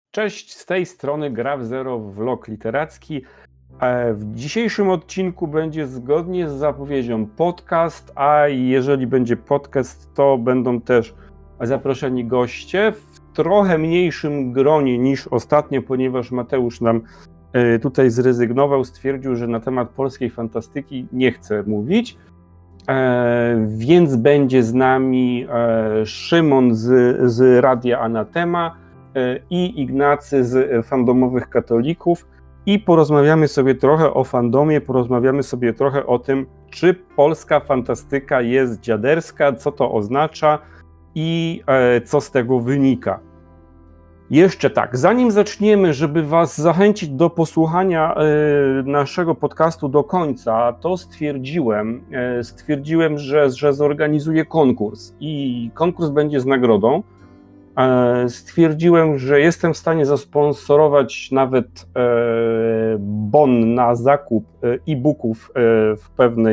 Cześć, z tej strony Graf Zero, vlog literacki. W dzisiejszym odcinku będzie zgodnie z zapowiedzią podcast, a jeżeli będzie podcast, to będą też zaproszeni goście w trochę mniejszym gronie niż ostatnio, ponieważ Mateusz nam tutaj zrezygnował, stwierdził, że na temat polskiej fantastyki nie chce mówić. Więc będzie z nami Szymon z Radia Anatema i Ignacy z Fandomowych Katolików i porozmawiamy sobie trochę o fandomie, porozmawiamy sobie trochę o tym, czy polska fantastyka jest dziaderska, co to oznacza i co z tego wynika. Jeszcze tak, zanim zaczniemy, żeby was zachęcić do posłuchania naszego podcastu do końca, to stwierdziłem, że zorganizuję konkurs i konkurs będzie z nagrodą. Stwierdziłem, że jestem w stanie zasponsorować nawet bon na zakup e-booków w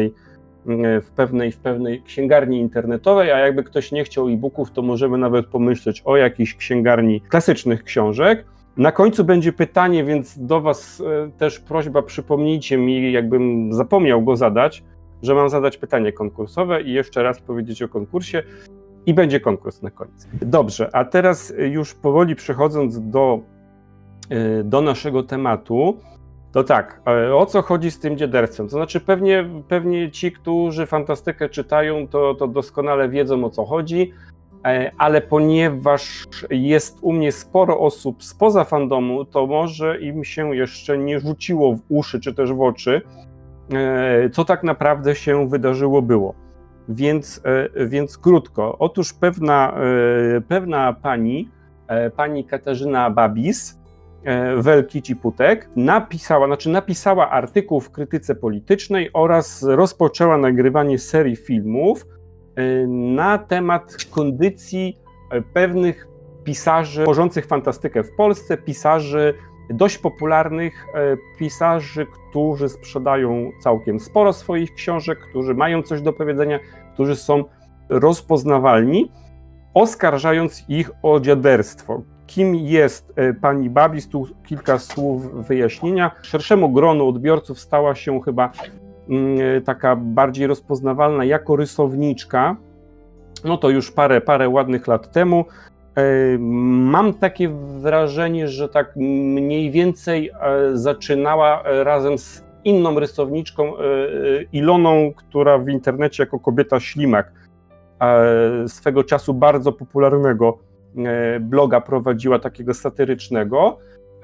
pewnej księgarni internetowej, a jakby ktoś nie chciał e-booków, to możemy nawet pomyśleć o jakiejś księgarni klasycznych książek. Na końcu będzie pytanie, więc do was też prośba, przypomnijcie mi, jakbym zapomniał go zadać, że mam zadać pytanie konkursowe i jeszcze raz powiedzieć o konkursie. I będzie konkurs na koniec. Dobrze, a teraz już powoli przechodząc do naszego tematu, to tak, o co chodzi z tym dziaderstwem? To znaczy pewnie ci, którzy fantastykę czytają, to doskonale wiedzą, o co chodzi, ale ponieważ jest u mnie sporo osób spoza fandomu, to może im się jeszcze nie rzuciło w uszy czy też w oczy, co tak naprawdę się wydarzyło było. Więc krótko. Otóż pewna pani Katarzyna Babis, Welki Ciputek, napisała artykuł w Krytyce Politycznej oraz rozpoczęła nagrywanie serii filmów na temat kondycji pewnych pisarzy tworzących fantastykę w Polsce, pisarzy dość popularnych, pisarzy, którzy sprzedają całkiem sporo swoich książek, którzy mają coś do powiedzenia, którzy są rozpoznawalni, oskarżając ich o dziaderstwo. Kim jest pani Babis? Tu kilka słów wyjaśnienia. Szerszemu gronu odbiorców stała się chyba taka bardziej rozpoznawalna jako rysowniczka, no to już parę ładnych lat temu. Mam takie wrażenie, że tak mniej więcej zaczynała razem z inną rysowniczką Iloną, która w internecie jako kobieta ślimak swego czasu bardzo popularnego bloga prowadziła, takiego satyrycznego.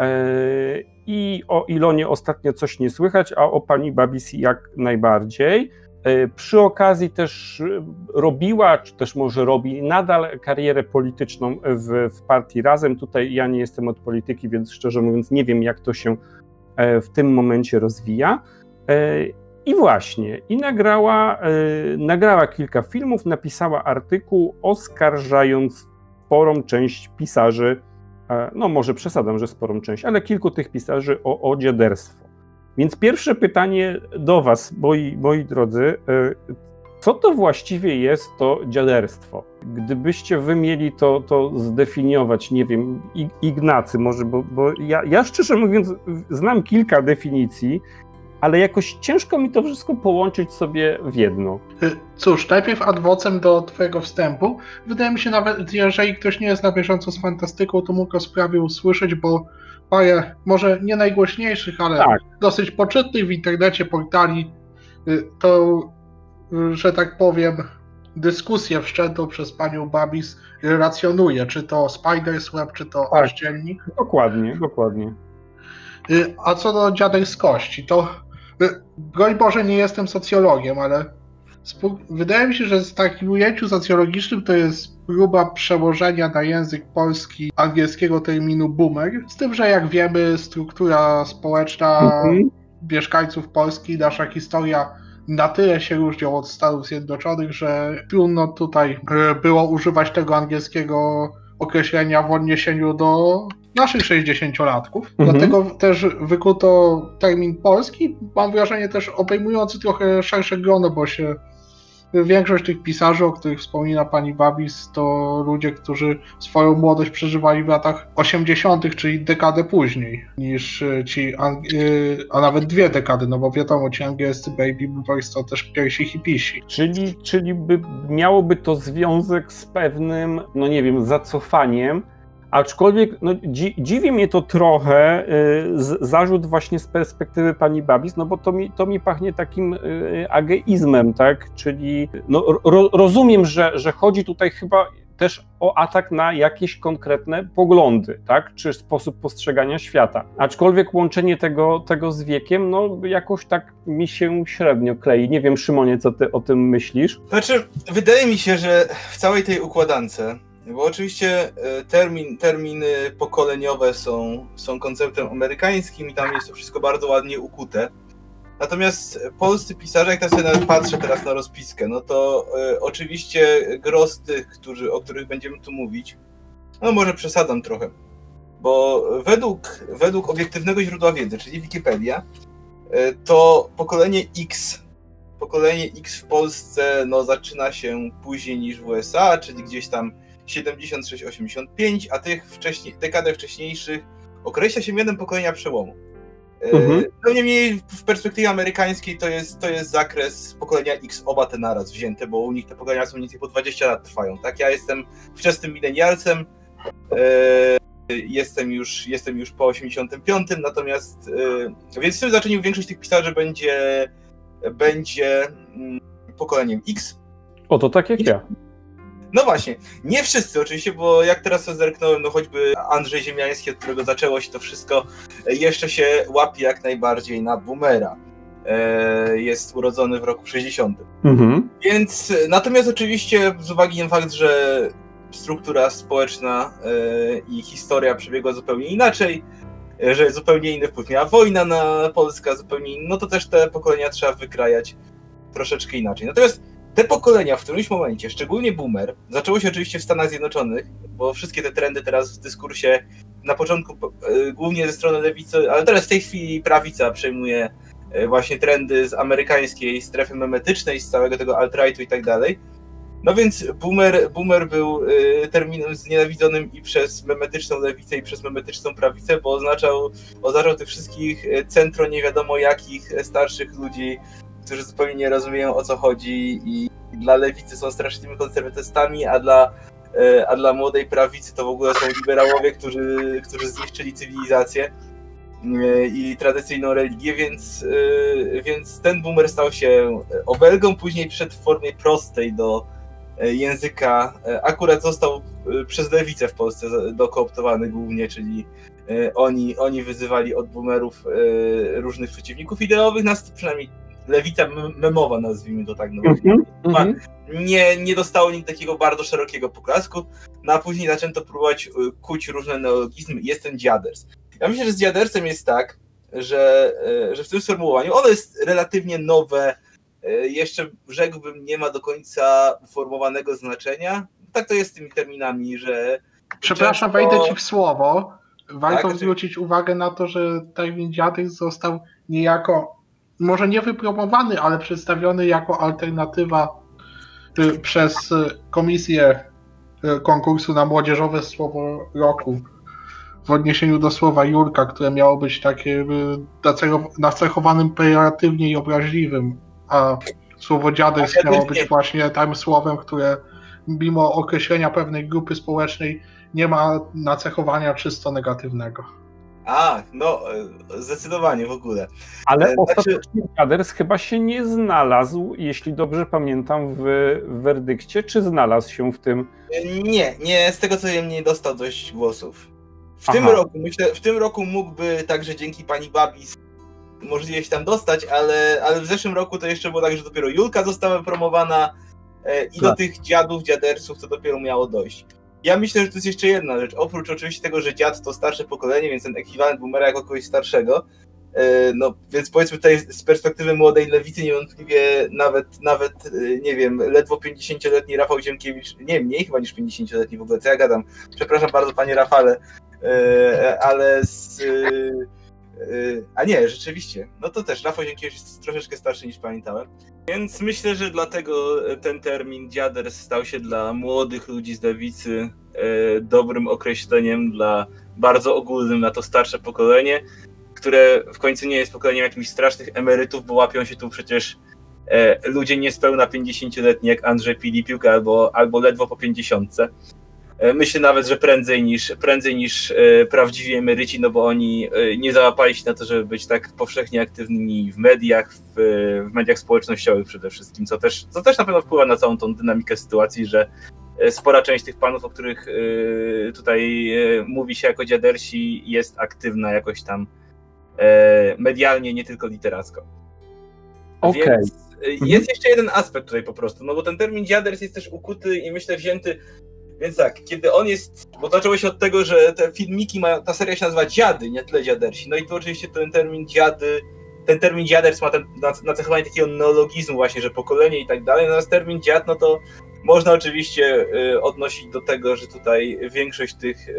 I o Ilonie ostatnio coś nie słychać, a o pani Babis jak najbardziej. Przy okazji też robiła, czy też może robi nadal karierę polityczną w partii Razem. Tutaj ja nie jestem od polityki, więc szczerze mówiąc nie wiem, jak to się w tym momencie rozwija. I właśnie, nagrała kilka filmów, napisała artykuł oskarżając sporą część pisarzy, no może przesadzam, że sporą część, ale kilku tych pisarzy o dziaderstwo. Więc pierwsze pytanie do was, moi drodzy, co to właściwie jest to dziaderstwo? Gdybyście wy mieli to zdefiniować, nie wiem, Ignacy może, bo ja szczerze mówiąc znam kilka definicji, ale jakoś ciężko mi to wszystko połączyć sobie w jedno. Cóż, najpierw ad vocem do twojego wstępu. Wydaje mi się, nawet jeżeli ktoś nie jest na bieżąco z fantastyką, to mógł o sprawie usłyszeć, bo parę, może nie najgłośniejszych, ale tak, dosyć poczytnych w internecie portali, to, że tak powiem, dyskusję wszczętą przez panią Babis relacjonuje, czy to Spider's Web, czy to tak, Aż Dziennik. Dokładnie. A co do dziaderskości, to broń Boże nie jestem socjologiem, ale wydaje mi się, że z takim ujęciu socjologicznym to jest próba przełożenia na język polski angielskiego terminu boomer, z tym, że jak wiemy, struktura społeczna mieszkańców Polski, nasza historia na tyle się różnią od Stanów Zjednoczonych, że trudno tutaj było używać tego angielskiego określenia w odniesieniu do naszych 60-latków. Dlatego też wykuto termin polski, mam wrażenie też obejmujący trochę szersze grono, bo się większość tych pisarzy, o których wspomina pani Babis, to ludzie, którzy swoją młodość przeżywali w latach 80., czyli dekadę później niż ci, a nawet 2 dekady, no bo wiadomo, ci angielscy baby boomers to też pierwsi hipisi. Czyli miałoby to związek z pewnym, no nie wiem, zacofaniem, aczkolwiek no, dziwi mnie to trochę, zarzut właśnie z perspektywy pani Babis, no bo to mi pachnie takim ageizmem, tak? Czyli no, rozumiem, że chodzi tutaj chyba też o atak na jakieś konkretne poglądy, tak? Czy sposób postrzegania świata. Aczkolwiek łączenie tego z wiekiem, no jakoś tak mi się średnio klei. Nie wiem, Szymonie, co ty o tym myślisz? Znaczy, wydaje mi się, że w całej tej układance, bo oczywiście terminy pokoleniowe są konceptem amerykańskim i tam jest to wszystko bardzo ładnie ukute. Natomiast polscy pisarze, jak sobie nawet patrzę teraz na rozpiskę, no to oczywiście gros tych, o których będziemy tu mówić, no może przesadzam trochę, bo według obiektywnego źródła wiedzy, czyli Wikipedia, to pokolenie X w Polsce no, zaczyna się później niż w USA, czyli gdzieś tam 76-85, a tych dekadę wcześniejszych określa się mianem pokolenia przełomu. No niemniej w perspektywie amerykańskiej to jest zakres pokolenia X, oba te naraz wzięte, bo u nich te pokolenia są mniej więcej po 20 lat trwają, tak? Ja jestem wczesnym milenialcem, jestem już po 85, natomiast więc w tym znaczeniu większość tych pisarzy będzie pokoleniem X. To tak jak ja. No właśnie, nie wszyscy oczywiście, bo jak teraz sobie zerknąłem, no choćby Andrzej Ziemiański, od którego zaczęło się to wszystko, jeszcze się łapie jak najbardziej na boomera. Jest urodzony w roku 60. Więc natomiast oczywiście z uwagi na fakt, że struktura społeczna i historia przebiegła zupełnie inaczej, że zupełnie inny wpływ miała wojna na Polskę, zupełnie inny, no to też te pokolenia trzeba wykrajać troszeczkę inaczej. Natomiast te pokolenia w którymś momencie, szczególnie boomer, zaczęło się oczywiście w Stanach Zjednoczonych, bo wszystkie te trendy teraz w dyskursie, na początku głównie ze strony lewicy, ale teraz w tej chwili prawica przejmuje właśnie trendy z amerykańskiej strefy memetycznej, z całego tego alt-rightu i tak dalej. No więc boomer był terminem znienawidzonym i przez memetyczną lewicę, i przez memetyczną prawicę, bo oznaczał tych wszystkich centro nie wiadomo jakich starszych ludzi, którzy zupełnie nie rozumieją, o co chodzi i dla lewicy są strasznymi konserwatystami, a dla młodej prawicy to w ogóle są liberałowie, którzy zniszczyli cywilizację i tradycyjną religię, więc ten boomer stał się obelgą, później przed w formie prostej do języka, akurat został przez lewicę w Polsce dokooptowany głównie, czyli oni wyzywali od boomerów różnych przeciwników ideowych, nas przynajmniej lewica memowa, nazwijmy to tak, no nie dostało nigdy takiego bardzo szerokiego poklasku, no a później zaczęto próbować kuć różne neologizmy. Jest ten dziaders. Ja myślę, że z dziadersem jest tak, że w tym sformułowaniu ono jest relatywnie nowe, jeszcze rzekłbym nie ma do końca uformowanego znaczenia. Tak to jest z tymi terminami, że... Przepraszam, wejdę ci w słowo. Warto zwrócić uwagę na to, że termin dziadek został niejako, może nie wypromowany, ale przedstawiony jako alternatywa przez komisję konkursu na młodzieżowe słowo roku w odniesieniu do słowa Jurka, które miało być takie nacechowanym pejoratywnie i obraźliwym, a słowo dziadek miało być właśnie tym słowem, które mimo określenia pewnej grupy społecznej nie ma nacechowania czysto negatywnego. No zdecydowanie w ogóle. Ale ostatecznie dziaders chyba się nie znalazł, jeśli dobrze pamiętam, w werdykcie, czy znalazł się w tym? Nie, z tego co wiem, nie dostał dość głosów. W tym roku mógłby także dzięki pani Babis możliwie się tam dostać, ale w zeszłym roku to jeszcze było tak, że dopiero Julka została promowana i do tych dziadersów to dopiero miało dojść. Ja myślę, że to jest jeszcze jedna rzecz. Oprócz oczywiście tego, że dziad to starsze pokolenie, więc ten ekwiwalent boomera jako kogoś starszego, no więc powiedzmy tutaj z perspektywy młodej lewicy niewątpliwie nawet nie wiem, ledwo 50-letni Rafał Ziemkiewicz, nie mniej chyba niż 50-letni w ogóle, co ja gadam. Przepraszam bardzo panie Rafale, ale A nie, rzeczywiście. No to też, Rafał Zienkiewicz jest troszeczkę starszy niż pamiętałem. Więc myślę, że dlatego ten termin dziaders stał się dla młodych ludzi z lewicy dobrym określeniem, dla bardzo ogólnym na to starsze pokolenie, które w końcu nie jest pokoleniem jakimiś strasznych emerytów, bo łapią się tu przecież ludzie niespełna 50-letni jak Andrzej Pilipiuk albo ledwo po 50. Myślę nawet, że prędzej niż prawdziwi emeryci, no bo oni nie załapali się na to, żeby być tak powszechnie aktywnymi w mediach, w mediach społecznościowych przede wszystkim, co też na pewno wpływa na całą tą dynamikę sytuacji, że spora część tych panów, o których tutaj mówi się jako dziadersi, jest aktywna jakoś tam medialnie, nie tylko literacko. Okej. Więc jest jeszcze jeden aspekt tutaj po prostu, no bo ten termin dziaders jest też ukuty i myślę wzięty. Więc tak, kiedy on jest, bo zaczęło się od tego, że te filmiki mają, ta seria się nazywa Dziady, nie tyle dziadersi. No i tu oczywiście ten termin dziaders ma nacechowanie takiego neologizmu właśnie, że pokolenie i tak dalej. Natomiast termin dziad, no to można oczywiście odnosić do tego, że tutaj większość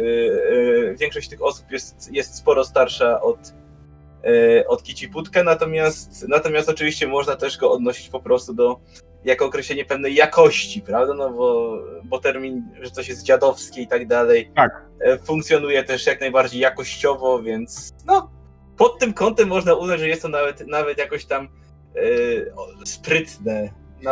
tych osób jest sporo starsza od Kiciputka, natomiast oczywiście można też go odnosić po prostu jako określenie pewnej jakości, prawda? No bo termin, że coś jest dziadowskie i tak dalej, tak, funkcjonuje też jak najbardziej jakościowo, więc no pod tym kątem można uznać, że jest to nawet jakoś tam sprytne,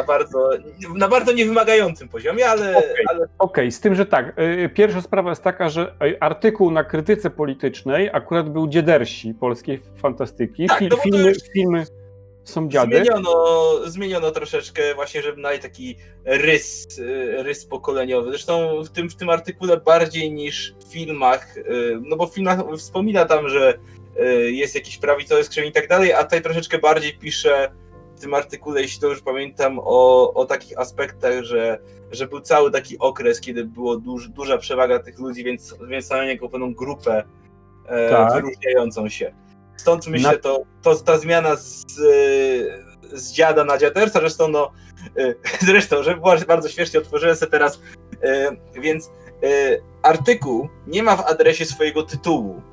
na bardzo niewymagającym poziomie, ale... Okej, z tym, że tak, pierwsza sprawa jest taka, że artykuł na krytyce politycznej akurat był dziadersi polskiej fantastyki, tak, filmy są dziady. Zmieniono troszeczkę właśnie, żeby dać taki rys pokoleniowy. Zresztą w tym artykule bardziej niż w filmach, no bo w filmach wspomina tam, że jest jakiś prawicowy skrzyn i tak dalej, a tutaj troszeczkę bardziej pisze w tym artykule, jeśli to już pamiętam, o takich aspektach, że był cały taki okres, kiedy było duża przewaga tych ludzi, więc stanowią jako pewną grupę wyróżniającą się. Stąd myślę, ta zmiana z dziada na dziadersa, zresztą, żeby była bardzo śmiesznie, otworzyłem sobie teraz, więc artykuł nie ma w adresie swojego tytułu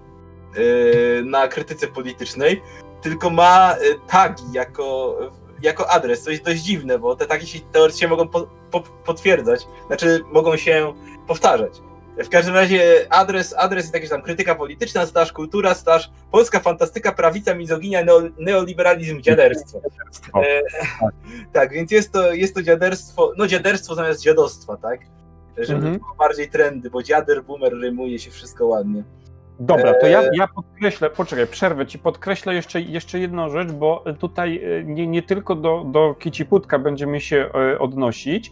na krytyce politycznej, tylko ma tagi jako adres, co jest dość dziwne, bo te tagi się teoretycznie mogą potwierdzać, znaczy mogą się powtarzać. W każdym razie adres jest jakiś tam krytyka polityczna, /kultura, /polska fantastyka, prawica, mizoginia, neoliberalizm, dziaderstwo. Tak, więc jest to dziaderstwo, no dziaderstwo zamiast dziadostwa, tak? Żeby było bardziej trendy, bo dziader, boomer rymuje się wszystko ładnie. Dobra, to ja podkreślę, poczekaj, przerwę ci, podkreślę jeszcze jedną rzecz, bo tutaj nie tylko do Kiciputka będziemy się odnosić,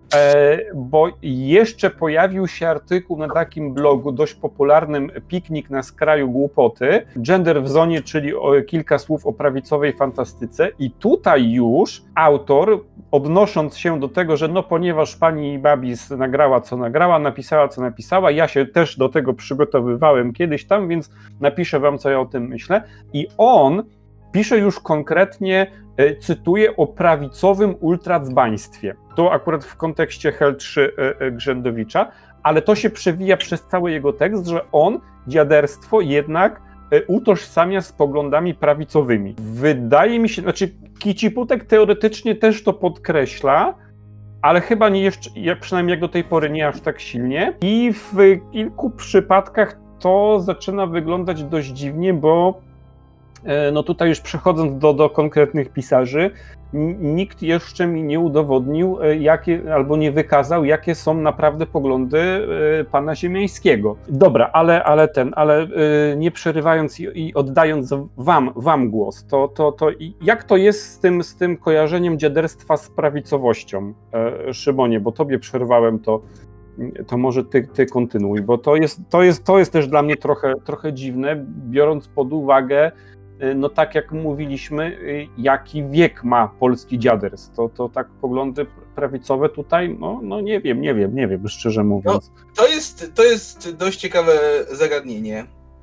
bo jeszcze pojawił się artykuł na takim blogu dość popularnym Piknik na skraju głupoty, Gender w zonie, czyli kilka słów o prawicowej fantastyce i tutaj już autor, odnosząc się do tego, że no ponieważ pani Babis nagrała co nagrała, napisała co napisała, ja się też do tego przygotowywałem kiedyś tam, więc napiszę wam co ja o tym myślę i on pisze już konkretnie, cytuję, o prawicowym ultradzbaństwie. To akurat w kontekście Hel 3 Grzędowicza, ale to się przewija przez cały jego tekst, że on dziaderstwo jednak utożsamia z poglądami prawicowymi. Wydaje mi się, znaczy Kiciputek teoretycznie też to podkreśla, ale chyba nie jeszcze, przynajmniej jak do tej pory nie aż tak silnie i w kilku przypadkach to zaczyna wyglądać dość dziwnie, bo no tutaj już przechodząc do konkretnych pisarzy, nikt jeszcze mi nie udowodnił, albo nie wykazał, jakie są naprawdę poglądy pana Ziemiańskiego. Dobra, ale nie przerywając i oddając wam głos, to jak to jest z tym kojarzeniem dziaderstwa z prawicowością, Szymonie, bo tobie przerwałem, to może ty kontynuuj, bo to jest też dla mnie trochę dziwne, biorąc pod uwagę, no tak jak mówiliśmy, jaki wiek ma polski dziaders, to tak poglądy prawicowe tutaj, no nie wiem, szczerze mówiąc. No, to jest dość ciekawe zagadnienie.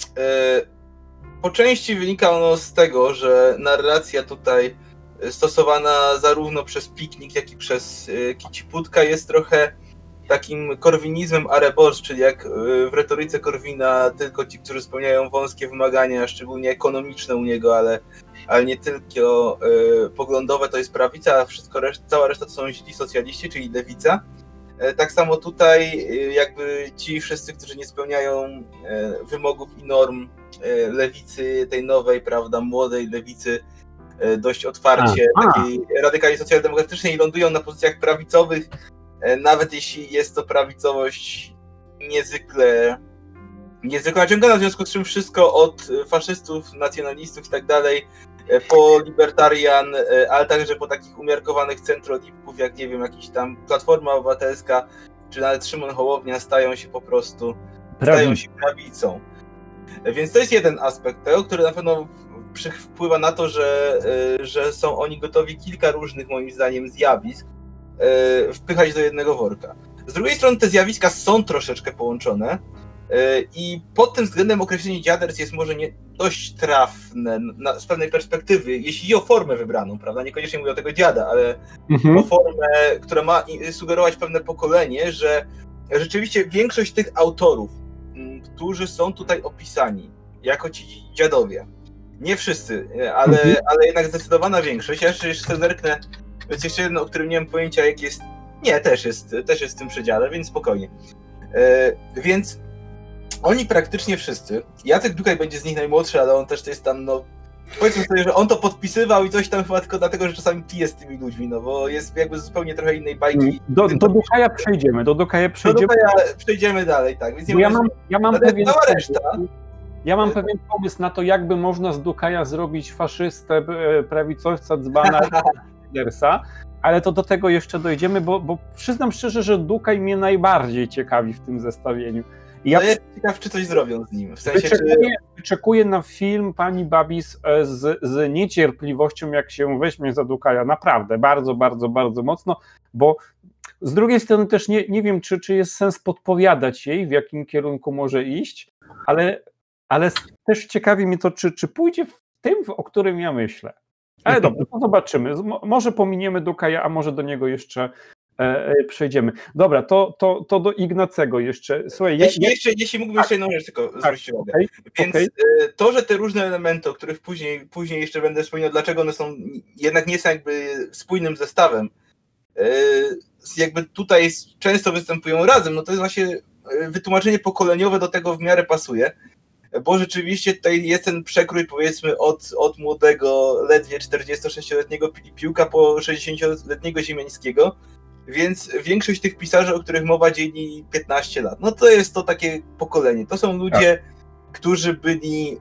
Po części wynika ono z tego, że narracja tutaj stosowana zarówno przez Piknik, jak i przez Kiciputka jest trochę takim korwinizmem arebos, czyli jak w retoryce Korwina tylko ci, którzy spełniają wąskie wymagania, szczególnie ekonomiczne u niego, ale nie tylko poglądowe, to jest prawica, a cała reszta to są źli socjaliści, czyli lewica. Tak samo tutaj jakby ci wszyscy, którzy nie spełniają wymogów i norm lewicy, tej nowej, prawda, młodej lewicy, dość otwarcie, takiej radykalnie socjaldemokratycznej, lądują na pozycjach prawicowych, nawet jeśli jest to prawicowość niezwykle naciągana, w związku z czym wszystko od faszystów, nacjonalistów i tak dalej, po libertarian, ale także po takich umiarkowanych centrolibków, jak nie wiem, jakiś tam Platforma Obywatelska, czy nawet Szymon Hołownia stają się prawicą. Więc to jest jeden aspekt tego, który na pewno wpływa na to, że są oni gotowi kilka różnych, moim zdaniem, zjawisk wpychać do jednego worka. Z drugiej strony te zjawiska są troszeczkę połączone i pod tym względem określenie dziaderstw jest może nie dość trafne z pewnej perspektywy, jeśli chodzi o formę wybraną, prawda? Niekoniecznie mówię o tego dziada, ale o formę, która ma sugerować pewne pokolenie, że rzeczywiście większość tych autorów, którzy są tutaj opisani jako ci dziadowie, nie wszyscy, ale jednak zdecydowana większość, ja jeszcze zerknę, więc jeszcze jedno, o którym nie mam pojęcia, jak jest, nie, też jest w tym przedziale, więc spokojnie. Więc oni praktycznie wszyscy, Jacek Dukaj będzie z nich najmłodszy, ale on też jest tam, no, powiedzmy sobie, że on to podpisywał i coś tam chyba tylko dlatego, że czasami pije z tymi ludźmi, no bo jest jakby zupełnie trochę innej bajki. Do Dukaja przejdziemy, przejdziemy dalej, tak. Więc ja mam pewien pomysł na to, jakby można z Dukaja zrobić faszystę, prawicowca, dzbana, lidersa, ale to do tego jeszcze dojdziemy, bo przyznam szczerze, że Dukaj mnie najbardziej ciekawi w tym zestawieniu. Ja jestem ciekaw, czy coś zrobią z nim. W sensie, wyczekuję na film pani Babis z niecierpliwością, jak się weźmie za Dukaja. Naprawdę, bardzo, bardzo, bardzo mocno, bo z drugiej strony też nie wiem, czy jest sens podpowiadać jej, w jakim kierunku może iść, ale też ciekawi mnie to, czy pójdzie w tym, o którym ja myślę. Ale dobrze, to zobaczymy. Może pominiemy Dukaja, a może do niego jeszcze przejdziemy. Dobra, to do Ignacego jeszcze. Słuchaj, jeśli mógłbym jeszcze jedną rzecz tylko zwrócić uwagę. Więc to, że te różne elementy, o których później jeszcze będę wspominał, dlaczego one jednak nie są jakby spójnym zestawem, jakby tutaj często występują razem, no to jest właśnie wytłumaczenie pokoleniowe, do tego w miarę pasuje, bo rzeczywiście tutaj jest ten przekrój, powiedzmy, od młodego, ledwie 46-letniego Pilipiuka po 60-letniego Ziemiańskiego, więc większość tych pisarzy, o których mowa, dzieli 15 lat. No to jest to takie pokolenie. To są ludzie, którzy byli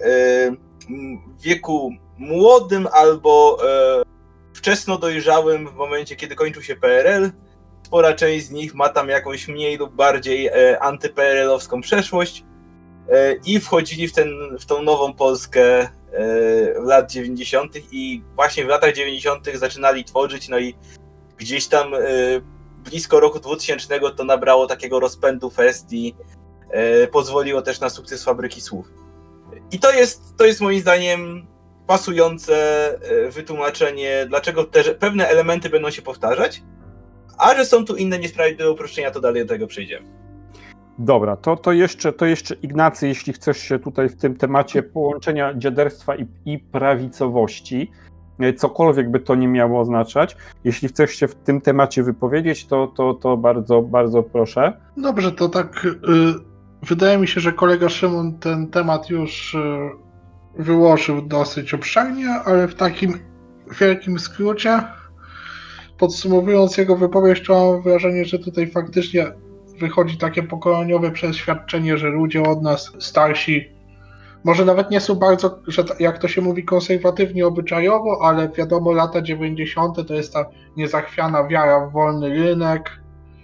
w wieku młodym albo wczesno dojrzałym w momencie, kiedy kończył się PRL. Spora część z nich ma tam jakąś mniej lub bardziej anty-PRL-owską przeszłość i wchodzili w tą nową Polskę w lat 90. i właśnie w latach 90. zaczynali tworzyć, no i gdzieś tam blisko roku 2000 to nabrało takiego rozpędu fest i pozwoliło też na sukces Fabryki Słów. I to jest moim zdaniem pasujące wytłumaczenie, dlaczego pewne elementy będą się powtarzać, a że są tu inne niesprawiedliwe uproszczenia, to dalej do tego przejdziemy. Dobra, to jeszcze Ignacy, jeśli chcesz się tutaj w tym temacie połączenia dziaderstwa i prawicowości, cokolwiek by to nie miało oznaczać, jeśli chcesz się w tym temacie wypowiedzieć, to bardzo, bardzo proszę. Dobrze, to tak wydaje mi się, że kolega Szymon ten temat już wyłożył dosyć obszernie, ale w takim wielkim skrócie, podsumowując jego wypowiedź, to mam wrażenie, że tutaj faktycznie wychodzi takie pokoleniowe przeświadczenie, że ludzie od nas starsi może nawet nie są bardzo, że jak to się mówi, konserwatywnie obyczajowo, ale wiadomo, lata 90. to jest ta niezachwiana wiara w wolny rynek,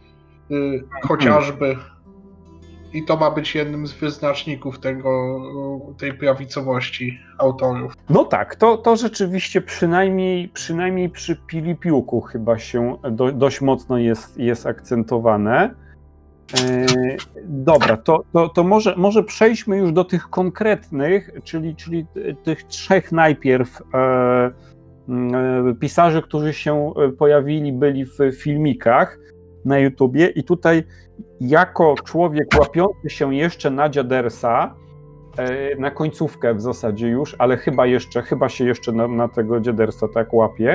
chociażby. I to ma być jednym z wyznaczników tej prawicowości autorów. No tak, to rzeczywiście przynajmniej przy Pilipiuku chyba się dość mocno jest akcentowane. Dobra, to może przejdźmy już do tych konkretnych, czyli tych trzech najpierw pisarzy, którzy się byli w filmikach. na YouTubie i tutaj jako człowiek łapiący się jeszcze na dziadersa, na końcówkę w zasadzie już, ale chyba się jeszcze na tego dziadersa tak łapie,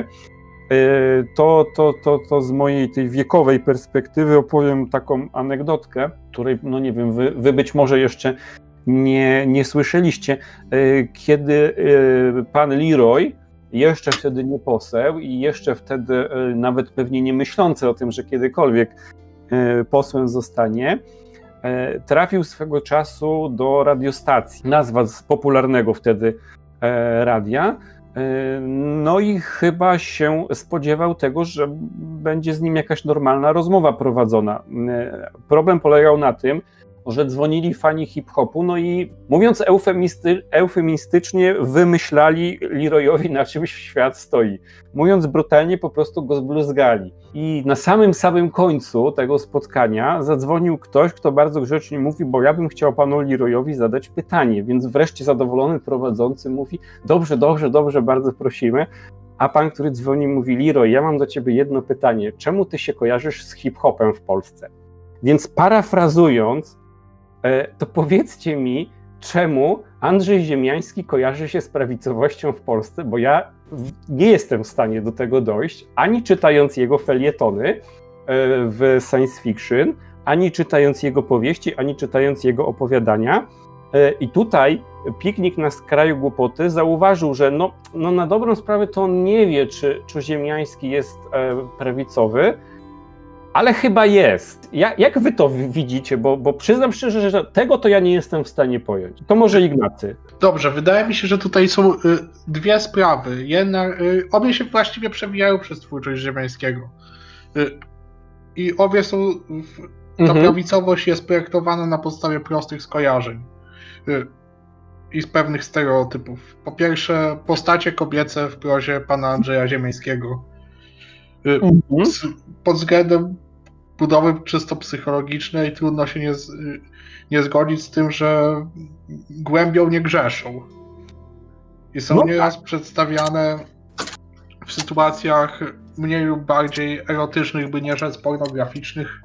to z mojej tej wiekowej perspektywy opowiem taką anegdotkę, której, no nie wiem, wy być może jeszcze nie słyszeliście, kiedy pan Leroy, jeszcze wtedy nie poseł i jeszcze wtedy nawet pewnie nie myślący o tym, że kiedykolwiek posłem zostanie, trafił swego czasu do radiostacji, nazwa z popularnego wtedy radia, no i chyba się spodziewał tego, że będzie z nim jakaś normalna rozmowa prowadzona. Problem polegał na tym, że dzwonili fani hip-hopu, no i mówiąc eufemistycznie wymyślali Leroyowi, na czym świat stoi. Mówiąc brutalnie, po prostu go zbluzgali. I na samym końcu tego spotkania zadzwonił ktoś, kto bardzo grzecznie mówi, bo ja bym chciał panu Leroyowi zadać pytanie, więc wreszcie zadowolony prowadzący mówi, dobrze, bardzo prosimy. A pan, który dzwoni, mówi, Leroy, ja mam do ciebie jedno pytanie, czemu ty się kojarzysz z hip-hopem w Polsce? Więc parafrazując, to powiedzcie mi, czemu Andrzej Ziemiański kojarzy się z prawicowością w Polsce, bo ja nie jestem w stanie do tego dojść, ani czytając jego felietony w science fiction, ani czytając jego powieści, ani czytając jego opowiadania. I tutaj Piknik na skraju głupoty zauważył, że no na dobrą sprawę to on nie wie, czy Ziemiański jest prawicowy, ale chyba jest. Jak wy to widzicie? Bo przyznam szczerze, że tego to ja nie jestem w stanie pojąć. To może Ignacy. Dobrze, wydaje mi się, że tutaj są dwie sprawy. Jedna, obie się właściwie przewijają przez twórczość Ziemiańskiego. I obie są... Ta prawicowość jest projektowana na podstawie prostych skojarzeń i z pewnych stereotypów. Po pierwsze, postacie kobiece w prozie pana Andrzeja Ziemiańskiego. Pod względem budowy czysto psychologicznej trudno się nie zgodzić z tym, że głębią nie grzeszą. I są nieraz przedstawiane w sytuacjach mniej lub bardziej erotycznych, by nie rzec pornograficznych.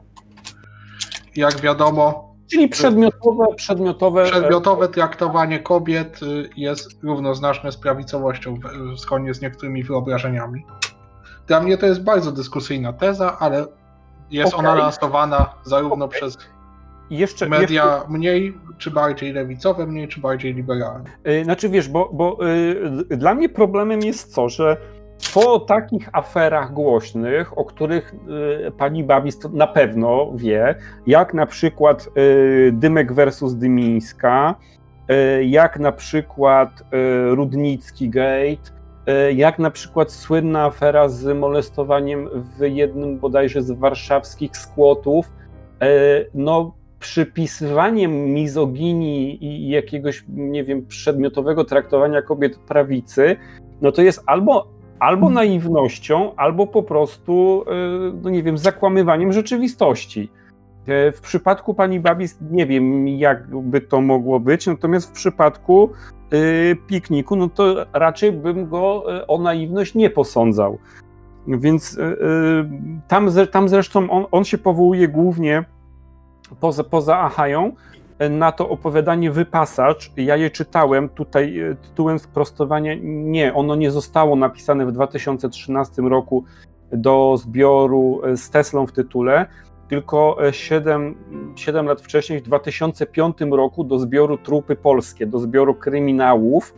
Jak wiadomo... Czyli przedmiotowe traktowanie kobiet jest równoznaczne z prawicowością, zgodnie z niektórymi wyobrażeniami. Dla mnie to jest bardzo dyskusyjna teza, ale jest ona lansowana zarówno przez media mniej czy bardziej lewicowe, mniej czy bardziej liberalne. Znaczy wiesz, bo dla mnie problemem jest co, że po takich aferach głośnych, o których pani Babis na pewno wie, jak na przykład Dymek versus Dymińska, jak na przykład Rudnicki Gate, jak na przykład słynna afera z molestowaniem w jednym bodajże z warszawskich skłotów, no przypisywaniem mizoginii i jakiegoś, nie wiem, przedmiotowego traktowania kobiet prawicy, no to jest albo naiwnością, albo po prostu, no nie wiem, zakłamywaniem rzeczywistości. W przypadku pani Babis nie wiem, jak by to mogło być, natomiast w przypadku Pikniku, no to raczej bym go o naiwność nie posądzał. Więc tam zresztą on się powołuje głównie poza Achają na to opowiadanie Wypasacz. Ja je czytałem, tutaj tytułem sprostowania nie, ono nie zostało napisane w 2013 roku do zbioru z Teslą w tytule, tylko 7 lat wcześniej, w 2005 roku do zbioru Trupy Polskie, do zbioru kryminałów.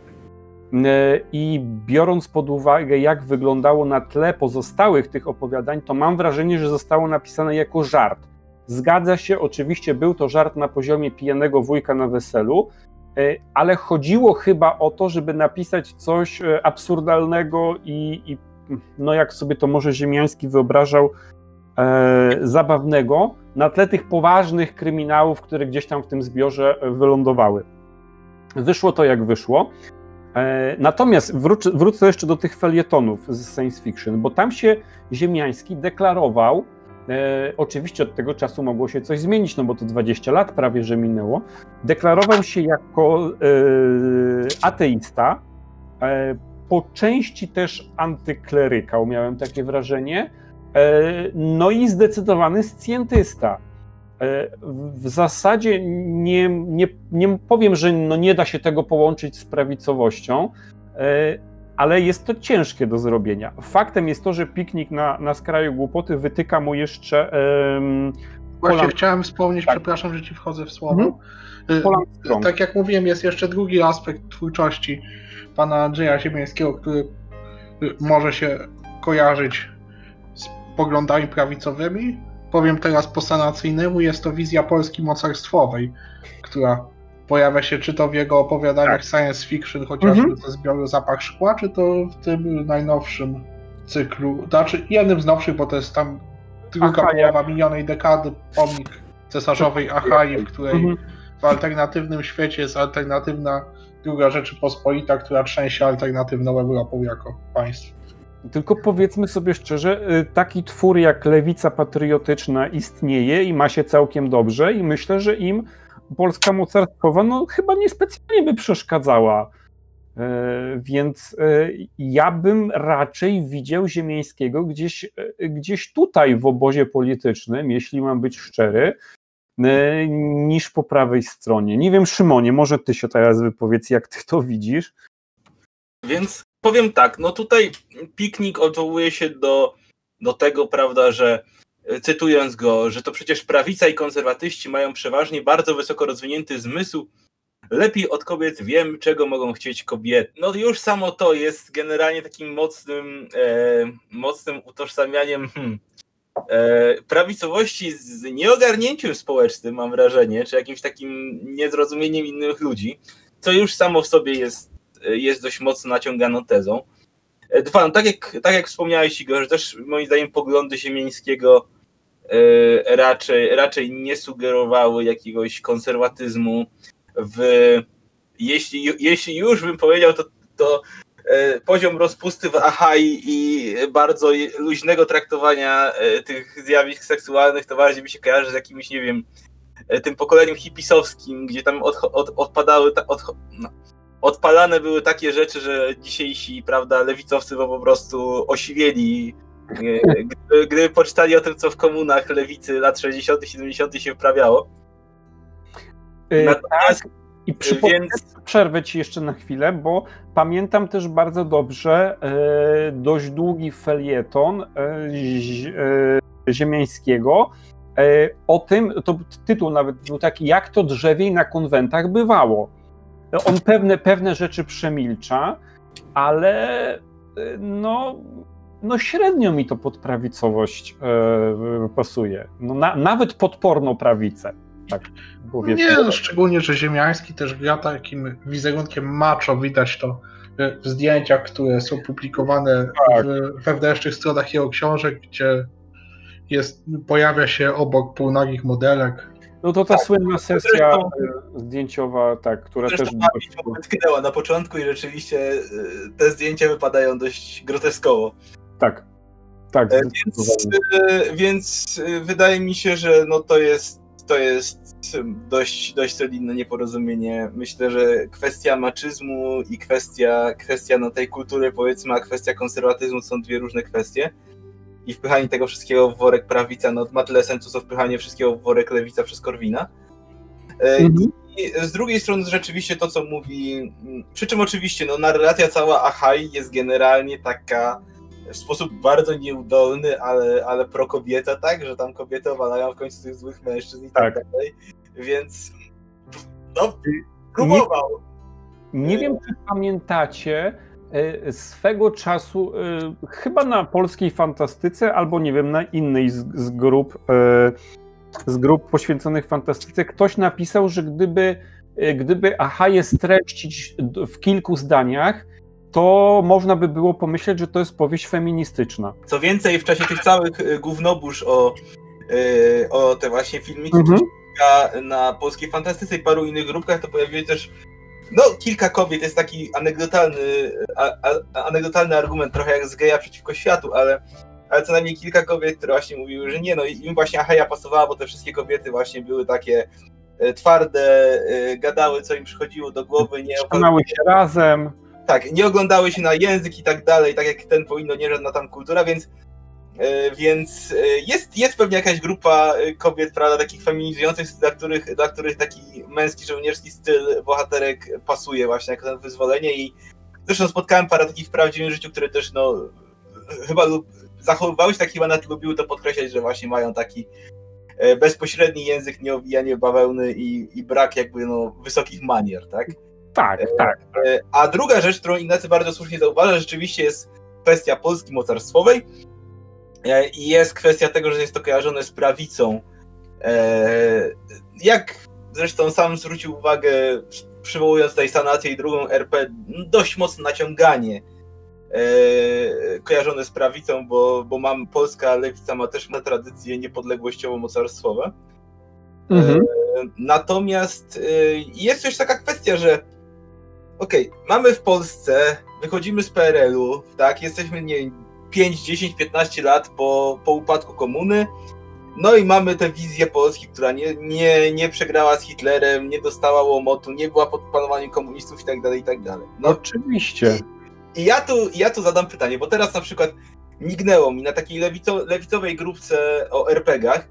I biorąc pod uwagę, jak wyglądało na tle pozostałych tych opowiadań, to mam wrażenie, że zostało napisane jako żart. Zgadza się, oczywiście był to żart na poziomie pijanego wujka na weselu, ale chodziło chyba o to, żeby napisać coś absurdalnego i no jak sobie to może Ziemiański wyobrażał, zabawnego na tle tych poważnych kryminałów, które gdzieś tam w tym zbiorze wylądowały. Wyszło to jak wyszło. Natomiast wrócę jeszcze do tych felietonów z science fiction, bo tam się Ziemiański deklarował, oczywiście od tego czasu mogło się coś zmienić, no bo to 20 lat prawie, że minęło, deklarował się jako ateista, po części też antyklerykał, miałem takie wrażenie, No i zdecydowany scjentysta. W zasadzie nie powiem, że no nie da się tego połączyć z prawicowością, ale jest to ciężkie do zrobienia. Faktem jest to, że Piknik na skraju głupoty wytyka mu jeszcze... Właśnie chciałem wspomnieć, tak. Przepraszam, że ci wchodzę w słowo. Tak jak mówiłem, jest jeszcze drugi aspekt twórczości pana Andrzeja Ziemiańskiego, który może się kojarzyć z poglądami prawicowymi. Powiem teraz po sanacyjnemu, jest to wizja Polski mocarstwowej, która pojawia się czy to w jego opowiadaniach science fiction, chociażby ze zbioru Zapach szkła, czy to w tym najnowszym cyklu, znaczy jednym z nowszych, bo to jest tam druga połowa minionej dekady, pomnik cesarzowej Achai, w której w alternatywnym świecie jest alternatywna druga Rzeczypospolita, która trzęsie alternatywną Europą jako państwo. Tylko powiedzmy sobie szczerze, taki twór jak Lewica Patriotyczna istnieje i ma się całkiem dobrze i myślę, że im Polska mocarstwowa no chyba niespecjalnie by przeszkadzała. Więc ja bym raczej widział Ziemiańskiego gdzieś tutaj w obozie politycznym, jeśli mam być szczery, niż po prawej stronie. Nie wiem, Szymonie, może ty się teraz wypowiedz, jak ty to widzisz? Więc powiem tak, no tutaj Piknik odwołuje się do tego, prawda, że cytując go, że to przecież prawica i konserwatyści mają przeważnie bardzo wysoko rozwinięty zmysł. Lepiej od kobiet wiem, czego mogą chcieć kobiety. No już samo to jest generalnie takim mocnym utożsamianiem prawicowości z nieogarnięciem społecznym, mam wrażenie, czy jakimś takim niezrozumieniem innych ludzi, co już samo w sobie jest dość mocno naciąganą tezą. Dwa, no tak jak wspomniałeś, Igor, że też moim zdaniem poglądy Ziemiańskiego raczej nie sugerowały jakiegoś konserwatyzmu. Jeśli już bym powiedział, to poziom rozpusty w Achai i bardzo luźnego traktowania tych zjawisk seksualnych to bardziej mi się kojarzy z jakimś, nie wiem, tym pokoleniem hipisowskim, gdzie tam odpalane były takie rzeczy, że dzisiejsi, prawda, lewicowcy po prostu osiwieli, gdy poczytali o tym, co w komunach lewicy lat 60., 70. się wprawiało. Tak. I przerwę ci jeszcze na chwilę, bo pamiętam też bardzo dobrze dość długi felieton Ziemiańskiego o tym, to tytuł nawet był taki, jak to drzewiej na konwentach bywało. On pewne rzeczy przemilcza, ale no średnio mi to pod prawicowość pasuje. No nawet pod porno prawicę. Tak, nie, no, szczególnie, że Ziemiański też gra takim wizerunkiem macho, widać to w zdjęciach, które są publikowane w wewnętrznych stronach jego książek, gdzie pojawia się obok półnagich modelek. No to ta słynna sesja zdjęciowa, tak, która też tknęła na początku i rzeczywiście te zdjęcia wypadają dość groteskowo. Tak. Więc wydaje mi się, że no to jest dość solidne nieporozumienie. Myślę, że kwestia maczyzmu i kwestia no, tej kultury, powiedzmy, a kwestia konserwatyzmu są dwie różne kwestie. I wpychanie tego wszystkiego w worek prawica no, ma tyle sensu, co wpychanie wszystkiego w worek lewica przez Korwina. I z drugiej strony rzeczywiście to, co mówi, przy czym oczywiście no, narracja cała Achai jest generalnie taka w sposób bardzo nieudolny, ale pro-kobieta, tak? Że tam kobiety owalają w końcu tych złych mężczyzn i tak dalej. Więc no, próbował. Nie wiem, czy pamiętacie, swego czasu, chyba na Polskiej Fantastyce, albo nie wiem, na innej z grup poświęconych fantastyce, ktoś napisał, że gdyby Achaję streścić w kilku zdaniach, to można by było pomyśleć, że to jest powieść feministyczna. Co więcej, w czasie tych całych gównobórz o te właśnie filmiki na Polskiej Fantastyce i paru innych grupkach, to pojawiło się też no, kilka kobiet, jest taki anegdotalny argument, trochę jak z geja przeciwko światu, ale co najmniej kilka kobiet, które właśnie mówiły, że nie, no im właśnie Achaja pasowała, bo te wszystkie kobiety właśnie były takie twarde, gadały, co im przychodziło do głowy, nie trzymały się razem. Tak, nie oglądały się na język i tak dalej, tak jak ten powinno, nie żadna tam kultura, więc Więc jest pewnie jakaś grupa kobiet, prawda, takich feminizujących, dla których taki męski, żołnierski styl bohaterek pasuje właśnie jako na wyzwolenie i zresztą spotkałem parę takich w prawdziwym życiu, które też no chyba zachowywały się tak, chyba nawet lubiły to podkreślać, że właśnie mają taki bezpośredni język, nieobijanie bawełny i brak jakby no wysokich manier, tak? Tak. A druga rzecz, którą Ignacy bardzo słusznie zauważa, rzeczywiście jest kwestia Polski mocarstwowej i jest kwestia tego, że jest to kojarzone z prawicą. Jak zresztą sam zwrócił uwagę, przywołując tutaj Sanację i drugą RP, dość mocno naciąganie kojarzone z prawicą, bo polska lewica ma też tradycje niepodległościowo-mocarstwowe. Natomiast jest też taka kwestia, że mamy w Polsce, wychodzimy z PRL-u, tak, jesteśmy, nie wiem, 5, 10, 15 lat po upadku komuny, no i mamy tę wizję Polski, która nie przegrała z Hitlerem, nie dostała łomotu, nie była pod panowaniem komunistów i tak dalej, i tak dalej. No, oczywiście. I ja tu zadam pytanie, bo teraz na przykład mignęło mi na takiej lewicowej grupce o RPG-ach,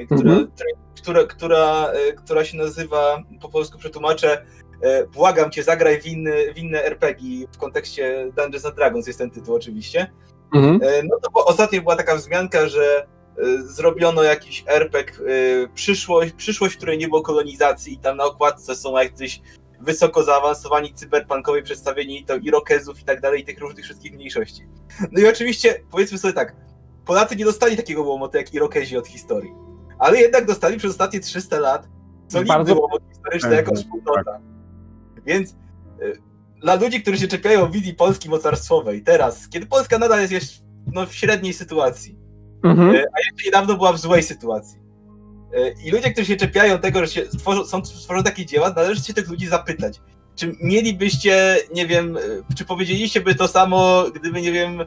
która się nazywa, po polsku przetłumaczę, błagam cię, zagraj w inne RPG w kontekście Dungeons and Dragons, jest ten tytuł oczywiście. No to ostatnio była taka wzmianka, że zrobiono jakiś RPG, przyszłość, w której nie było kolonizacji i tam na okładce są jacyś wysoko zaawansowani cyberpunkowi przedstawieni to Irokezów i tak dalej, i tych różnych wszystkich mniejszości. No i oczywiście, powiedzmy sobie tak, Polacy nie dostali takiego łomotu jak Irokezi od historii, ale jednak dostali przez ostatnie 300 lat solidny łomot historyczny jako wspólnota. Więc dla ludzi, którzy się czepiają wizji Polski mocarstwowej teraz, kiedy Polska nadal jest jeszcze w średniej sytuacji, a jeszcze niedawno była w złej sytuacji, i ludzie, którzy się czepiają tego, że stworzą takie dzieła, należy się tych ludzi zapytać, czy mielibyście, nie wiem, czy powiedzieliście by to samo, gdyby, nie wiem,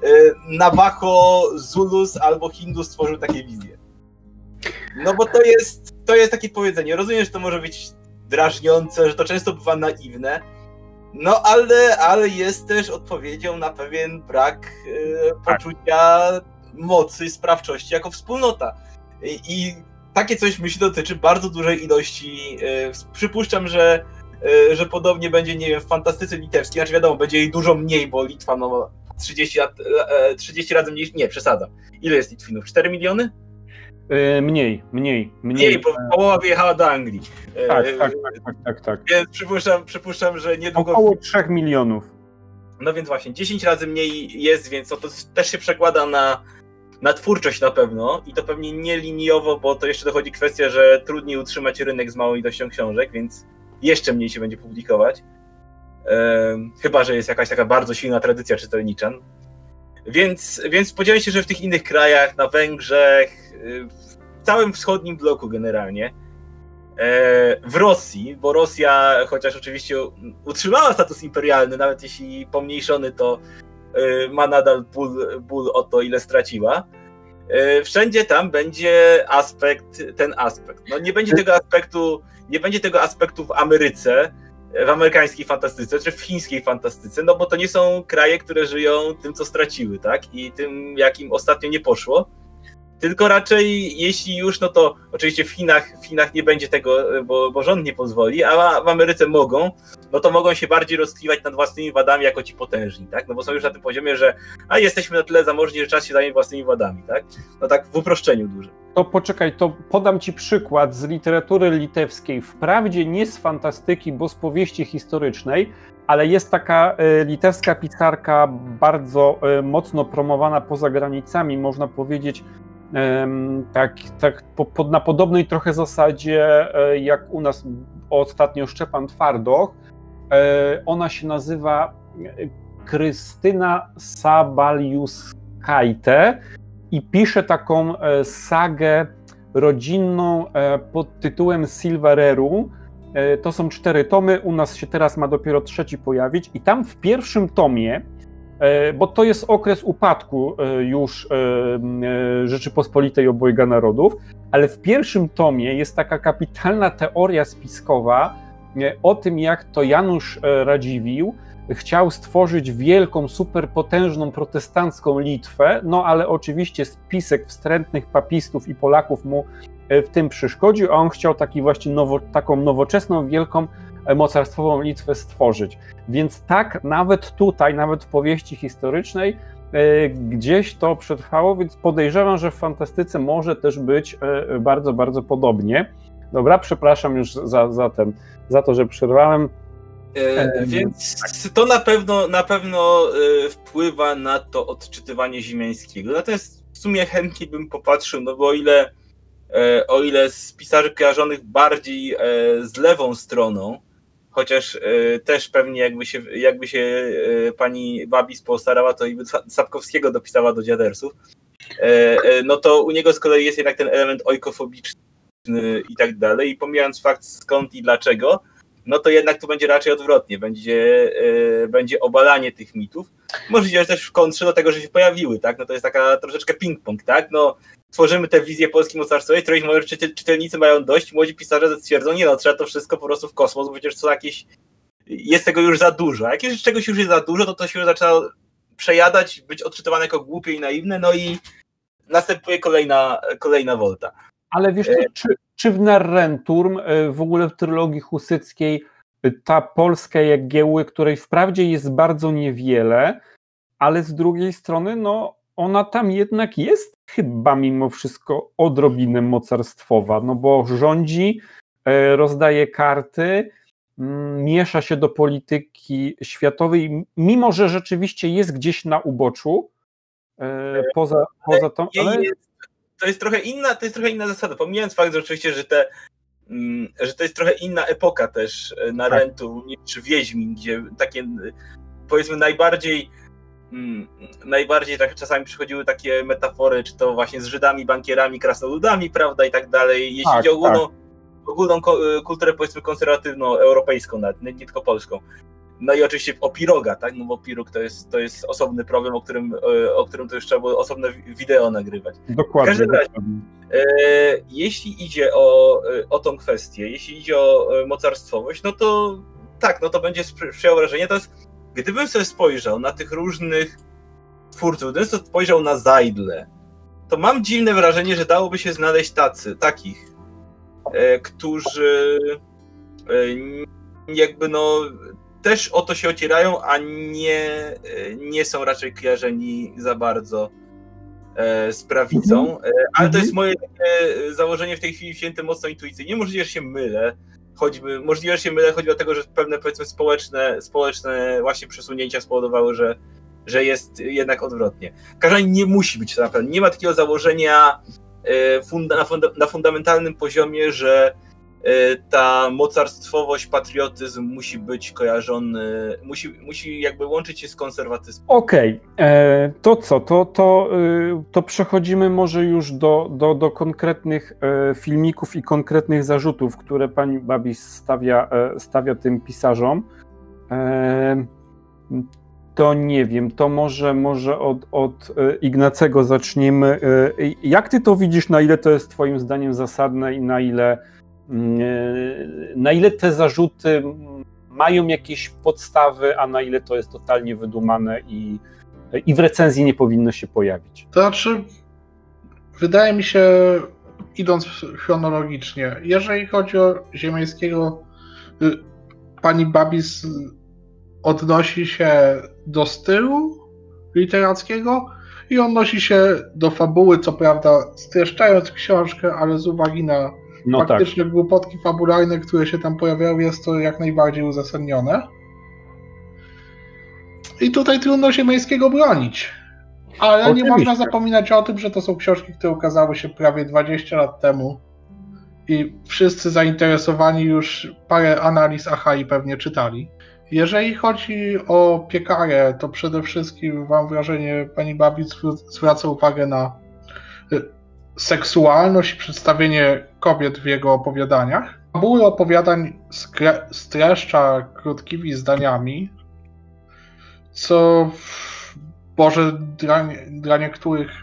Navajo, Zulus albo Hindu stworzył takie wizje. No bo to jest takie powiedzenie. Rozumiem, że to może być drażniące, że to często bywa naiwne, no ale jest też odpowiedzią na pewien brak poczucia mocy, sprawczości jako wspólnota. I takie coś myśli dotyczy bardzo dużej ilości. Przypuszczam, że podobnie będzie, nie wiem, w fantastyce litewskiej. Znaczy wiadomo, będzie jej dużo mniej, bo Litwa ma 30 razy mniej. Nie, przesadzam. Ile jest Litwinów? 4 miliony? Mniej, bo połowa wyjechała do Anglii. Tak. Więc przypuszczam, że niedługo... Około 3 milionów. No więc właśnie, 10 razy mniej jest, więc to też się przekłada na twórczość na pewno i to pewnie nie liniowo, bo to jeszcze dochodzi kwestia, że trudniej utrzymać rynek z małą ilością książek, więc jeszcze mniej się będzie publikować. Chyba że jest jakaś taka bardzo silna tradycja czytelnicza. Więc spodziewam się, że w tych innych krajach, na Węgrzech, w całym wschodnim bloku generalnie, w Rosji, bo Rosja, chociaż oczywiście utrzymała status imperialny, nawet jeśli pomniejszony, to ma nadal ból o to, ile straciła. Wszędzie tam będzie ten aspekt. No nie będzie tego aspektu w Ameryce, w amerykańskiej fantastyce, czy w chińskiej fantastyce, no bo to nie są kraje, które żyją tym, co straciły, tak? I tym, jak im ostatnio nie poszło. Tylko raczej, jeśli już, no to oczywiście w Chinach nie będzie tego, bo rząd nie pozwoli, a w Ameryce mogą, no to mogą się bardziej roztliwać nad własnymi wadami jako ci potężni, tak? No bo są już na tym poziomie, że jesteśmy na tyle zamożni, że czas się zająć własnymi wadami, tak? No tak w uproszczeniu dużym. To poczekaj, to podam ci przykład z literatury litewskiej. Wprawdzie nie z fantastyki, bo z powieści historycznej, ale jest taka litewska pisarka bardzo mocno promowana poza granicami, można powiedzieć, na podobnej trochę zasadzie jak u nas ostatnio Szczepan Twardoch. Ona się nazywa Krystyna Sabaliuskaite i pisze taką sagę rodzinną pod tytułem Silvereru. To są 4 tomy, u nas się teraz ma dopiero 3 pojawić i tam w pierwszym tomie, bo to jest okres upadku już Rzeczypospolitej Obojga Narodów, ale w pierwszym tomie jest taka kapitalna teoria spiskowa o tym, jak to Janusz Radziwiłł chciał stworzyć wielką, superpotężną protestancką Litwę, no ale oczywiście spisek wstrętnych papistów i Polaków mu w tym przeszkodził, a on chciał taką nowoczesną, wielką, mocarstwową Litwę stworzyć. Więc tak, nawet tutaj, nawet w powieści historycznej gdzieś to przetrwało, więc podejrzewam, że w fantastyce może też być bardzo, bardzo podobnie. Dobra, przepraszam już za to, że przerwałem. Więc to na pewno wpływa na to odczytywanie Ziemiańskiego. Natomiast w sumie chętnie bym popatrzył, no bo o ile z pisarzy kojarzonych bardziej z lewą stroną, chociaż też pewnie jakby się pani Babis postarała, to i by Sapkowskiego dopisała do dziadersów, no to u niego z kolei jest jednak ten element ojkofobiczny i tak dalej, i pomijając fakt skąd i dlaczego, no to jednak tu będzie raczej odwrotnie, będzie obalanie tych mitów. Możliwe też w kontrze do tego, że się pojawiły, tak? No to jest taka troszeczkę ping-pong, tak? No tworzymy tę wizję polskiej mocarstwowej, której moi czytelnicy mają dość, młodzi pisarze stwierdzą, nie no, trzeba to wszystko po prostu w kosmos, bo przecież jest tego już za dużo. A jak czegoś już jest za dużo, to się zaczyna przejadać, być odczytywane jako głupie i naiwne, no i następuje kolejna wolta. Ale wiesz co, czy w Narrenturm, w ogóle w trylogii husyckiej, ta polska Jagiełły, której wprawdzie jest bardzo niewiele, ale z drugiej strony, no ona tam jednak jest chyba mimo wszystko odrobinę mocarstwowa, no bo rządzi, rozdaje karty, miesza się do polityki światowej, mimo że rzeczywiście jest gdzieś na uboczu, poza tą, ale... To jest trochę inna zasada, pomijając fakt, że oczywiście, że to jest trochę inna epoka też Narrenturm niż Wiedźmin, gdzie takie, powiedzmy, najbardziej tak czasami przychodziły takie metafory, czy to właśnie z Żydami, bankierami, krasnoludami, prawda, i tak dalej, jeśli chodzi o ogólną kulturę, powiedzmy, konserwatywno-europejską, nawet, nie tylko polską. No i oczywiście o piroga, tak? No bo pirog to jest osobny problem, o którym to już trzeba było osobne wideo nagrywać. Dokładnie. W każdym razie, jeśli idzie o tą kwestię, jeśli idzie o mocarstwowość, no to tak, no to będzie sprzyjało wrażenie. To jest, gdybym sobie spojrzał na tych różnych twórców, gdybym sobie spojrzał na Zajdle, to mam dziwne wrażenie, że dałoby się znaleźć takich, którzy jakby no też o to się ocierają, a nie są raczej kojarzeni za bardzo z prawicą, ale to jest moje takie założenie w tej chwili wzięte mocno intuicyjnie. Możliwe, że się mylę, choćby o tego, że pewne, powiedzmy, społeczne właśnie przesunięcia spowodowały, że jest jednak odwrotnie. Każdy nie musi być to naprawdę. Nie ma takiego założenia na fundamentalnym poziomie, że ta mocarstwowość, patriotyzm musi być kojarzony, musi jakby łączyć się z konserwatyzmem. Okej, to co? To przechodzimy może już do konkretnych filmików i konkretnych zarzutów, które pani Babis stawia tym pisarzom. To nie wiem, to może od Ignacego zaczniemy. Jak ty to widzisz, na ile to jest twoim zdaniem zasadne i na ile te zarzuty mają jakieś podstawy, a na ile to jest totalnie wydumane i w recenzji nie powinno się pojawić? To znaczy, wydaje mi się, idąc chronologicznie, jeżeli chodzi o Ziemiańskiego, pani Babis odnosi się do stylu literackiego i odnosi się do fabuły, co prawda streszczając książkę, ale z uwagi na faktyczne głupotki fabularne, które się tam pojawiają, jest to jak najbardziej uzasadnione. I tutaj trudno Ziemiańskiego bronić. Ale oczywiście. Nie można zapominać o tym, że to są książki, które ukazały się prawie 20 lat temu i wszyscy zainteresowani już parę analiz Achai pewnie czytali. Jeżeli chodzi o Piekarę, to przede wszystkim mam wrażenie, pani Babis zwraca uwagę na seksualność i przedstawienie kobiet w jego opowiadaniach. Fabuły opowiadań streszcza krótkimi zdaniami, co może dla niektórych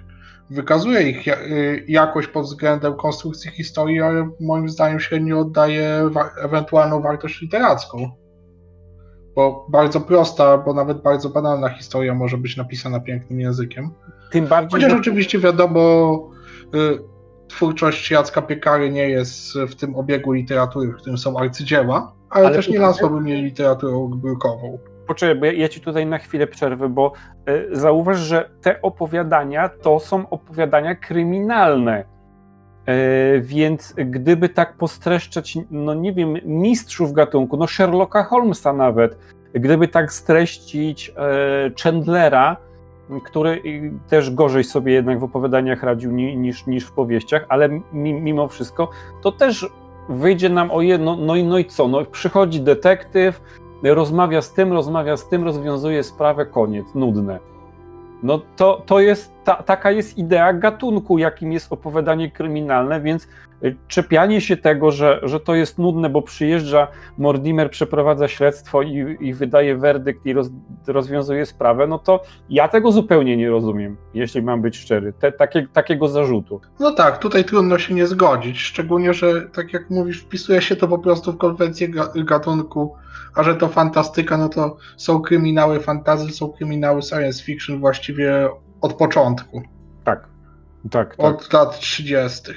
wykazuje ich jakość pod względem konstrukcji historii, ale moim zdaniem średnio oddaje ewentualną wartość literacką. Bo bardzo prosta, bo nawet bardzo banalna historia może być napisana pięknym językiem. Tym bardziej, chociaż oczywiście wiadomo, twórczość Jacka Piekary nie jest w tym obiegu literatury, w którym są arcydzieła, ale też nie nazwałbym jej literaturą brukową. Poczekaj, bo ja ci tutaj na chwilę przerwę, bo zauważ, że te opowiadania to są opowiadania kryminalne. Więc gdyby tak postreszczać, no nie wiem, mistrzów gatunku, no Sherlocka Holmesa nawet, gdyby tak streścić Chandlera, który też gorzej sobie jednak w opowiadaniach radził niż w powieściach, ale mimo wszystko to też wyjdzie nam o jedno, no i co, no przychodzi detektyw, rozmawia z tym, rozwiązuje sprawę, koniec, nudne. No to jest, taka jest idea gatunku, jakim jest opowiadanie kryminalne, więc czepianie się tego, że to jest nudne, bo przyjeżdża Mortimer, przeprowadza śledztwo i wydaje werdykt i rozwiązuje sprawę, no to ja tego zupełnie nie rozumiem, jeśli mam być szczery, takiego zarzutu. No tak, tutaj trudno się nie zgodzić, szczególnie, że tak jak mówisz, wpisuje się to po prostu w konwencję gatunku, a że to fantastyka, no to są kryminały fantasy, są kryminały science fiction właściwie od początku. Tak. Od lat 30.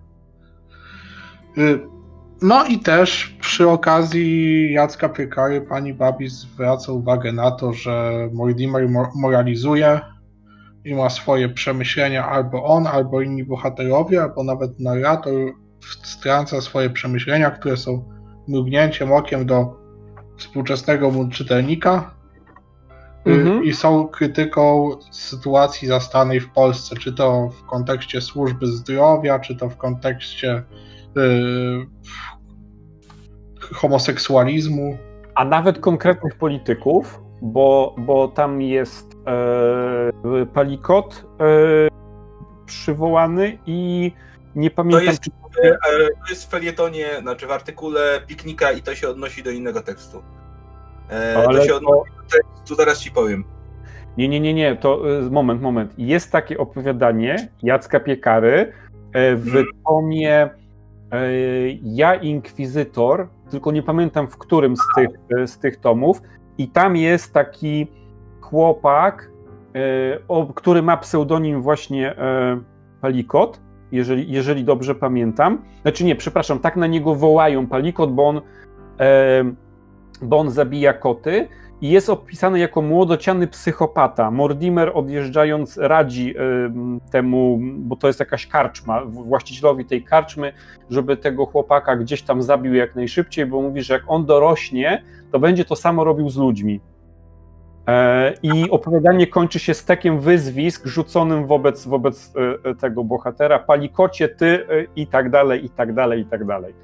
No i też przy okazji Jacka Piekary pani Babis zwraca uwagę na to, że Mortimer moralizuje i ma swoje przemyślenia, albo on, albo inni bohaterowie, albo nawet narrator wtrąca swoje przemyślenia, które są mrugnięciem okiem do współczesnego czytelnika i są krytyką sytuacji zastanej w Polsce, czy to w kontekście służby zdrowia, czy to w kontekście homoseksualizmu. A nawet konkretnych polityków, bo tam jest Palikot przywołany i nie pamiętam... To jest w felietonie, znaczy w artykule Piknika i to się odnosi do innego tekstu. To się odnosi do tekstu, zaraz ci powiem. Nie, to moment. Jest takie opowiadanie Jacka Piekary w tomie Ja Inkwizytor, tylko nie pamiętam w którym z tych tomów, i tam jest taki chłopak, który ma pseudonim właśnie Palikot, jeżeli dobrze pamiętam. Znaczy nie, przepraszam, tak na niego wołają Palikot, bo on zabija koty i jest opisany jako młodociany psychopata. Mortimer odjeżdżając radzi temu, bo to jest jakaś karczma, właścicielowi tej karczmy, żeby tego chłopaka gdzieś tam zabił jak najszybciej, bo mówi, że jak on dorośnie, to będzie to samo robił z ludźmi. I opowiadanie kończy się stekiem wyzwisk rzuconym wobec tego bohatera. Palikocie, ty i tak dalej, i tak dalej, i tak dalej.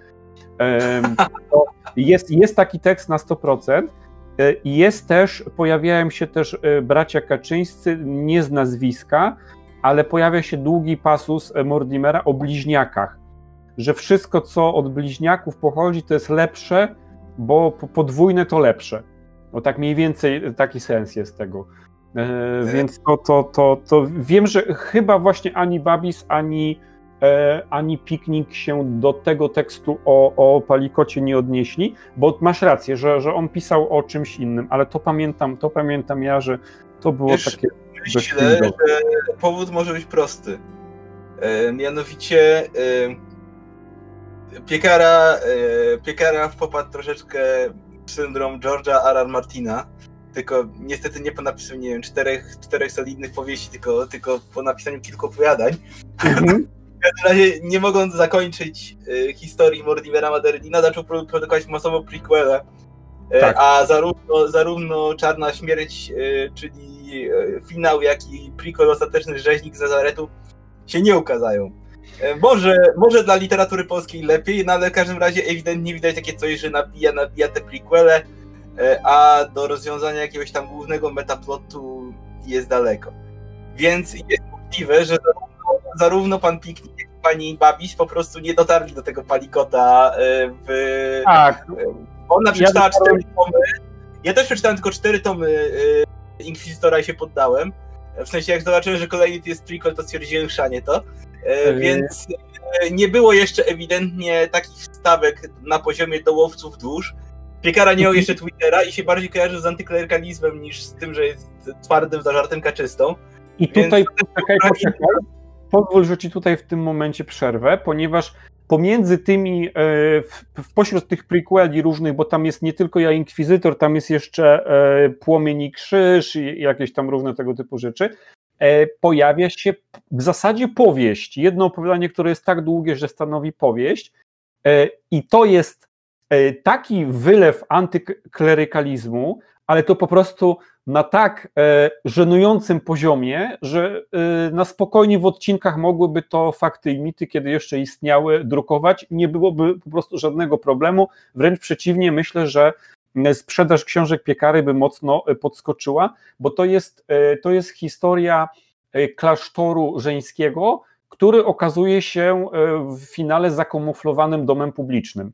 Jest taki tekst na 100%. Pojawiają się też bracia Kaczyńscy, nie z nazwiska, ale pojawia się długi pasus Mortimera o bliźniakach, że wszystko, co od bliźniaków pochodzi, to jest lepsze, bo podwójne to lepsze. No tak mniej więcej taki sens jest tego. Więc to wiem, że chyba właśnie ani Babis, ani Piknik się do tego tekstu o Palikocie nie odnieśli, bo masz rację, że on pisał o czymś innym, ale to pamiętam ja, że to było takie... Myślę, że powód może być prosty. Mianowicie Piekara wpopadł troszeczkę w syndrom George'a R.R. Martina, tylko niestety nie po napisaniu, nie wiem, czterech solidnych powieści, tylko po napisaniu kilku opowiadań. W każdym razie, nie mogąc zakończyć historii Mortimera Maderdina, zaczął produkować masowo prequele, tak. A zarówno Czarna Śmierć, czyli finał, jak i prequel Ostateczny Rzeźnik z Nazaretu się nie ukazają. Może dla literatury polskiej lepiej, no ale w każdym razie ewidentnie widać takie coś, że nabija te prequele, a do rozwiązania jakiegoś tam głównego metaplotu jest daleko. Więc jest możliwe, że zarówno pan Piknik, jak i pani Babis po prostu nie dotarli do tego Palikota Tak. Ona przeczytała 4 tomy. Ja też przeczytałem tylko 4 tomy Inkwizytora i się poddałem. W sensie, jak zobaczyłem, że kolejny to jest prequel, to stwierdziłem, chrzanie to. Więc nie było jeszcze ewidentnie takich wstawek na poziomie dołowców dusz. Piekara nie miał jeszcze Twittera i się bardziej kojarzy z antyklerykalizmem niż z tym, że jest twardym zażartem kaczystą. I tutaj, poczekaj. Pozwól, że ci tutaj w tym momencie przerwę, ponieważ pomiędzy tymi, pośród tych prequeli różnych, bo tam jest nie tylko Ja Inkwizytor, tam jest jeszcze Płomień i Krzyż i jakieś tam różne tego typu rzeczy, pojawia się w zasadzie powieść, jedno opowiadanie, które jest tak długie, że stanowi powieść, i to jest taki wylew antyklerykalizmu, ale to po prostu na tak żenującym poziomie, że na spokojnie w odcinkach mogłyby to Fakty i Mity, kiedy jeszcze istniały, drukować. Nie byłoby po prostu żadnego problemu. Wręcz przeciwnie, myślę, że sprzedaż książek Piekary by mocno podskoczyła, bo to jest historia klasztoru żeńskiego, który okazuje się w finale zakamuflowanym domem publicznym.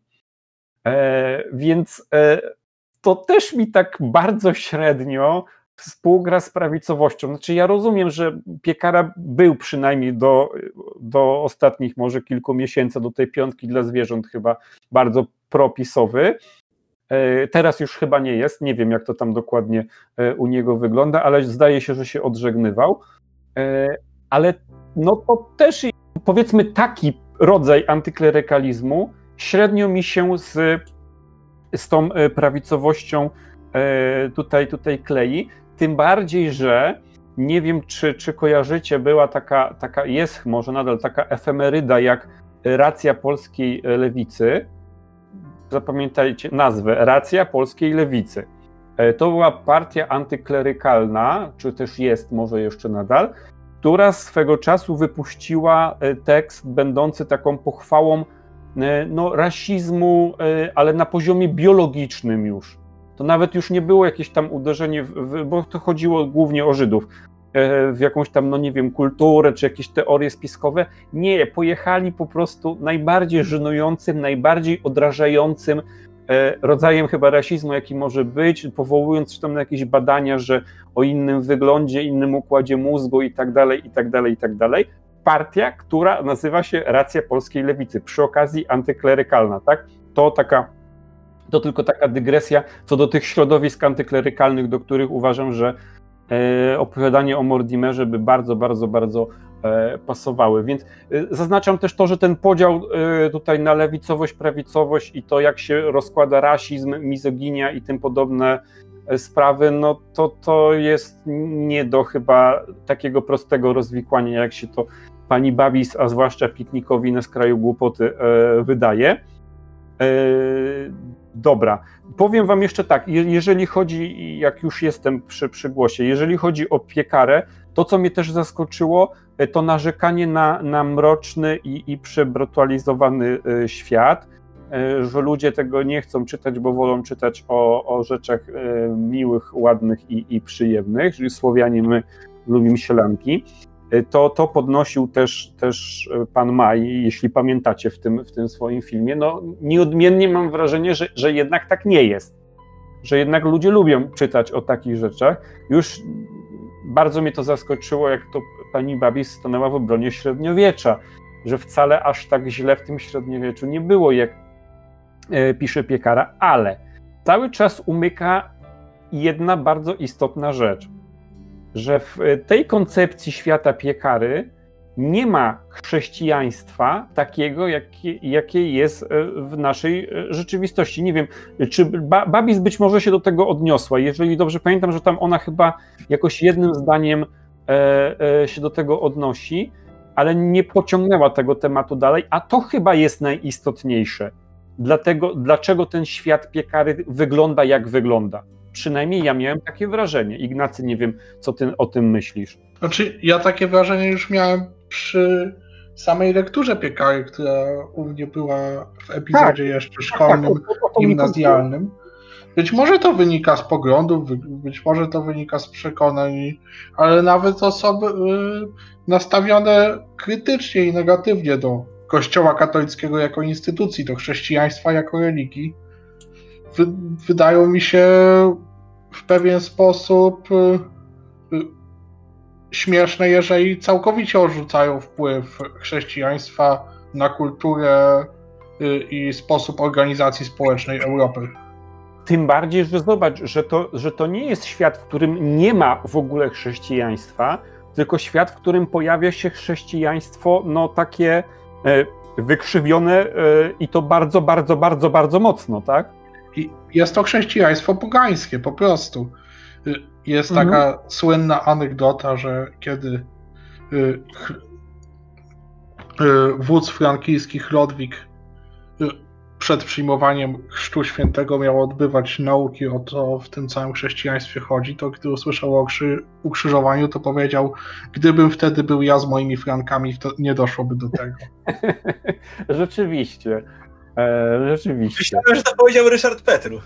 Więc to też mi tak bardzo średnio współgra z prawicowością. Znaczy ja rozumiem, że Piekara był przynajmniej do ostatnich może kilku miesięcy, do tej piątki dla zwierząt chyba bardzo propisowy. Teraz już chyba nie jest, nie wiem jak to tam dokładnie u niego wygląda, ale zdaje się, że się odżegnywał. Ale no to też powiedzmy taki rodzaj antyklerykalizmu średnio mi się z tą prawicowością tutaj klei, tym bardziej, że nie wiem, czy kojarzycie, była taka, jest może nadal taka efemeryda jak Racja Polskiej Lewicy. Zapamiętajcie nazwę, Racja Polskiej Lewicy. To była partia antyklerykalna, czy też jest może jeszcze nadal, która swego czasu wypuściła tekst będący taką pochwałą rasizmu, ale na poziomie biologicznym już. To nawet już nie było jakieś tam uderzenie, bo to chodziło głównie o Żydów, w jakąś tam, no nie wiem, kulturę, czy jakieś teorie spiskowe. Nie, pojechali po prostu najbardziej żenującym, najbardziej odrażającym rodzajem chyba rasizmu, jaki może być, powołując się tam na jakieś badania, że o innym wyglądzie, innym układzie mózgu i tak dalej, i tak dalej, i tak dalej. Partia, która nazywa się Racja Polskiej Lewicy, przy okazji antyklerykalna, tak? To tylko taka dygresja co do tych środowisk antyklerykalnych, do których uważam, że opowiadanie o Mortimerze by bardzo, bardzo, bardzo pasowały. Więc zaznaczam też to, że ten podział tutaj na lewicowość, prawicowość i to, jak się rozkłada rasizm, mizoginia i tym podobne sprawy, no to jest nie do chyba takiego prostego rozwikłania, jak się to pani Babis, a zwłaszcza Piknikowi na skraju głupoty wydaje. Dobra, powiem wam jeszcze tak, jeżeli chodzi, jak już jestem przy głosie, jeżeli chodzi o Piekarę, to co mnie też zaskoczyło, to narzekanie na mroczny i przebrutualizowany świat, że ludzie tego nie chcą czytać, bo wolą czytać o rzeczach miłych, ładnych i przyjemnych, czyli Słowianie, my lubimy sielanki. To podnosił też pan Maj, jeśli pamiętacie w tym swoim filmie. No, nieodmiennie mam wrażenie, że jednak tak nie jest. Że jednak ludzie lubią czytać o takich rzeczach. Już bardzo mnie to zaskoczyło, jak to pani Babis stanęła w obronie średniowiecza, że wcale aż tak źle w tym średniowieczu nie było, jak pisze Piekara, ale cały czas umyka jedna bardzo istotna rzecz, że w tej koncepcji świata Piekary nie ma chrześcijaństwa takiego, jakie jest w naszej rzeczywistości. Nie wiem, czy Babis być może się do tego odniosła. Jeżeli dobrze pamiętam, że tam ona chyba jakoś jednym zdaniem się do tego odnosi, ale nie pociągnęła tego tematu dalej, a to chyba jest najistotniejsze. Dlaczego ten świat Piekary wygląda, jak wygląda. Przynajmniej ja miałem takie wrażenie. Ignacy, nie wiem, co ty o tym myślisz. Znaczy, ja takie wrażenie już miałem przy samej lekturze Piekary, która u mnie była w epizodzie jeszcze szkolnym, gimnazjalnym. Być może to wynika z poglądów, być może to wynika z przekonań, ale nawet osoby nastawione krytycznie i negatywnie do Kościoła katolickiego jako instytucji, do chrześcijaństwa jako religii, wydają mi się w pewien sposób śmieszne, jeżeli całkowicie odrzucają wpływ chrześcijaństwa na kulturę i sposób organizacji społecznej Europy. Tym bardziej, że zobacz, że to nie jest świat, w którym nie ma w ogóle chrześcijaństwa, tylko świat, w którym pojawia się chrześcijaństwo, no takie wykrzywione i to bardzo, bardzo, bardzo, bardzo mocno, tak? I jest to chrześcijaństwo pogańskie, po prostu. Jest taka słynna anegdota, że kiedy wódz frankijski Chlodwig przed przyjmowaniem Chrztu Świętego miał odbywać nauki o to w tym całym chrześcijaństwie chodzi, to gdy usłyszał o ukrzyżowaniu, to powiedział, gdybym wtedy był ja z moimi Frankami, to nie doszłoby do tego. Rzeczywiście. Myślałem, że to powiedział Ryszard Petru.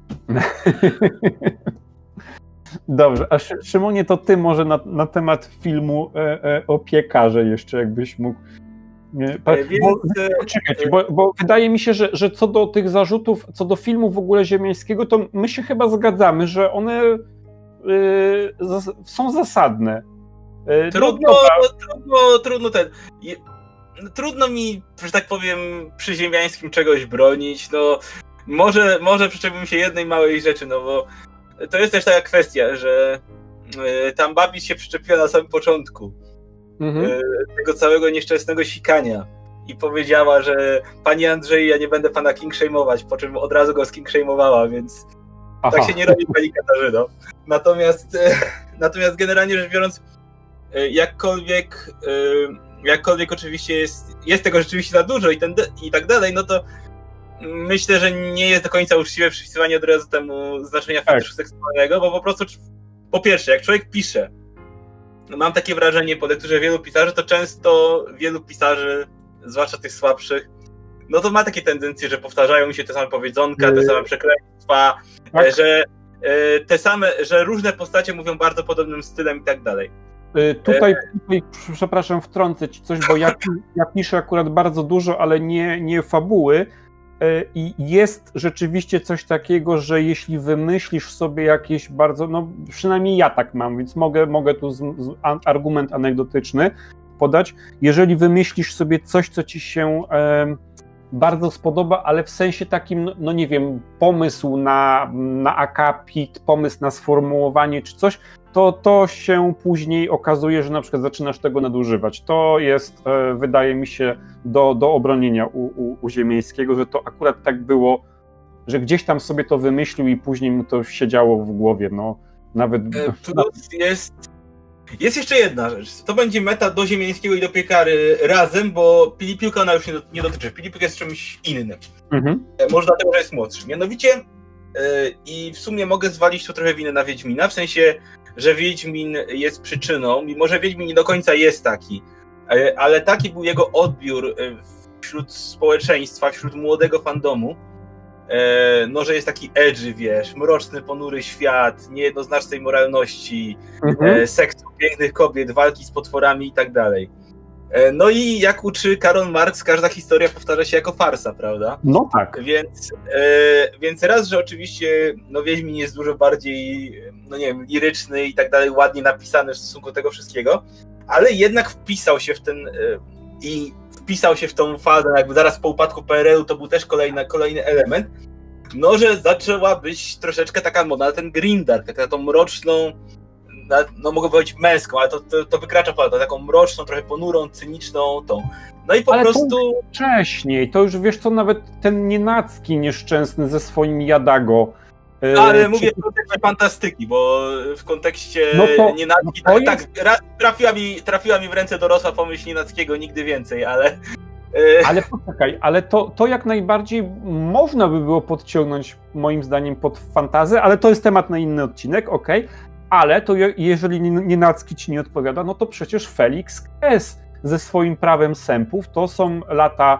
Dobrze, a Szymonie, to ty może na temat filmu o piekarze jeszcze jakbyś mógł. Bo wydaje mi się, że co do tych zarzutów, co do filmu w ogóle ziemiańskiego, to my się chyba zgadzamy, że one są zasadne. Trudno mi, że tak powiem, przy ziemiańskim czegoś bronić. No, może przyczepiłbym się jednej małej rzeczy, no bo to jest też taka kwestia, że tam Babis się przyczepiła na samym początku tego całego nieszczęsnego sikania i powiedziała, że pani Andrzej, ja nie będę pana kingshame'ować, po czym od razu go skingshame'owała, więc tak się nie robi pani Katarzyno. Natomiast generalnie rzecz biorąc, jakkolwiek oczywiście jest tego rzeczywiście za dużo i tak dalej, no to myślę, że nie jest do końca uczciwe przypisywanie od razu temu znaczenia fetyszu seksualnego, bo po prostu, po pierwsze, jak człowiek pisze, no mam takie wrażenie po lekturze wielu pisarzy, to często wielu pisarzy, zwłaszcza tych słabszych, no to ma takie tendencje, że powtarzają mi się te same powiedzonka, te same przekleństwa, że różne postacie mówią bardzo podobnym stylem i tak dalej. Tutaj przepraszam, wtrącę ci coś, bo ja piszę akurat bardzo dużo, ale nie fabuły. I jest rzeczywiście coś takiego, że jeśli wymyślisz sobie jakieś bardzo, no przynajmniej ja tak mam, więc mogę tu argument anegdotyczny podać. Jeżeli wymyślisz sobie coś, co ci się bardzo spodoba, ale w sensie takim, no nie wiem, pomysł na akapit, pomysł na sformułowanie czy coś, to się później okazuje, że na przykład zaczynasz tego nadużywać. To jest, wydaje mi się, do obronienia u Ziemiańskiego, że to akurat tak było, że gdzieś tam sobie to wymyślił i później mu to siedziało w głowie. No, nawet... Jest jeszcze jedna rzecz. To będzie meta do Ziemiańskiego i do Piekary razem, bo Pilipiuka ona już nie dotyczy. Pilipiuk jest czymś innym. Może dlatego, że jest młodszy. Mianowicie i w sumie mogę zwalić tu trochę winę na Wiedźmina, w sensie, że Wiedźmin jest przyczyną, mimo że Wiedźmin nie do końca jest taki, ale taki był jego odbiór wśród społeczeństwa, wśród młodego fandomu, no, że jest taki edgy, wiesz, mroczny, ponury świat, niejednoznacznej moralności, seksu pięknych kobiet, walki z potworami i tak dalej. No i jak uczy Karol Marx, każda historia powtarza się jako farsa, prawda? No tak. Więc raz, że oczywiście no Wiedźmin jest dużo bardziej, no nie wiem, liryczny i tak dalej, ładnie napisany w stosunku do tego wszystkiego, ale jednak wpisał się w tą fazę, jakby zaraz po upadku PRL-u to był też kolejny element, no że zaczęła być troszeczkę taka moda na ten grindark, tak na tą mroczną, no mogę powiedzieć męską, ale to wykracza poza taką mroczną, trochę ponurą, cyniczną tą. No i po prostu... To wcześniej, to już wiesz co, nawet ten Nienacki nieszczęsny ze swoim Jadago. Ale mówię w kontekście fantastyki, bo w kontekście Nienacki raz trafiła mi w ręce dorosła pomyśl Nienackiego, nigdy więcej, ale... Ale poczekaj, ale to jak najbardziej można by było podciągnąć moim zdaniem pod fantazję, ale to jest temat na inny odcinek, okej. Ale to jeżeli Nienacki ci nie odpowiada, no to przecież Felix S. ze swoim prawem sępów, to są lata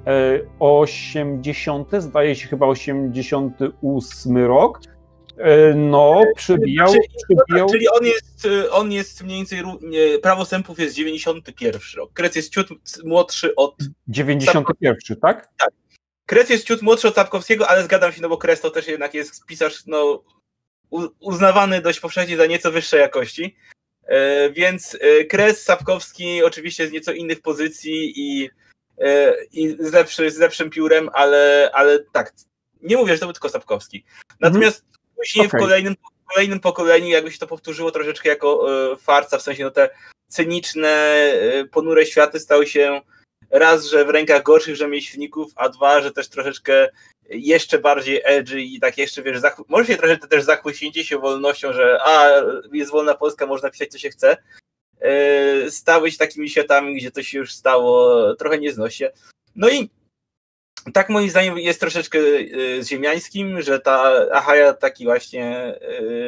80., zdaje się chyba 88 rok, no przybijał. Czyli on jest mniej więcej, prawo sępów jest 91 rok, Kres jest ciut młodszy od... 91, tak? Tak. Kres jest ciut młodszy od Sapkowskiego, ale zgadzam się, no bo Kres to też jednak jest pisarz, no uznawany dość powszechnie za nieco wyższej jakości. Więc Kres, Sapkowski oczywiście z nieco innych pozycji i z lepszym piórem, ale tak, nie mówię, że to był tylko Sapkowski. Natomiast później w kolejnym pokoleniu jakby się to powtórzyło troszeczkę jako farsa, w sensie no te cyniczne, ponure światy stały się raz, że w rękach gorszych rzemieślników, a dwa, że też troszeczkę jeszcze bardziej edgy i tak jeszcze, wiesz, może się trochę też zachłyśnięcie się wolnością, że jest wolna Polska, można pisać co się chce, stały się takimi światami, gdzie to się już stało trochę nieznośnie. No i tak moim zdaniem jest troszeczkę z Ziemiańskim, że ta Achaja taki właśnie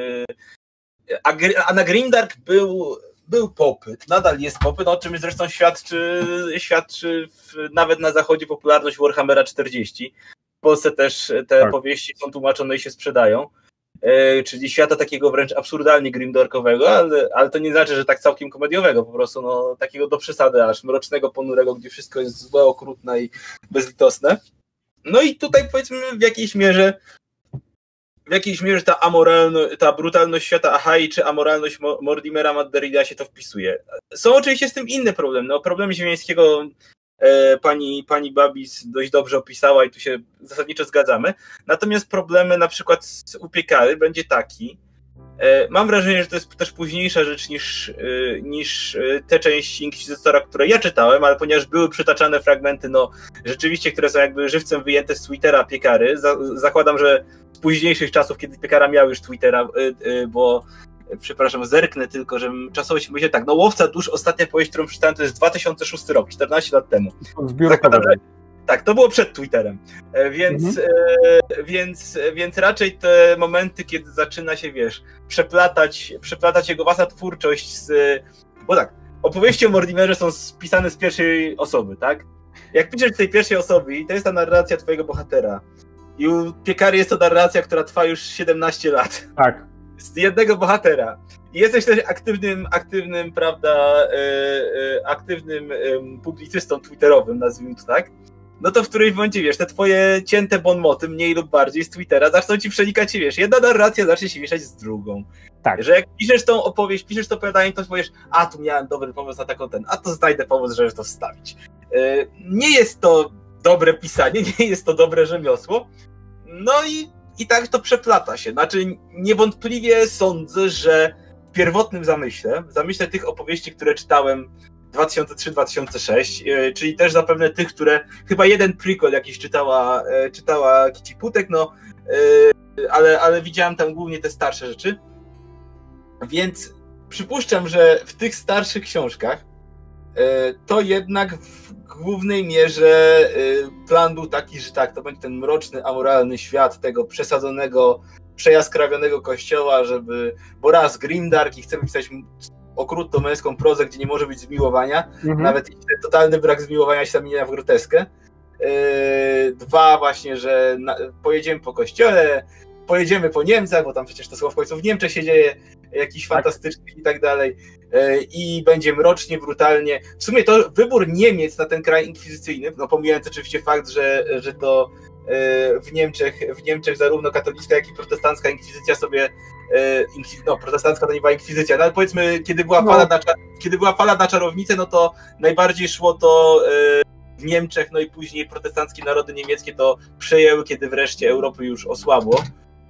a na Grimdark był popyt, nadal jest popyt, o czym zresztą świadczy nawet na zachodzie popularność Warhammera 40. W Polsce też te powieści są tłumaczone i się sprzedają, czyli świata takiego wręcz absurdalnie grimdarkowego, ale to nie znaczy, że tak całkiem komediowego, po prostu no, takiego do przesady, aż mrocznego, ponurego, gdzie wszystko jest złe, okrutne i bezlitosne. No i tutaj powiedzmy w jakiejś mierze ta brutalność świata Achai czy amoralność Mortimera Madderida się to wpisuje. Są oczywiście z tym inne problemy. No, problem Ziemiańskiego pani Babis dość dobrze opisała i tu się zasadniczo zgadzamy. Natomiast problemy na przykład u Piekary będzie taki, mam wrażenie, że to jest też późniejsza rzecz niż te części Inkwizytora, które ja czytałem, ale ponieważ były przytaczane fragmenty, no rzeczywiście, które są jakby żywcem wyjęte z Twittera Piekary, zakładam, że z późniejszych czasów, kiedy Piekara miał już Twittera, bo przepraszam, zerknę tylko, że czasowo się myślę tak, no Łowca Dusz, ostatnia powieść, którą przeczytałem, to jest 2006 rok, 14 lat temu. Zakładam, że tak, to było przed Twitterem, więc raczej te momenty, kiedy zaczyna się, wiesz, przeplatać jego własna twórczość bo tak, opowieści o Mortimerze są spisane z pierwszej osoby, tak? Jak piszesz z tej pierwszej osoby i to jest ta narracja twojego bohatera i u Piekary jest to narracja, która trwa już 17 lat. Tak. Z jednego bohatera. I jesteś też aktywnym, prawda, aktywnym publicystą twitterowym, nazwijmy to tak, no to w którymś momencie, wiesz, te twoje cięte bonmoty, mniej lub bardziej z Twittera, zaczną ci przenikać, wiesz, jedna narracja zacznie się mieszać z drugą. Tak. Że jak piszesz tą opowieść, piszesz to opowiadanie, to powiesz, tu miałem dobry pomysł na taką to znajdę pomysł, żeby to wstawić. Nie jest to dobre pisanie, nie jest to dobre rzemiosło, no i tak to przeplata się. Znaczy, niewątpliwie sądzę, że w pierwotnym zamyśle tych opowieści, które czytałem 2003-2006, czyli też zapewne tych, które chyba jeden prequel jakiś czytała Kici Putek, no, ale widziałem tam głównie te starsze rzeczy. Więc przypuszczam, że w tych starszych książkach to jednak w głównej mierze plan był taki, że tak, to będzie ten mroczny, amoralny świat tego przesadzonego, przejaskrawionego kościoła, bo raz Grimdark i chcemy pisać okrutną męską prozę, gdzie nie może być zmiłowania, nawet totalny brak zmiłowania się zamienia w groteskę. Dwa właśnie, że pojedziemy po kościele, pojedziemy po Niemcach, bo tam przecież to słowo w końcu w Niemczech się dzieje, jakiś fantastyczny i tak dalej, i będzie mrocznie, brutalnie. W sumie to wybór Niemiec na ten kraj inkwizycyjny, no pomijając oczywiście fakt, że to w Niemczech zarówno katolicka, jak i protestancka inkwizycja sobie, protestancka to nie była inkwizycja, no ale powiedzmy, kiedy była fala na czarownicę, no to najbardziej szło to w Niemczech, no i później protestanckie narody niemieckie to przejęły, kiedy wreszcie Europy już osłabło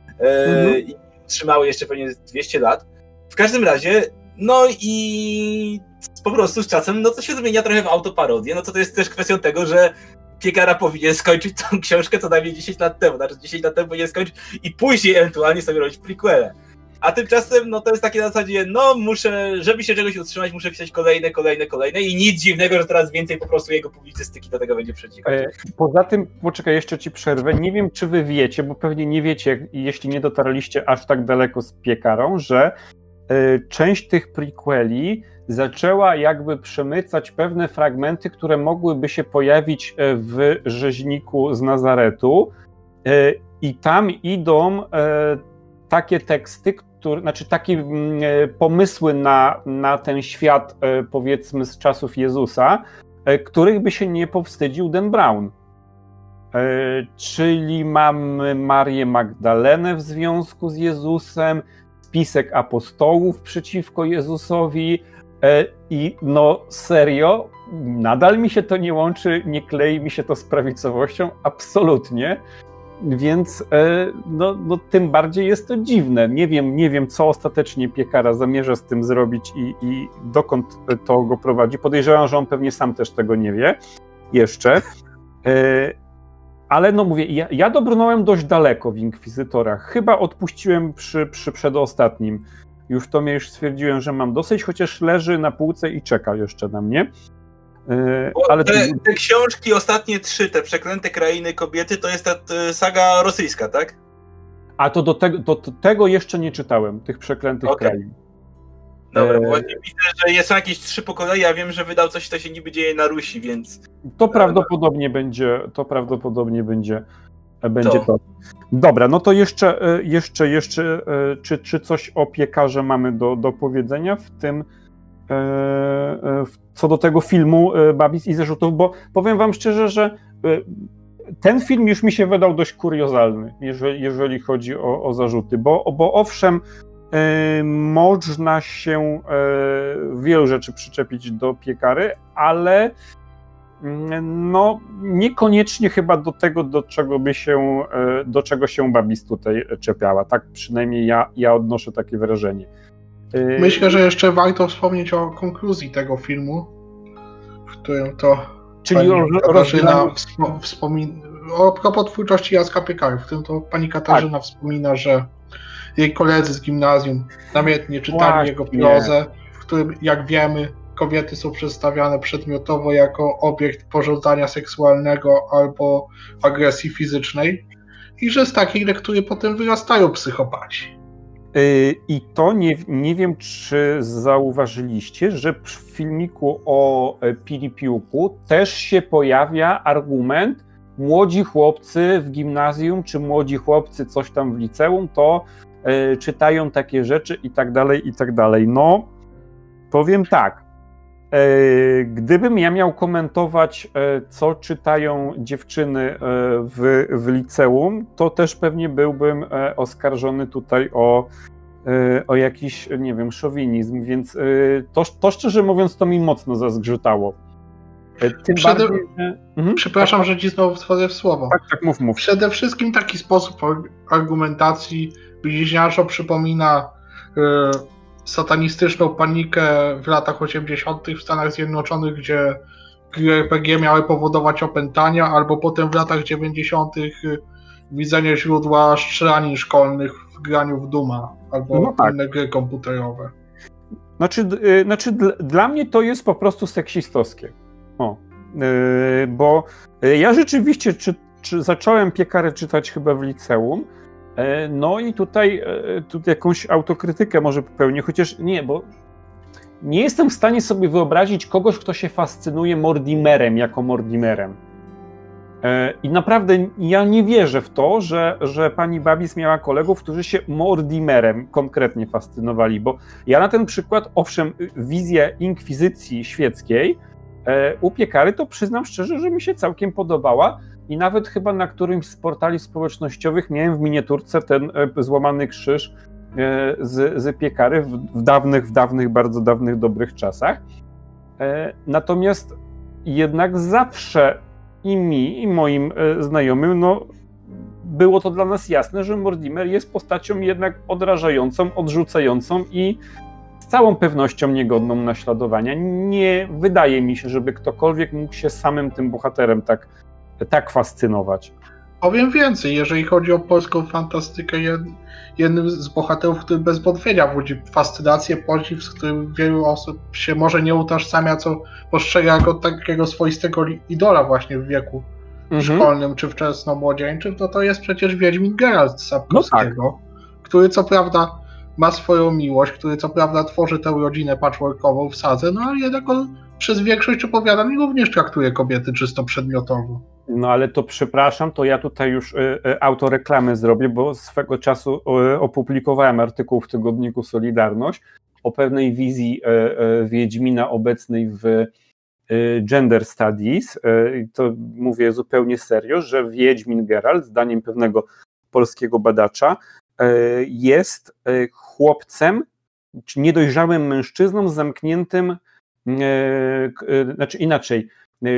i trzymały jeszcze pewnie 200 lat. W każdym razie, no i po prostu z czasem, no to się zmienia trochę w autoparodię, no to jest też kwestią tego, że Piekara powinien skończyć tą książkę co najmniej 10 lat temu, znaczy 10 lat temu powinien skończyć i później ewentualnie sobie robić prequele. A tymczasem, no to jest takie na zasadzie, no żeby się czegoś utrzymać, muszę pisać kolejne i nic dziwnego, że teraz więcej po prostu jego publicystyki do tego będzie przeciekać. Poza tym, poczekaj, jeszcze ci przerwę, nie wiem czy wy wiecie, bo pewnie nie wiecie, jeśli nie dotarliście aż tak daleko z Piekarą, że część tych prequeli zaczęła jakby przemycać pewne fragmenty, które mogłyby się pojawić w Rzeźniku z Nazaretu i tam idą takie teksty, takie pomysły na ten świat, powiedzmy z czasów Jezusa, których by się nie powstydził Dan Brown. Czyli mamy Marię Magdalenę w związku z Jezusem, spisek apostołów przeciwko Jezusowi i no serio, nadal mi się to nie łączy, nie klei mi się to z prawicowością, absolutnie. Więc no, tym bardziej jest to dziwne. Nie wiem, co ostatecznie Piekara zamierza z tym zrobić i dokąd to go prowadzi. Podejrzewam, że on pewnie sam też tego nie wie jeszcze. Ale no mówię, ja dobrnąłem dość daleko w Inkwizytorach. Chyba odpuściłem przy przedostatnim. Już to już stwierdziłem, że mam dosyć, chociaż leży na półce i czeka jeszcze na mnie. Ale te książki, ostatnie 3, te Przeklęte Krainy Kobiety, to jest ta saga rosyjska, tak? A to do tego jeszcze nie czytałem, tych Przeklętych Krain. Dobra, bo właśnie widzę, że są jakieś 3 po kolei, ja wiem, że wydał coś, co się niby dzieje na Rusi, więc... To prawdopodobnie będzie to. Dobra, no to jeszcze czy coś o Piekarze mamy do powiedzenia w tym, co do tego filmu Babis i zarzutów, bo powiem wam szczerze, że ten film już mi się wydał dość kuriozalny, jeżeli chodzi o zarzuty, bo owszem, można się wielu rzeczy przyczepić do Piekary, ale no niekoniecznie chyba do tego, do czego się Babis tutaj czepiała. Tak przynajmniej ja odnoszę takie wrażenie. Myślę, że jeszcze warto wspomnieć o konkluzji tego filmu, w którym to czyli Katarzyna wspomina o propos twórczości Jacka Piekary, w którym to pani Katarzyna wspomina, że jej koledzy z gimnazjum namiętnie czytali jego prozę, w którym, jak wiemy, kobiety są przedstawiane przedmiotowo jako obiekt pożądania seksualnego albo agresji fizycznej i że z takiej lektury potem wyrastają psychopaci. I to nie wiem, czy zauważyliście, że w filmiku o Pilipiuku też się pojawia argument: młodzi chłopcy w gimnazjum, czy młodzi chłopcy coś tam w liceum, to czytają takie rzeczy i tak dalej, i tak dalej. No, powiem tak, gdybym ja miał komentować, co czytają dziewczyny w liceum, to też pewnie byłbym oskarżony tutaj o jakiś, nie wiem, szowinizm, więc to szczerze mówiąc to mi mocno zazgrzytało. Przepraszam, że ci znowu wchodzę w słowo. Tak, mów. Przede wszystkim taki sposób argumentacji bliźniaczo przypomina satanistyczną panikę w latach 80. w Stanach Zjednoczonych, gdzie gry RPG miały powodować opętania, albo potem w latach 90. widzenie źródła strzelanin szkolnych w graniu w Duma, albo inne gry komputerowe. Znaczy dla mnie to jest po prostu seksistowskie. Bo ja rzeczywiście zacząłem Piekarę czytać chyba w liceum, no i tutaj jakąś autokrytykę może popełnię, chociaż nie, bo nie jestem w stanie sobie wyobrazić kogoś, kto się fascynuje Mortimerem jako Mortimerem. I naprawdę ja nie wierzę w to, że pani Babis miała kolegów, którzy się Mortimerem konkretnie fascynowali, bo ja na ten przykład, owszem, wizja inkwizycji świeckiej u Piekary to przyznam szczerze, że mi się całkiem podobała i nawet chyba na którymś z portali społecznościowych miałem w miniaturce ten złamany krzyż z Piekary w dawnych, bardzo dawnych, dobrych czasach. Natomiast jednak zawsze i mi, i moim znajomym, no było to dla nas jasne, że Mortimer jest postacią jednak odrażającą, odrzucającą i z całą pewnością niegodną naśladowania. Nie wydaje mi się, żeby ktokolwiek mógł się samym tym bohaterem tak fascynować. Powiem więcej, jeżeli chodzi o polską fantastykę, jednym z bohaterów, który bez wątpienia budzi fascynację, podziw, z którym wielu osób się może nie utożsamia, co postrzega jako takiego swoistego idola właśnie w wieku szkolnym czy wczesnomłodzieńczym, to jest przecież Wiedźmin Geralt z Sapkowskiego, który co prawda ma swoją miłość, który co prawda tworzy tę rodzinę patchworkową w sadze, no ale jednak on przez większość opowiadań również traktuje kobiety czysto przedmiotowo. No ale to przepraszam, to ja tutaj już autoreklamę zrobię, bo swego czasu opublikowałem artykuł w tygodniku Solidarność o pewnej wizji Wiedźmina obecnej w Gender Studies. To mówię zupełnie serio, że Wiedźmin Geralt, zdaniem pewnego polskiego badacza, jest chłopcem, czy niedojrzałym mężczyzną zamkniętym, znaczy inaczej,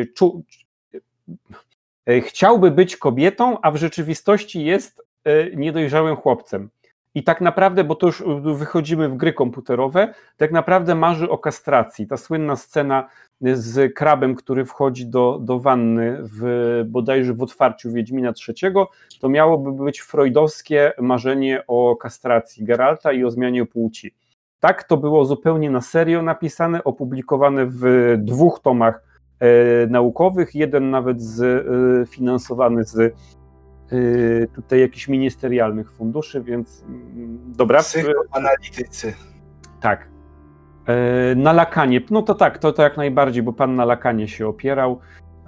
chciałby być kobietą, a w rzeczywistości jest niedojrzałym chłopcem. I tak naprawdę, bo to już wychodzimy w gry komputerowe, tak naprawdę marzy o kastracji. Ta słynna scena z krabem, który wchodzi do wanny bodajże w otwarciu Wiedźmina III, to miałoby być freudowskie marzenie o kastracji Geralta i o zmianie płci. Tak, to było zupełnie na serio napisane, opublikowane w 2 tomach naukowych, jeden nawet finansowany z tutaj jakichś ministerialnych funduszy, więc dobra. Psychoanalitycy. Tak. Na Lakanie, no to tak, to jak najbardziej, bo pan na Lakanie się opierał.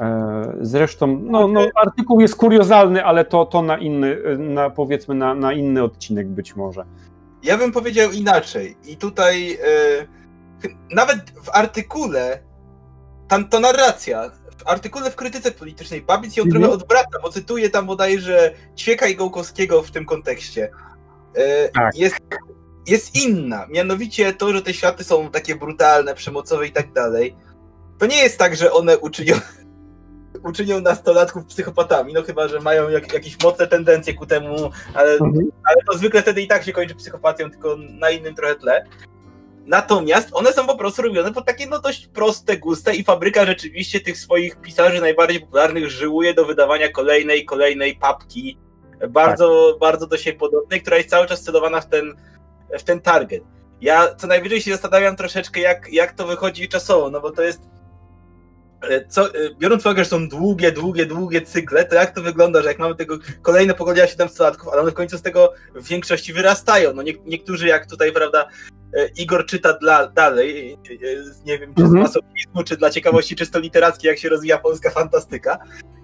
Zresztą, artykuł jest kuriozalny, ale to powiedzmy na inny odcinek być może. Ja bym powiedział inaczej. I tutaj nawet w artykule to narracja, w artykule w krytyce politycznej Babic ją trochę odwraca, bo cytuję tam bodajże Ćwieka i Gołkowskiego w tym kontekście. Tak. Jest inna, mianowicie to, że te światy są takie brutalne, przemocowe i tak dalej. To nie jest tak, że one uczynią nastolatków psychopatami, no chyba, że mają jakieś mocne tendencje ku temu, ale to zwykle wtedy i tak się kończy psychopatią, tylko na innym trochę tle. Natomiast one są po prostu robione pod takie dość proste gusta i fabryka rzeczywiście tych swoich pisarzy najbardziej popularnych żyłuje do wydawania kolejnej papki, bardzo do siebie podobnej, która jest cały czas celowana w ten target. Ja co najwyżej się zastanawiam troszeczkę, jak to wychodzi czasowo, no bo to jest biorąc pod uwagę, że są długie cykle, to jak to wygląda, że jak mamy tego kolejne pokolenia 17-latków, ale one w końcu z tego w większości wyrastają. No niektórzy, jak tutaj, prawda, Igor czyta dalej, nie wiem, czy z masochizmu, czy dla ciekawości czysto literackiej, jak się rozwija polska fantastyka,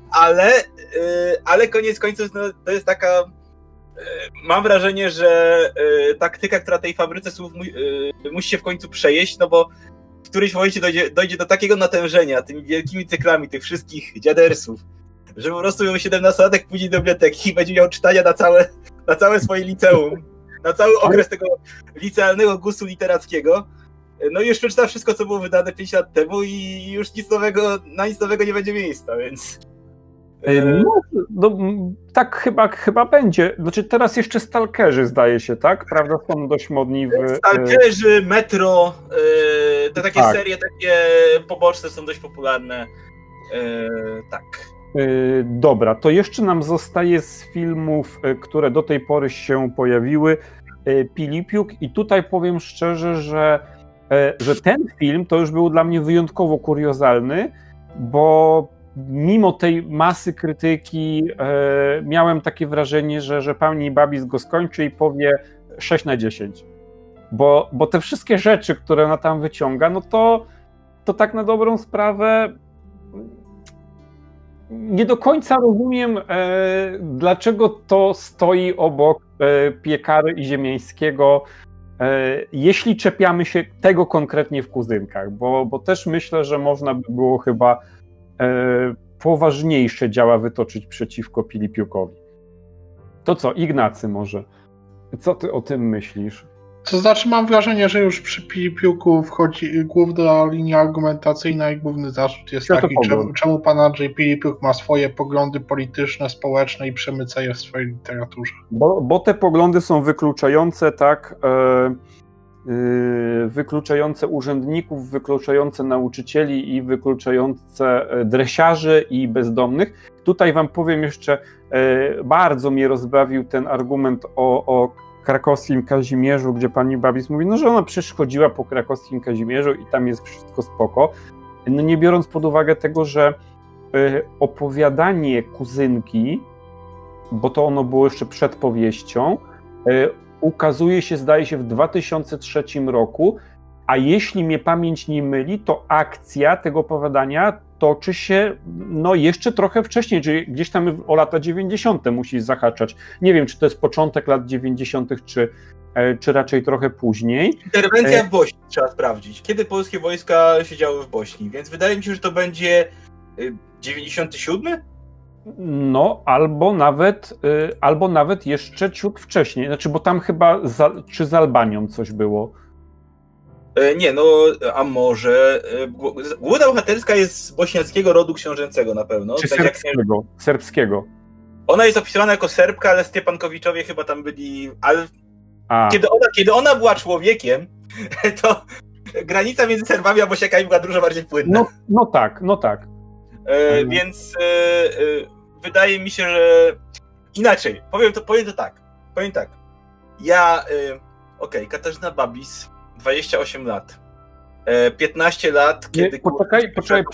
ale koniec końców no, to jest taka, mam wrażenie, że taktyka, która tej fabryce słów musi się w końcu przejeść, no bo w którymś momencie dojdzie do takiego natężenia tymi wielkimi cyklami tych wszystkich dziadersów, że po prostu 17-latek pójdzie do biblioteki i będzie miał czytania na całe swoje liceum, na cały okres tego licealnego gustu literackiego. No i już przeczyta wszystko, co było wydane 5 lat temu i już na nic nowego nie będzie miejsca, więc... No, tak chyba będzie. Znaczy teraz jeszcze stalkerzy, zdaje się, tak? Prawda? Są dość modni Stalkerzy, Metro, te takie serie, takie poboczne są dość popularne. Tak. Dobra, to jeszcze nam zostaje z filmów, które do tej pory się pojawiły, Pilipiuk, i tutaj powiem szczerze, że ten film to już był dla mnie wyjątkowo kuriozalny, bo mimo tej masy krytyki miałem takie wrażenie, że pani Babis go skończy i powie 6 na 10. Bo te wszystkie rzeczy, które ona tam wyciąga, no to tak na dobrą sprawę nie do końca rozumiem, dlaczego to stoi obok Piekary i Ziemiańskiego, jeśli czepiamy się tego konkretnie w Kuzynkach, bo też myślę, że można by było chyba poważniejsze działa wytoczyć przeciwko Pilipiukowi. To co, Ignacy może? Co ty o tym myślisz? To znaczy mam wrażenie, że już przy Pilipiuku wchodzi główna linia argumentacyjna i główny zarzut jest taki, czemu pan Andrzej Pilipiuk ma swoje poglądy polityczne, społeczne i przemyca je w swojej literaturze. Bo te poglądy są wykluczające, tak, wykluczające urzędników, wykluczające nauczycieli i wykluczające dresiarzy i bezdomnych. Tutaj wam powiem jeszcze, bardzo mnie rozbawił ten argument o krakowskim Kazimierzu, gdzie pani Babis mówi, no że ona przecież chodziła po krakowskim Kazimierzu i tam jest wszystko spoko. No nie biorąc pod uwagę tego, że opowiadanie Kuzynki, bo to ono było jeszcze przed powieścią, ukazuje się, zdaje się, w 2003 roku, a jeśli mnie pamięć nie myli, to akcja tego opowiadania toczy się no jeszcze trochę wcześniej, czyli gdzieś tam o lata 90. musi zahaczać. Nie wiem, czy to jest początek lat 90., czy raczej trochę później. Interwencja w Bośni trzeba sprawdzić. Kiedy polskie wojska siedziały w Bośni, więc wydaje mi się, że to będzie 97? No, albo nawet jeszcze ciut wcześniej, znaczy, bo tam chyba, czy z Albanią coś było? Nie, no, a może... Głóda bohaterska jest z bośniackiego rodu książęcego na pewno. Czy tak serbskiego? Serbskiego. Ona jest opisywana jako Serbka, ale Stjepankowiczowie chyba tam byli... Ale kiedy ona była człowiekiem, to granica między Serbami a Bośniakami była dużo bardziej płynna. No tak. Więc wydaje mi się, że inaczej. Powiem tak. Ja, Katarzyna Babis, 28 lat. 15 lat, kiedy... Poczekaj,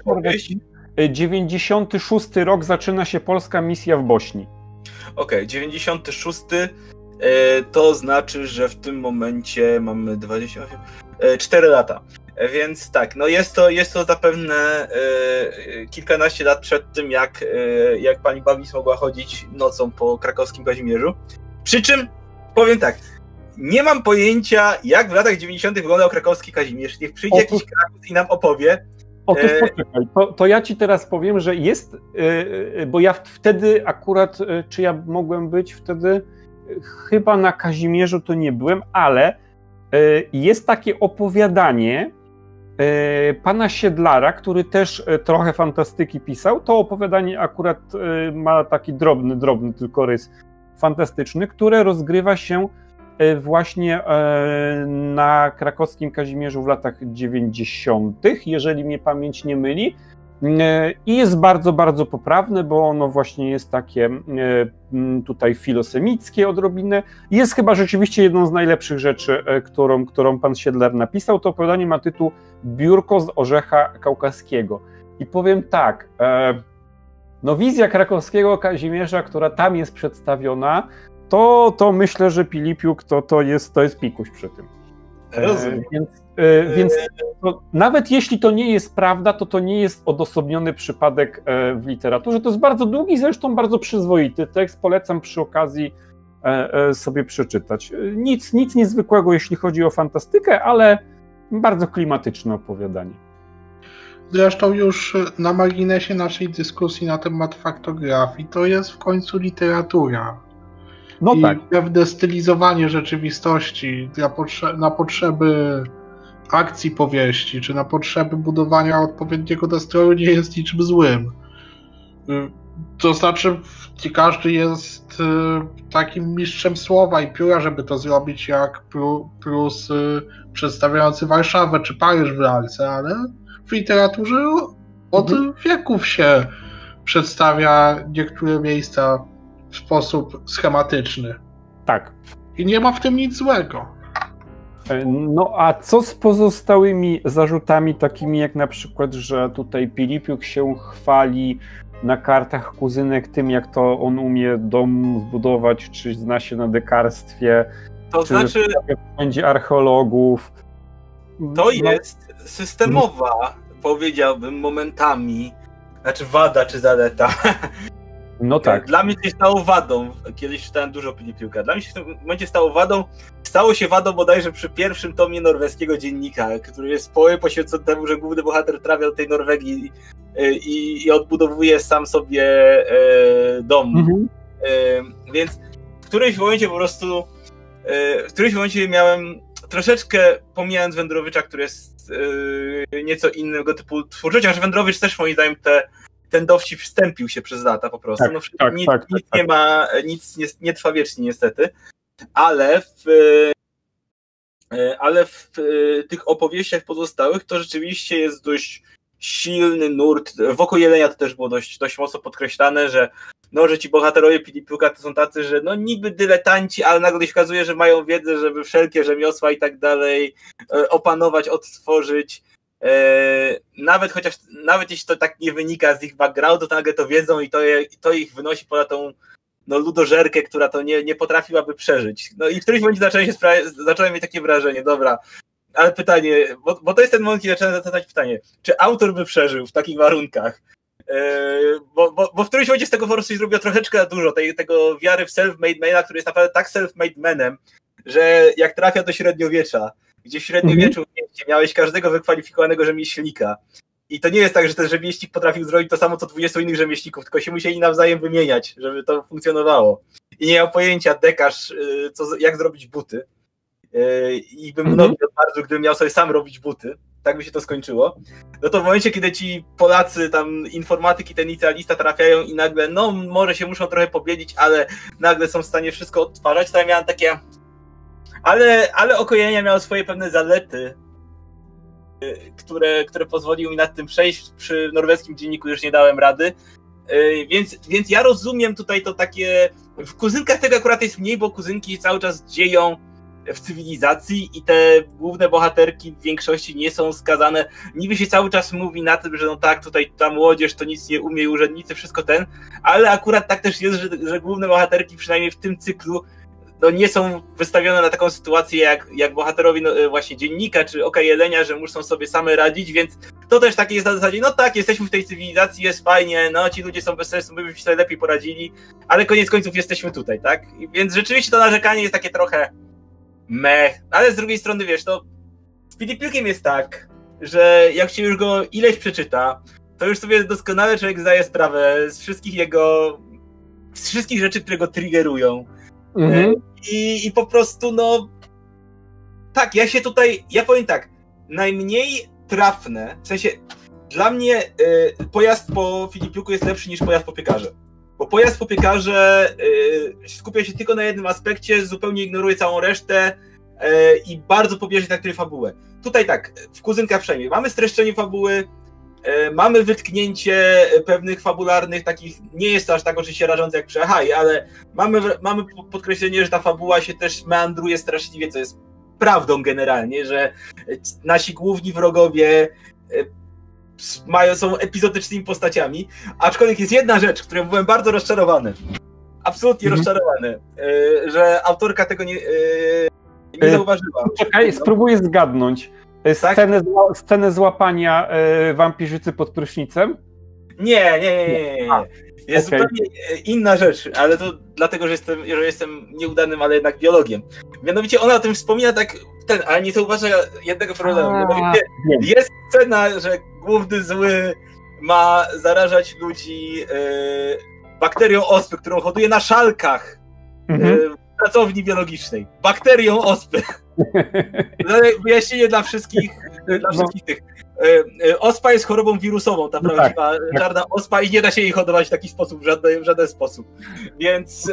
96 rok zaczyna się polska misja w Bośni. 96 to znaczy, że w tym momencie mamy 28, 4 lata. Więc tak, no jest to zapewne kilkanaście lat przed tym, jak pani Babis mogła chodzić nocą po krakowskim Kazimierzu. Przy czym, powiem tak, nie mam pojęcia, jak w latach 90. wyglądał krakowski Kazimierz. Niech przyjdzie jakiś Kraków i nam opowie. Otóż poczekaj, to ja ci teraz powiem, że jest, bo ja wtedy akurat, czy ja mogłem być wtedy, chyba na Kazimierzu to nie byłem, ale jest takie opowiadanie pana Siedlara, który też trochę fantastyki pisał. To opowiadanie akurat ma taki drobny tylko rys fantastyczny, które rozgrywa się właśnie na krakowskim Kazimierzu w latach 90., jeżeli mnie pamięć nie myli. I jest bardzo, bardzo poprawne, bo ono właśnie jest takie tutaj filosemickie odrobinę. Jest chyba rzeczywiście jedną z najlepszych rzeczy, którą pan Siedlar napisał. To opowiadanie ma tytuł Biurko z orzecha kaukaskiego. I powiem tak, no wizja krakowskiego Kazimierza, która tam jest przedstawiona, to myślę, że Pilipiuk to jest pikuś przy tym. Więc nawet jeśli to nie jest prawda, to nie jest odosobniony przypadek w literaturze. To jest bardzo długi, zresztą bardzo przyzwoity tekst. Polecam przy okazji sobie przeczytać. Nic niezwykłego, jeśli chodzi o fantastykę, ale bardzo klimatyczne opowiadanie. Zresztą już na marginesie naszej dyskusji na temat faktografii, to jest w końcu literatura. No i tak. pewne stylizowanie rzeczywistości na potrzeby akcji powieści, czy na potrzeby budowania odpowiedniego nastroju nie jest niczym złym. To znaczy, nie każdy jest takim mistrzem słowa i pióra, żeby to zrobić, jak Prus przedstawiający Warszawę czy Paryż w lalce, ale w literaturze od wieków się przedstawia niektóre miejsca w sposób schematyczny. Tak. I nie ma w tym nic złego. No a co z pozostałymi zarzutami, takimi jak na przykład, że tutaj Pilipiuk się chwali na kartach kuzynek tym, jak to on umie dom zbudować, czy zna się na dekarstwie, to znaczy będzie archeologów. To jest systemowa, powiedziałbym, momentami, znaczy wada czy zaleta. No tak. Dla mnie się stało wadą, kiedyś czytałem dużo Pilipiuka, dla mnie się w tym momencie stało się wadą bodajże przy pierwszym tomie norweskiego dziennika, który jest poświęcony temu, że główny bohater trafia do tej Norwegii i odbudowuje sam sobie dom. Więc w którymś momencie miałem troszeczkę, pomijając Wędrowicza, który jest nieco innego typu twórczości, chociaż Wędrowicz też moim zdaniem ten dowcip wstępił się przez lata po prostu. Tak, nic nie ma, nic nie trwa wiecznie niestety, ale w tych opowieściach pozostałych to rzeczywiście jest dość silny nurt. Wokół Jelenia to też było dość mocno podkreślane, że ci bohaterowie Pilipiuka to są tacy, że niby dyletanci, ale nagle się okazuje, że mają wiedzę, żeby wszelkie rzemiosła i tak dalej opanować, odtworzyć. Nawet jeśli to tak nie wynika z ich backgroundu, to nagle to wiedzą i to ich wynosi poza tą ludożerkę, która to nie potrafiłaby przeżyć. No i w którymś momencie zacząłem mieć takie wrażenie, dobra, ale pytanie, bo to jest ten moment, kiedy zacząłem zadać pytanie, czy autor by przeżył w takich warunkach? Bo w którymś momencie z tego po prostu zrobiło troszeczkę za dużo, tego wiary w self-made mana, który jest naprawdę tak self-made manem, że jak trafia do średniowiecza, gdzie w średniowieczu miałeś każdego wykwalifikowanego rzemieślnika I to nie jest tak, że ten rzemieślnik potrafił zrobić to samo, co 20 innych rzemieślników, tylko się musieli nawzajem wymieniać, żeby to funkcjonowało. I nie miał pojęcia dekarz, jak zrobić buty. I bym nogi odmarzył, gdybym miał sobie sam robić buty. Tak by się to skończyło. No to w momencie, kiedy ci Polacy, tam informatyki, ten licealista trafiają i nagle, no może się muszą trochę pobielić, ale nagle są w stanie wszystko odtwarzać, to ja miałem takie... Ale okojenia miało swoje pewne zalety, które pozwoliły mi nad tym przejść. Przy norweskim dzienniku już nie dałem rady. Więc ja rozumiem tutaj to takie... W kuzynkach tego akurat jest mniej, bo kuzynki cały czas dzieją w cywilizacji i te główne bohaterki w większości nie są skazane. Niby się cały czas mówi na tym, że no tak, tutaj ta młodzież to nic nie umie, urzędnicy, wszystko ale akurat tak też jest, że główne bohaterki przynajmniej w tym cyklu no nie są wystawione na taką sytuację jak bohaterowie no, właśnie dziennika czy Oka Jelenia, że muszą sobie same radzić, więc to też takie jest na zasadzie, no tak, jesteśmy w tej cywilizacji, jest fajnie, no ci ludzie są bez sensu, my byśmy sobie lepiej poradzili, ale koniec końców jesteśmy tutaj, tak? Więc rzeczywiście to narzekanie jest takie trochę ale z drugiej strony wiesz, to z Filipiukiem jest tak, że jak się już go ileś przeczyta, to już sobie doskonale człowiek zdaje sprawę z wszystkich rzeczy, które go triggerują. I po prostu no tak, ja powiem tak, najmniej trafne, w sensie dla mnie pojazd po Filipiuku jest lepszy niż pojazd po Piekarze. Bo pojazd po Piekarze skupia się tylko na jednym aspekcie, zupełnie ignoruje całą resztę i bardzo pobieżnie traktuje fabułę. Tutaj tak, w Kuzynkach przynajmniej mamy streszczenie fabuły, mamy wytknięcie pewnych fabularnych takich, nie jest to aż tak oczywiście rażące jak przy Ahai, ale mamy podkreślenie, że ta fabuła się też meandruje straszliwie, co jest prawdą generalnie, że nasi główni wrogowie są epizodycznymi postaciami, aczkolwiek jest jedna rzecz, którą byłem bardzo rozczarowany, absolutnie rozczarowany, że autorka tego nie zauważyła. Czekaj, spróbuję zgadnąć. Tak? Scenę złapania wampirzycy pod prysznicem? Nie. Jest zupełnie inna rzecz, ale to dlatego, że jestem nieudanym, ale jednak biologiem. Mianowicie ona o tym wspomina tak, ale nie zauważa jednego problemu. Mianowicie jest scena, że główny zły ma zarażać ludzi bakterią ospy, którą hoduje na szalkach w pracowni biologicznej. Bakterią ospy. Wyjaśnienie dla wszystkich tych. Ospa jest chorobą wirusową, ta prawdziwa czarna ospa i nie da się jej hodować w taki sposób, w żaden sposób. Więc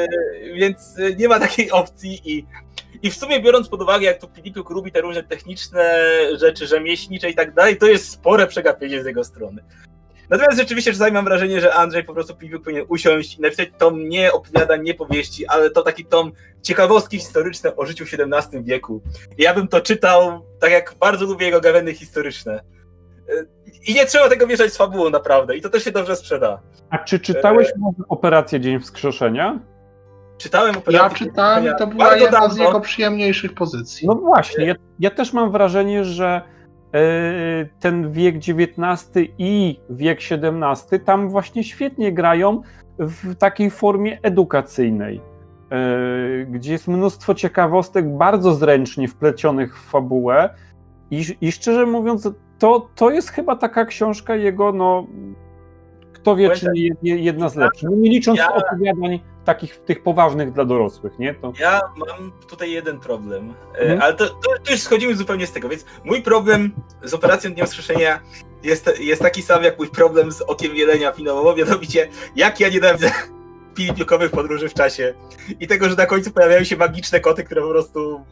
nie ma takiej opcji i w sumie biorąc pod uwagę, jak to Filipiuk lubi te różne techniczne rzeczy, rzemieślnicze i tak dalej, to jest spore przegapienie z jego strony. Natomiast rzeczywiście czasami mam wrażenie, że Andrzej po prostu Filipiuk powinien usiąść i napisać tom nie opowiadań, nie powieści, ale to taki tom ciekawostki historyczne o życiu w XVII wieku. I ja bym to czytał, tak jak bardzo lubię jego gawędy historyczne. I nie trzeba tego mieszać z fabułą naprawdę i to też się dobrze sprzeda. A czy czytałeś Operację Dzień Wskrzeszenia? Czytałem Operację. Ja czytałem i to była jedna z jego przyjemniejszych pozycji. No właśnie, ja też mam wrażenie, że ten wiek XIX i wiek XVII tam właśnie świetnie grają w takiej formie edukacyjnej, gdzie jest mnóstwo ciekawostek bardzo zręcznie wplecionych w fabułę i szczerze mówiąc to jest chyba taka książka jego, no kto wie, czy nie jedna z lepszych, nie licząc opowiadań takich tych poważnych dla dorosłych, nie? Ja mam tutaj jeden problem, ale to już schodzimy zupełnie z tego, więc mój problem z Operacją Dnia Wskrzeszenia jest taki sam jak mój problem z Okiem Jelenia finałowo, mianowicie jak ja nienawidzę filipiukowych podróży w czasie i tego, że na końcu pojawiają się magiczne koty, które po prostu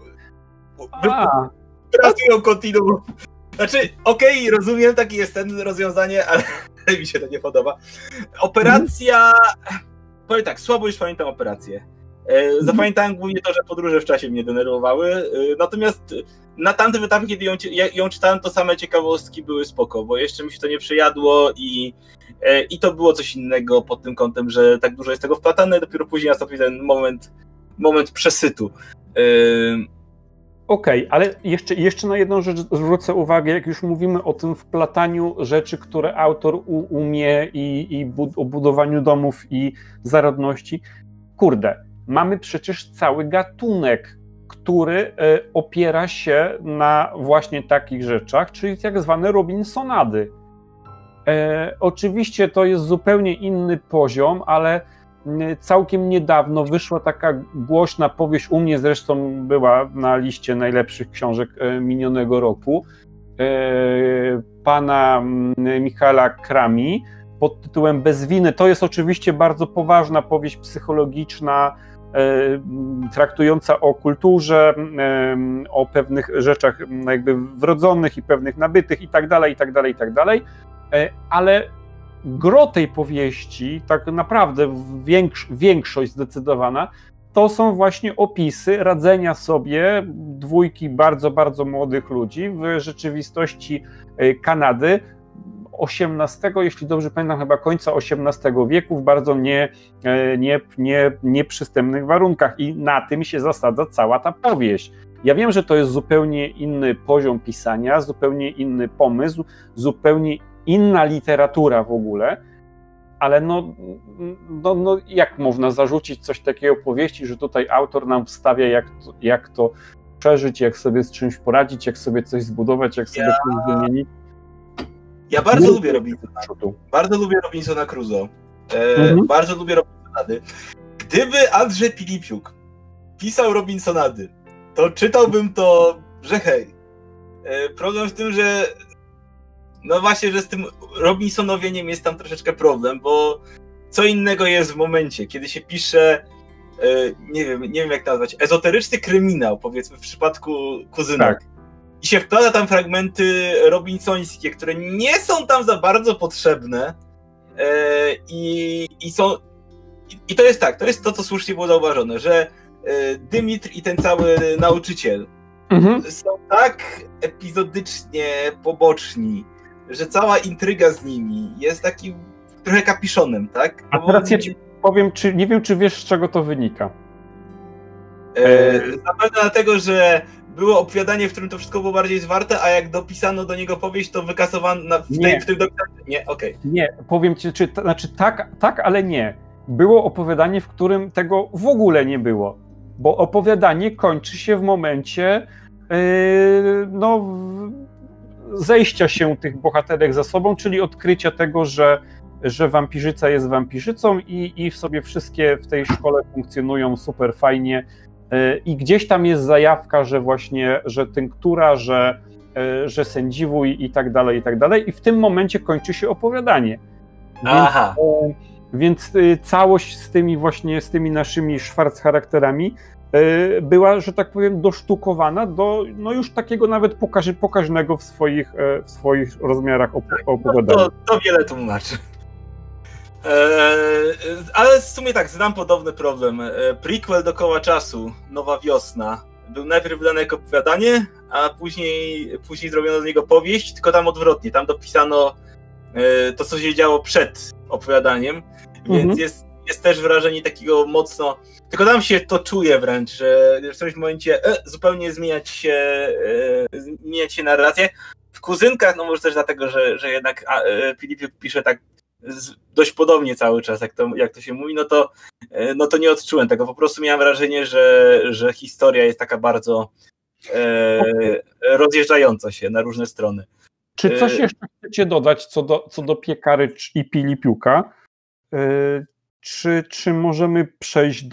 wypracują kontinuum. Znaczy, okej, rozumiem, takie jest ten rozwiązanie, ale mi się to nie podoba. Operacja... Powiem tak, słabo już pamiętam operację. Zapamiętałem głównie to, że podróże w czasie mnie denerwowały, natomiast na tamtym etapie, kiedy ją czytałem, to same ciekawostki były spoko, bo jeszcze mi się to nie przejadło i to było coś innego pod tym kątem, że tak dużo jest tego wplatane, dopiero później nastąpił ten moment przesytu. Okej, ale jeszcze na jedną rzecz zwrócę uwagę, jak już mówimy o tym wplataniu rzeczy, które autor umie i o budowaniu domów i zarodności. Kurde, mamy przecież cały gatunek, który opiera się na właśnie takich rzeczach, czyli tak zwane Robinsonady. Oczywiście to jest zupełnie inny poziom, ale całkiem niedawno wyszła taka głośna powieść, u mnie zresztą była na liście najlepszych książek minionego roku, pana Michaela Krami pod tytułem Bez winy. To jest oczywiście bardzo poważna powieść psychologiczna, traktująca o kulturze, o pewnych rzeczach jakby wrodzonych i pewnych nabytych i tak dalej, ale gro tej powieści, tak naprawdę większość zdecydowana, to są właśnie opisy radzenia sobie dwójki bardzo, bardzo młodych ludzi w rzeczywistości Kanady XVIII, jeśli dobrze pamiętam, chyba końca XVIII wieku, w bardzo nieprzystępnych warunkach i na tym się zasadza cała ta powieść. Ja wiem, że to jest zupełnie inny poziom pisania, zupełnie inny pomysł, zupełnie inna literatura w ogóle, ale no jak można zarzucić coś takiego powieści, że tutaj autor nam wstawia, jak to przeżyć, jak sobie z czymś poradzić, jak sobie coś zbudować, jak sobie coś wymienić. Ja bardzo lubię Robinsona. Bardzo lubię Robinsona Crusoe. Bardzo lubię Robinsonady. Gdyby Andrzej Pilipiuk pisał Robinsonady, to czytałbym to, że hej. Problem w tym, że no właśnie, że z tym Robinsonowieniem jest tam troszeczkę problem, bo co innego jest w momencie, kiedy się pisze, nie wiem jak to nazwać, ezoteryczny kryminał, powiedzmy w przypadku Kuzynek. Tak. I się wkłada tam fragmenty robinsońskie, które nie są tam za bardzo potrzebne i to jest tak, to jest to, co słusznie było zauważone, że Dymitr i ten cały nauczyciel są tak epizodycznie poboczni, że cała intryga z nimi jest takim trochę kapiszonem, tak? A teraz ja ci powiem, nie wiem, czy wiesz, z czego to wynika. Zapewne dlatego, że było opowiadanie, w którym to wszystko było bardziej zwarte, a jak dopisano do niego powieść, to wykasowano w tym dopisaniu. Nie, okej. Nie, powiem ci, tak, ale nie. Było opowiadanie, w którym tego w ogóle nie było. Bo opowiadanie kończy się w momencie zejścia się tych bohaterek za sobą, czyli odkrycia tego, że wampirzyca jest wampirzycą i sobie wszystkie w tej szkole funkcjonują super fajnie i gdzieś tam jest zajawka, że właśnie, że tynktura, że sędziwuj i tak dalej, i w tym momencie kończy się opowiadanie. Więc całość z tymi naszymi charakterami była, że tak powiem, dosztukowana do już takiego nawet pokaźnego w swoich rozmiarach opowiadania. To wiele tłumaczy. Ale w sumie tak, znam podobny problem. Prequel do Koła Czasu, Nowa Wiosna, był najpierw wydany jako opowiadanie, a później zrobiono z niego powieść, tylko tam odwrotnie. Tam dopisano to, co się działo przed opowiadaniem, więc jest też wrażenie takiego mocno... Tylko tam się to czuje wręcz, że w którymś momencie zupełnie zmieniać się narrację. W Kuzynkach, no może też dlatego, że jednak Pilipiuk pisze tak dość podobnie cały czas, jak to się mówi, no to nie odczułem tego. Po prostu miałem wrażenie, że historia jest taka bardzo rozjeżdżająca się na różne strony. Czy coś jeszcze chcecie dodać co do Piekary i Pilipiuka? Czy możemy przejść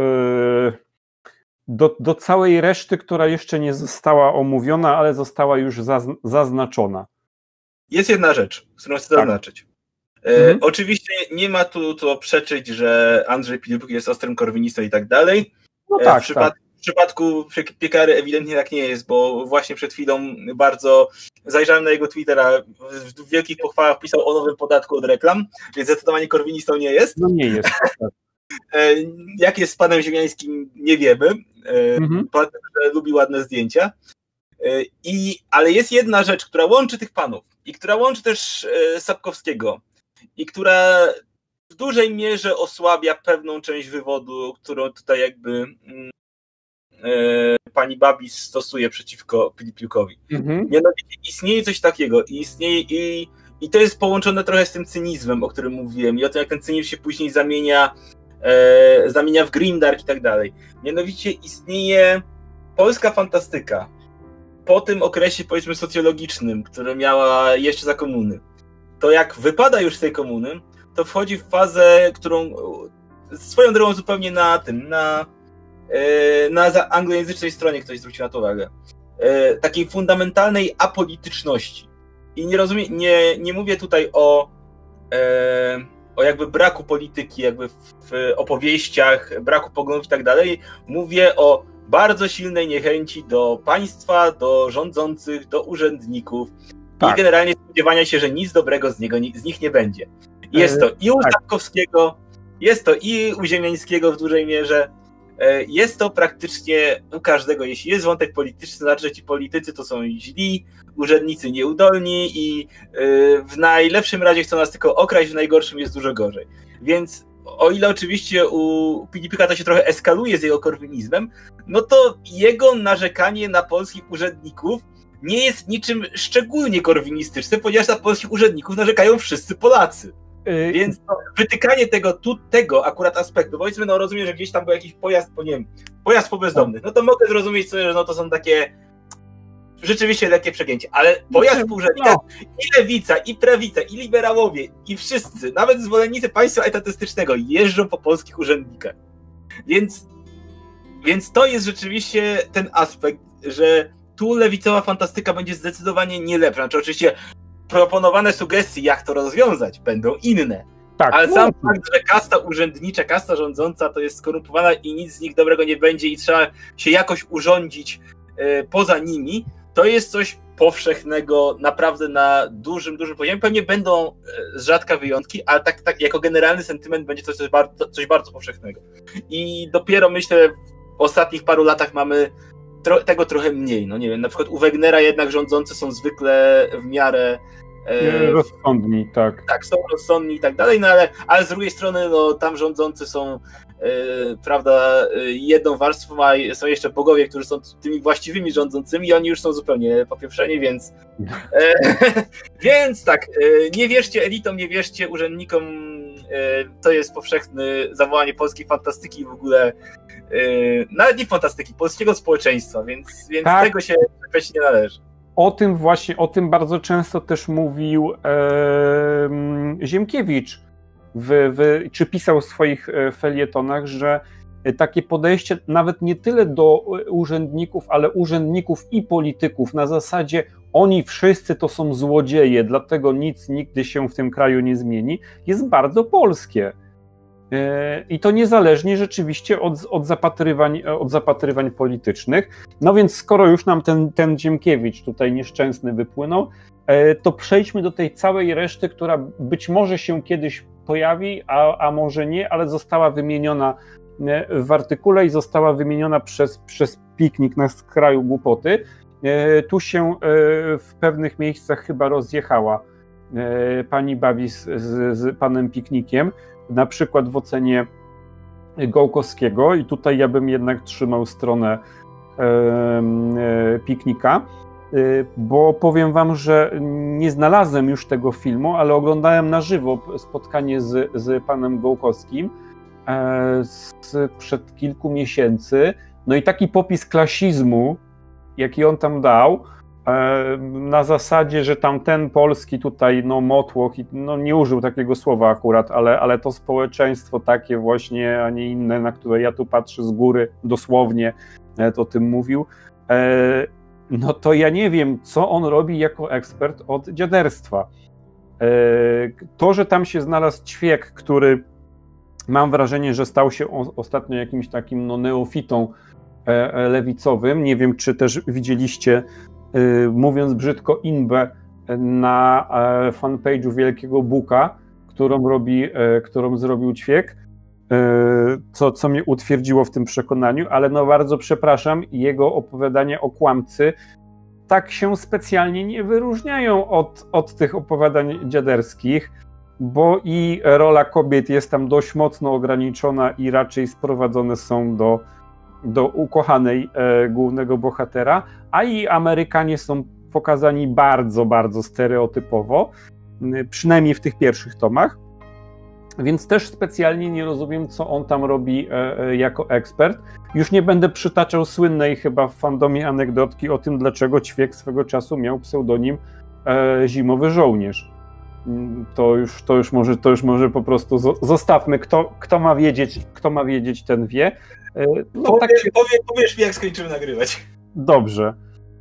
do całej reszty, która jeszcze nie została omówiona, ale została już zaznaczona? Jest jedna rzecz, którą chcę zaznaczyć. Oczywiście nie ma tu przeczyć, że Andrzej Pilipiuk jest ostrym korwinistą i tak dalej. No tak, w przypadku Piekary ewidentnie tak nie jest, bo właśnie przed chwilą bardzo zajrzałem na jego Twittera, w wielkich pochwałach pisał o nowym podatku od reklam, więc zdecydowanie korwinistą nie jest. No nie jest. Jak jest z panem Ziemiańskim, nie wiemy. Pan lubi ładne zdjęcia. Ale jest jedna rzecz, która łączy tych panów i która łączy też Sapkowskiego i która w dużej mierze osłabia pewną część wywodu, którą tutaj jakby pani Babis stosuje przeciwko Pilipiukowi. Mianowicie istnieje coś takiego i to jest połączone trochę z tym cynizmem, o którym mówiłem, i o tym, jak ten cynizm się później zamienia w grimdark i tak dalej. Mianowicie istnieje polska fantastyka po tym okresie, powiedzmy, socjologicznym, które miała jeszcze za komuny. to jak wypada już z tej komuny, to wchodzi w fazę, którą swoją drogą zupełnie na anglojęzycznej stronie ktoś zwrócił na to uwagę. Takiej fundamentalnej apolityczności. I nie mówię tutaj o jakby braku polityki, jakby w opowieściach, braku poglądów i tak dalej. Mówię o bardzo silnej niechęci do państwa, do rządzących, do urzędników i generalnie spodziewania się, że nic dobrego z nich nie będzie. Jest to i u Sapkowskiego, jest to i u Ziemiańskiego w dużej mierze, jest to praktycznie u każdego. Jeśli jest wątek polityczny, to znaczy, że ci politycy to są źli, urzędnicy nieudolni i w najlepszym razie chcą nas tylko okraść, w najgorszym jest dużo gorzej. Więc o ile oczywiście u Pilipiuka to się trochę eskaluje z jego korwinizmem, no to jego narzekanie na polskich urzędników nie jest niczym szczególnie korwinistyczne, ponieważ na polskich urzędników narzekają wszyscy Polacy. Więc wytykanie tego akurat aspektu, powiedzmy, no rozumiem, że gdzieś tam był jakiś pojazd po bezdomnych, no to mogę zrozumieć sobie, że no to są takie rzeczywiście lekkie przegięcie, ale pojazd po urzędnikach i lewica, i prawica, i liberałowie, i wszyscy, nawet zwolennicy państwa etatystycznego jeżdżą po polskich urzędnikach. Więc to jest rzeczywiście ten aspekt, że tu lewicowa fantastyka będzie zdecydowanie nie lepsza. Znaczy oczywiście proponowane sugestie, jak to rozwiązać, będą inne. Tak, ale sam fakt, że kasta urzędnicza, kasta rządząca to jest skorumpowana i nic z nich dobrego nie będzie i trzeba się jakoś urządzić poza nimi, to jest coś powszechnego, naprawdę na dużym poziomie. Pewnie będą rzadka wyjątki, ale tak jako generalny sentyment będzie to coś bardzo powszechnego. I dopiero myślę w ostatnich paru latach mamy tego trochę mniej. No nie wiem, na przykład u Wegnera jednak rządzący są zwykle w miarę rozsądni, tak. Tak, są rozsądni i tak dalej, no ale z drugiej strony no, tam rządzący są prawda, jedną warstwą, a są jeszcze bogowie, którzy są tymi właściwymi rządzącymi i oni już są zupełnie popieprzeni, więc więc tak, nie wierzcie elitom, nie wierzcie urzędnikom, to jest powszechne zawołanie polskiej fantastyki w ogóle, nawet nie fantastyki, polskiego społeczeństwa, więc tak. Tego się czepiać nie należy. O tym bardzo często też mówił Ziemkiewicz, czy pisał w swoich felietonach, że takie podejście nawet nie tyle do urzędników, ale urzędników i polityków na zasadzie oni wszyscy to są złodzieje, dlatego nic nigdy się w tym kraju nie zmieni, jest bardzo polskie. I to niezależnie rzeczywiście od zapatrywań politycznych. No więc skoro już nam ten Ziemkiewicz tutaj nieszczęsny wypłynął, to przejdźmy do tej całej reszty, która być może się kiedyś pojawi, a może nie, ale została wymieniona w artykule i została wymieniona przez piknik na skraju głupoty. Tu się w pewnych miejscach chyba rozjechała pani Babis z panem Piknikiem, na przykład w ocenie Gołkowskiego i tutaj ja bym jednak trzymał stronę Piknika, bo powiem wam, że nie znalazłem już tego filmu, ale oglądałem na żywo spotkanie z panem Gołkowskim sprzed kilku miesięcy, no i taki popis klasizmu, jaki on tam dał, na zasadzie, że tamten polski tutaj, no motłoch, no nie użył takiego słowa akurat, ale to społeczeństwo takie właśnie, a nie inne, na które ja tu patrzę z góry, dosłownie o tym mówił, no to ja nie wiem, co on robi jako ekspert od dziaderstwa. To, że tam się znalazł ćwiek, który mam wrażenie, że stał się ostatnio jakimś takim no, neofitą lewicowym, w nie czy też widzieliście, mówiąc brzydko, inbę na fanpage'u Wielkiego Buka, którą zrobił ćwiek, co mnie utwierdziło w tym przekonaniu, ale no bardzo przepraszam, jego opowiadania o kłamcy tak się specjalnie nie wyróżniają od tych opowiadań dziaderskich, bo i rola kobiet jest tam dość mocno ograniczona i raczej sprowadzone są do ukochanej głównego bohatera, a i Amerykanie są pokazani bardzo, bardzo stereotypowo, przynajmniej w tych pierwszych tomach, więc też specjalnie nie rozumiem, co on tam robi jako ekspert. Już nie będę przytaczał słynnej chyba w fandomie anegdotki o tym, dlaczego ćwiek swego czasu miał pseudonim Zimowy Żołnierz. To już może po prostu zostawmy, kto ma wiedzieć, ten wie. No, powiesz mi, jak skończymy nagrywać. Dobrze.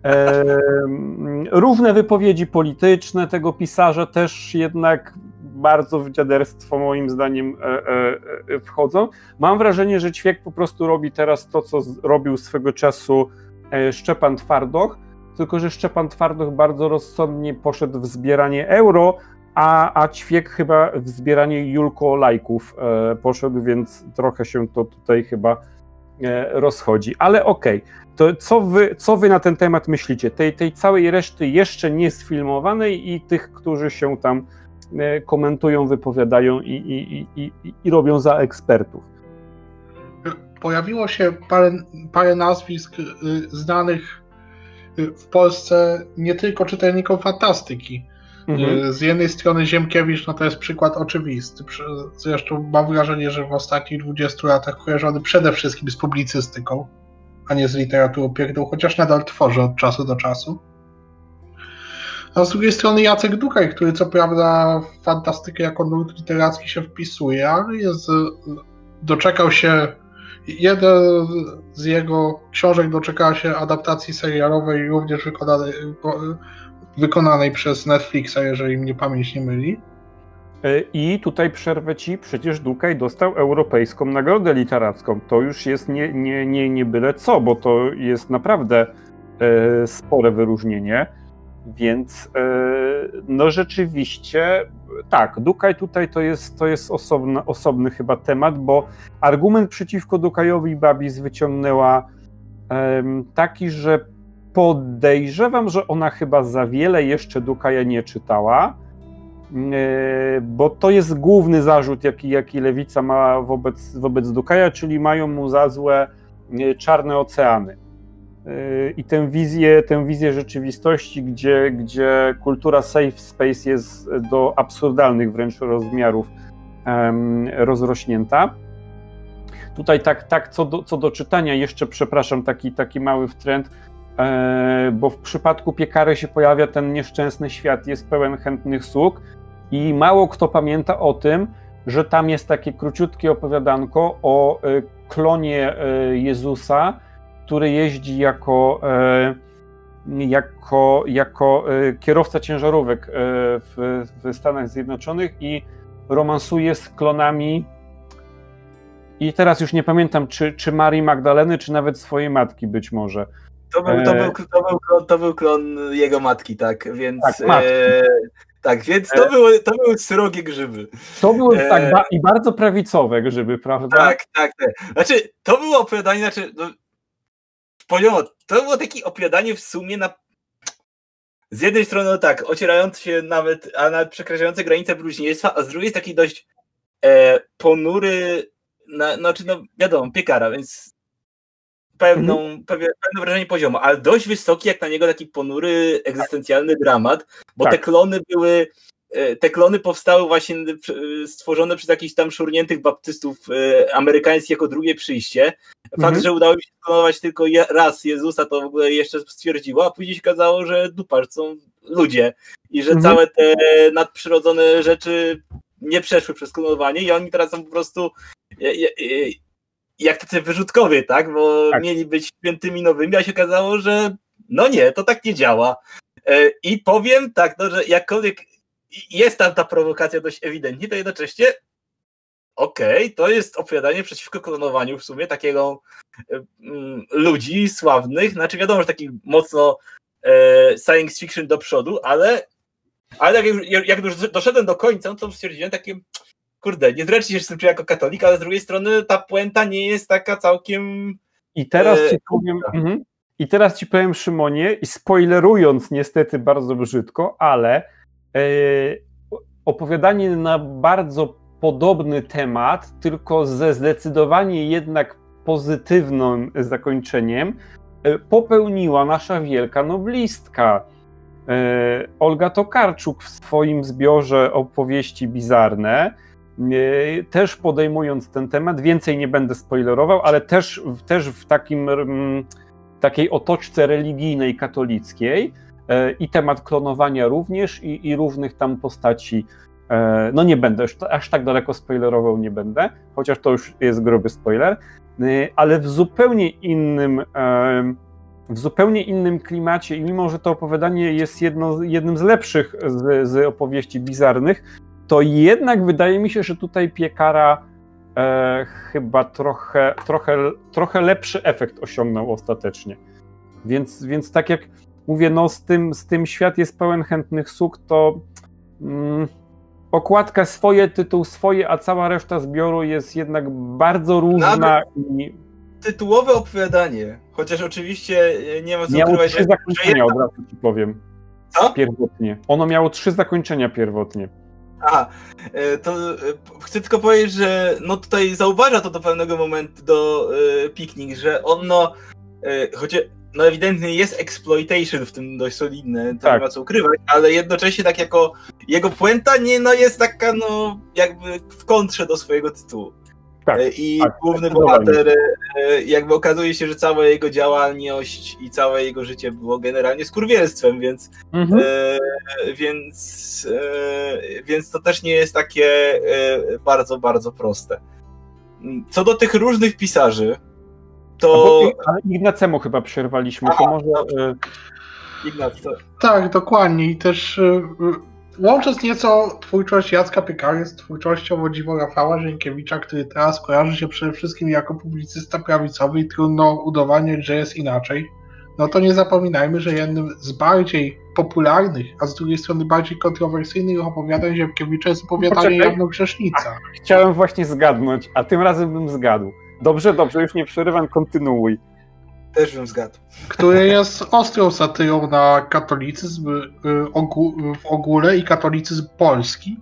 Równe wypowiedzi polityczne tego pisarza też jednak bardzo w dziaderstwo moim zdaniem wchodzą. Mam wrażenie, że Ćwiek po prostu robi teraz to, co robił swego czasu Szczepan Twardoch, tylko że Szczepan Twardoch bardzo rozsądnie poszedł w zbieranie euro, a Ćwiek chyba w zbieranie Julko-lajków poszedł, więc trochę się to tutaj chyba rozchodzi. Ale okej, to co wy na ten temat myślicie? Tej całej reszty jeszcze nie sfilmowanej i tych, którzy się tam komentują, wypowiadają i robią za ekspertów. Pojawiło się parę nazwisk znanych w Polsce nie tylko czytelnikom fantastyki. Z jednej strony Ziemkiewicz, no to jest przykład oczywisty. Zresztą mam wrażenie, że w ostatnich 20 latach kojarzony przede wszystkim z publicystyką, a nie z literaturą piękną, chociaż nadal tworzy od czasu do czasu. A z drugiej strony Jacek Dukaj, który co prawda w fantastykę jako nurt literacki się wpisuje, ale doczekał się, jeden z jego książek doczekała się adaptacji serialowej, również wykonanej przez Netflixa, jeżeli mnie pamięć nie myli. I tutaj przerwę ci, przecież Dukaj dostał Europejską Nagrodę Literacką. To już jest nie byle co, bo to jest naprawdę spore wyróżnienie. Więc no rzeczywiście tak, Dukaj tutaj to jest osobny chyba temat, bo argument przeciwko Dukajowi Babis wyciągnęła taki, że podejrzewam, że ona chyba za wiele jeszcze Dukaja nie czytała, bo to jest główny zarzut, jaki Lewica ma wobec Dukaja, czyli mają mu za złe czarne oceany. I tę wizję rzeczywistości, gdzie kultura safe space jest do absurdalnych wręcz rozmiarów rozrośnięta. Tutaj tak co do czytania jeszcze, przepraszam, taki mały wtręt, bo w przypadku Piekary się pojawia ten nieszczęsny świat, jest pełen chętnych sług i mało kto pamięta o tym, że tam jest takie króciutkie opowiadanko o klonie Jezusa, który jeździ jako kierowca ciężarówek w Stanach Zjednoczonych i romansuje z klonami. I teraz już nie pamiętam, czy Marii Magdaleny, czy nawet swojej matki być może. To był klon jego matki, tak, więc... Tak, matki. Tak, więc to były srogie grzyby. To były i bardzo prawicowe grzyby, prawda? Tak. Znaczy, to było opowiadanie, to było takie opowiadanie w sumie z jednej strony tak, ocierające się nawet przekraczające granice bluźnierstwa, a z drugiej jest taki dość ponury, wiadomo, Piekara, więc pewne wrażenie poziomu, ale dość wysoki jak na niego taki ponury, egzystencjalny dramat, bo tak. Te klony powstały właśnie stworzone przez jakichś tam szurniętych baptystów amerykańskich jako drugie przyjście. Fakt, że udało mi się sklonować tylko raz Jezusa, to w ogóle jeszcze stwierdziło, a później się okazało, że dupa, że są ludzie i że całe te nadprzyrodzone rzeczy nie przeszły przez klonowanie i oni teraz są po prostu jak tacy wyrzutkowie, tak? Bo mieli być świętymi nowymi, a się okazało, że no nie, to tak nie działa. I powiem tak, że jakkolwiek jest tam ta prowokacja dość ewidentnie, to jednocześnie to jest opowiadanie przeciwko klonowaniu w sumie takiego ludzi sławnych, znaczy wiadomo, że taki mocno science fiction do przodu, ale jak już doszedłem do końca, to stwierdziłem takie, kurde, niezręcznie się z tym czuję jako katolik, ale z drugiej strony ta puenta nie jest taka całkiem... I teraz ci powiem, Szymonie, i spoilerując niestety bardzo brzydko, ale opowiadanie na bardzo podobny temat, tylko ze zdecydowanie jednak pozytywnym zakończeniem, popełniła nasza wielka noblistka Olga Tokarczuk w swoim zbiorze opowieści bizarne, też podejmując ten temat. Więcej nie będę spoilerował, ale też w takiej otoczce religijnej, katolickiej, i temat klonowania również i różnych tam postaci. No nie będę, już aż tak daleko spoilerował nie będę, chociaż to już jest gruby spoiler, ale w zupełnie innym klimacie i mimo, że to opowiadanie jest jednym z lepszych z opowieści bizarnych, to jednak wydaje mi się, że tutaj Piekara chyba trochę lepszy efekt osiągnął ostatecznie. Więc tak jak mówię, no z tym świat jest pełen chętnych sług, to okładka swoje, tytuł swoje, a cała reszta zbioru jest jednak bardzo różna. Tytułowe opowiadanie, chociaż oczywiście nie ma co miało ukrywać, 3 zakończenia, od razu ci powiem. Co? Pierwotnie. Ono miało 3 zakończenia pierwotnie. To chcę tylko powiedzieć, że no tutaj zauważa to do pewnego momentu Piknik, że on choć ewidentnie jest exploitation w tym dość solidne, to tak. Nie ma co ukrywać, ale jednocześnie tak jako jego puenta jest taka jakby w kontrze do swojego tytułu. Tak, i główny bohater jakby okazuje się, że cała jego działalność i całe jego życie było generalnie skurwielstwem, więc to też nie jest takie bardzo, bardzo proste. Co do tych różnych pisarzy, to... Ale Ignacemu chyba przerwaliśmy, to może... Ignacy. Tak, dokładnie i też łącząc nieco twórczość Jacka Piekary z twórczością o dziwo Rafała Zienkiewicza, który teraz kojarzy się przede wszystkim jako publicysta prawicowy i trudno udowadniać, że jest inaczej, no to nie zapominajmy, że jednym z bardziej popularnych, a z drugiej strony bardziej kontrowersyjnych opowiadań Zienkiewicza jest opowiadanie Jarnogrzesznica. Chciałem właśnie zgadnąć, a tym razem bym zgadł. Dobrze, już nie przerywam, kontynuuj. Też bym zgadł. Który jest ostrą satyrą na katolicyzm w ogóle i katolicyzm polski.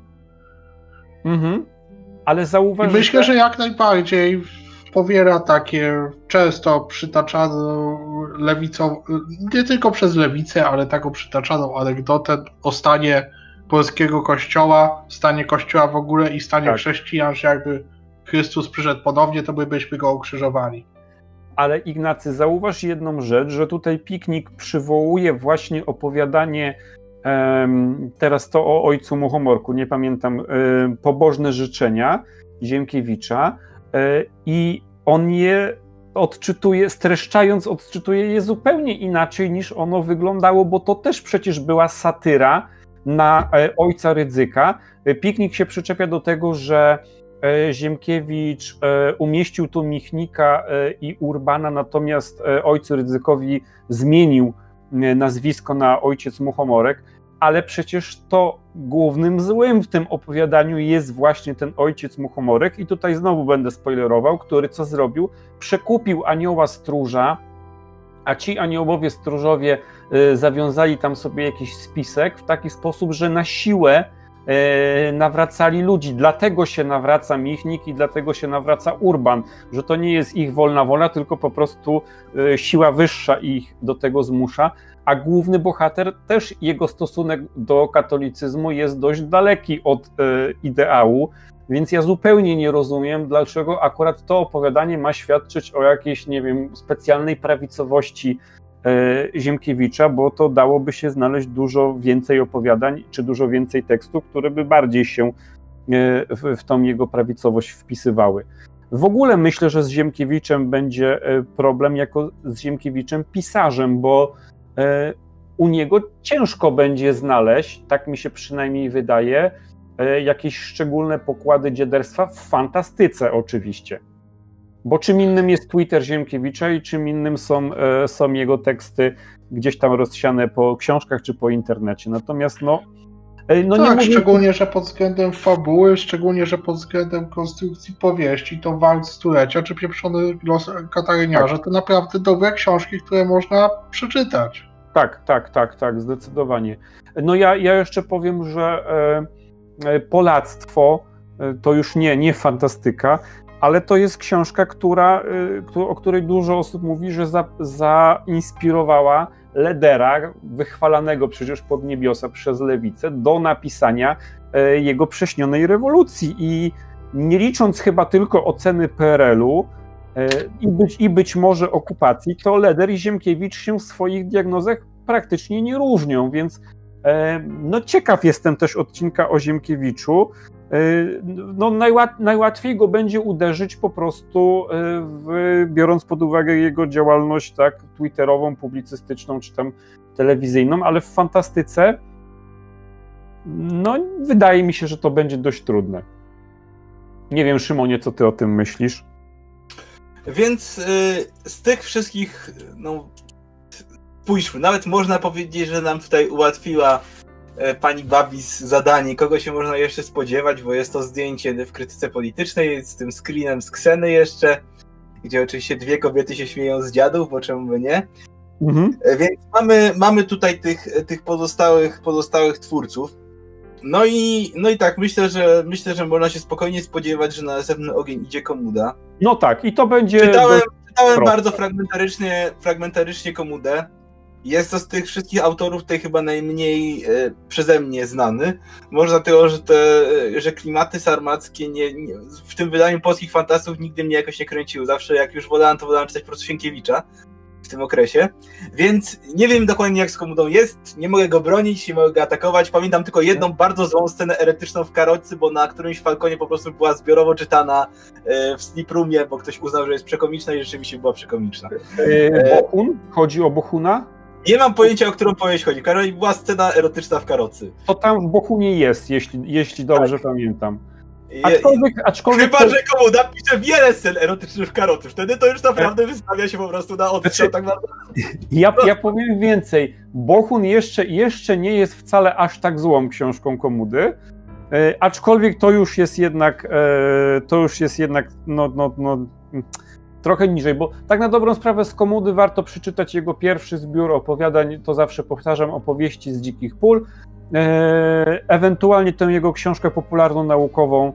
Ale zauważ, i myślę, że jak najbardziej powiela takie często przytaczaną lewicą, nie tylko przez lewicę, ale taką przytaczaną anegdotę o stanie polskiego kościoła, stanie kościoła w ogóle i stanie chrześcijan, że jakby Chrystus przyszedł ponownie, to byśmy go ukrzyżowali. Ale Ignacy, zauważ jedną rzecz, że tutaj Piknik przywołuje właśnie opowiadanie, teraz to o ojcu Muchomorku, nie pamiętam, Pobożne życzenia Ziemkiewicza i on je odczytuje, streszczając, odczytuje je zupełnie inaczej niż ono wyglądało, bo to też przecież była satyra na ojca Rydzyka. Piknik się przyczepia do tego, że Ziemkiewicz umieścił tu Michnika i Urbana, natomiast ojcu Rydzykowi zmienił nazwisko na ojciec Muchomorek, ale przecież to głównym złym w tym opowiadaniu jest właśnie ten ojciec Muchomorek i tutaj znowu będę spoilerował, który co zrobił? Przekupił anioła stróża, a ci aniołowie stróżowie zawiązali tam sobie jakiś spisek w taki sposób, że na siłę nawracali ludzi, dlatego się nawraca Michnik i dlatego się nawraca Urban, że to nie jest ich wolna wola, tylko po prostu siła wyższa ich do tego zmusza, a główny bohater też jego stosunek do katolicyzmu jest dość daleki od ideału, więc ja zupełnie nie rozumiem, dlaczego akurat to opowiadanie ma świadczyć o jakiejś, nie wiem, specjalnej prawicowości Ziemkiewicza, bo to dałoby się znaleźć dużo więcej opowiadań, czy dużo więcej tekstów, które by bardziej się w tą jego prawicowość wpisywały. W ogóle myślę, że z Ziemkiewiczem będzie problem jako z Ziemkiewiczem pisarzem, bo u niego ciężko będzie znaleźć, tak mi się przynajmniej wydaje, jakieś szczególne pokłady dziaderstwa w fantastyce oczywiście. Bo czym innym jest Twitter Ziemkiewicza i czym innym są jego teksty gdzieś tam rozsiane po książkach czy po internecie. Natomiast tak, nie mówię... szczególnie, że pod względem fabuły, szczególnie, że pod względem konstrukcji powieści, to Wart Stulecia czy Pieprzony los Kataryniarza to naprawdę dobre książki, które można przeczytać. Tak, zdecydowanie. No ja jeszcze powiem, że Polactwo to już nie fantastyka, ale to jest książka, o której dużo osób mówi, że zainspirowała Ledera, wychwalanego przecież pod niebiosa przez lewicę, do napisania jego Prześnionej rewolucji. I nie licząc chyba tylko oceny PRL-u i być może okupacji, to Leder i Ziemkiewicz się w swoich diagnozach praktycznie nie różnią, więc no ciekaw jestem też odcinka o Ziemkiewiczu. No najłatwiej go będzie uderzyć po prostu, biorąc pod uwagę jego działalność tak twitterową, publicystyczną czy tam telewizyjną, ale w fantastyce no wydaje mi się, że to będzie dość trudne. Nie wiem, Szymonie, co ty o tym myślisz? Więc z tych wszystkich, no spójrzmy, nawet można powiedzieć, że nam tutaj ułatwiła pani Babis zadanie, kogo się można jeszcze spodziewać, bo jest to zdjęcie w krytyce politycznej z tym screenem z Kseny jeszcze, gdzie oczywiście dwie kobiety się śmieją z dziadów, bo czemu by nie? Więc mamy tutaj tych pozostałych twórców. No i tak, myślę, że można się spokojnie spodziewać, że na następny ogień idzie Komuda. No tak, i to będzie... Czytałem bardzo fragmentarycznie Komudę. Jest to z tych wszystkich autorów tutaj chyba najmniej przeze mnie znany. Może dlatego, że klimaty sarmackie w tym wydaniu polskich fantastów nigdy mnie jakoś nie kręciły. Zawsze jak już wolałem, to wolałem czytać po prostu Sienkiewicza w tym okresie. Więc nie wiem dokładnie jak z Komudą jest, nie mogę go bronić, nie mogę go atakować. Pamiętam tylko jedną bardzo złą scenę erotyczną w Karocy, bo na którymś Falconie po prostu była zbiorowo czytana w Sleep Roomie, bo ktoś uznał, że jest przekomiczna i rzeczywiście była przekomiczna. Bohun? Chodzi o Bohuna? Nie mam pojęcia, o którą powieść chodzi. Była scena erotyczna w Karocy. To tam w Bohunie jest, jeśli dobrze pamiętam. Aczkolwiek chyba, że Komuda pisze wiele scen erotycznych w Karocy. Wtedy to już naprawdę wystawia się po prostu na odstrzał. Tak bardzo... Ja powiem więcej. Bohun jeszcze nie jest wcale aż tak złą książką Komudy, aczkolwiek to już jest jednak trochę niżej, bo tak na dobrą sprawę z Komudy warto przeczytać jego pierwszy zbiór opowiadań, to zawsze powtarzam, opowieści z dzikich pól, ewentualnie tę jego książkę popularno-naukową,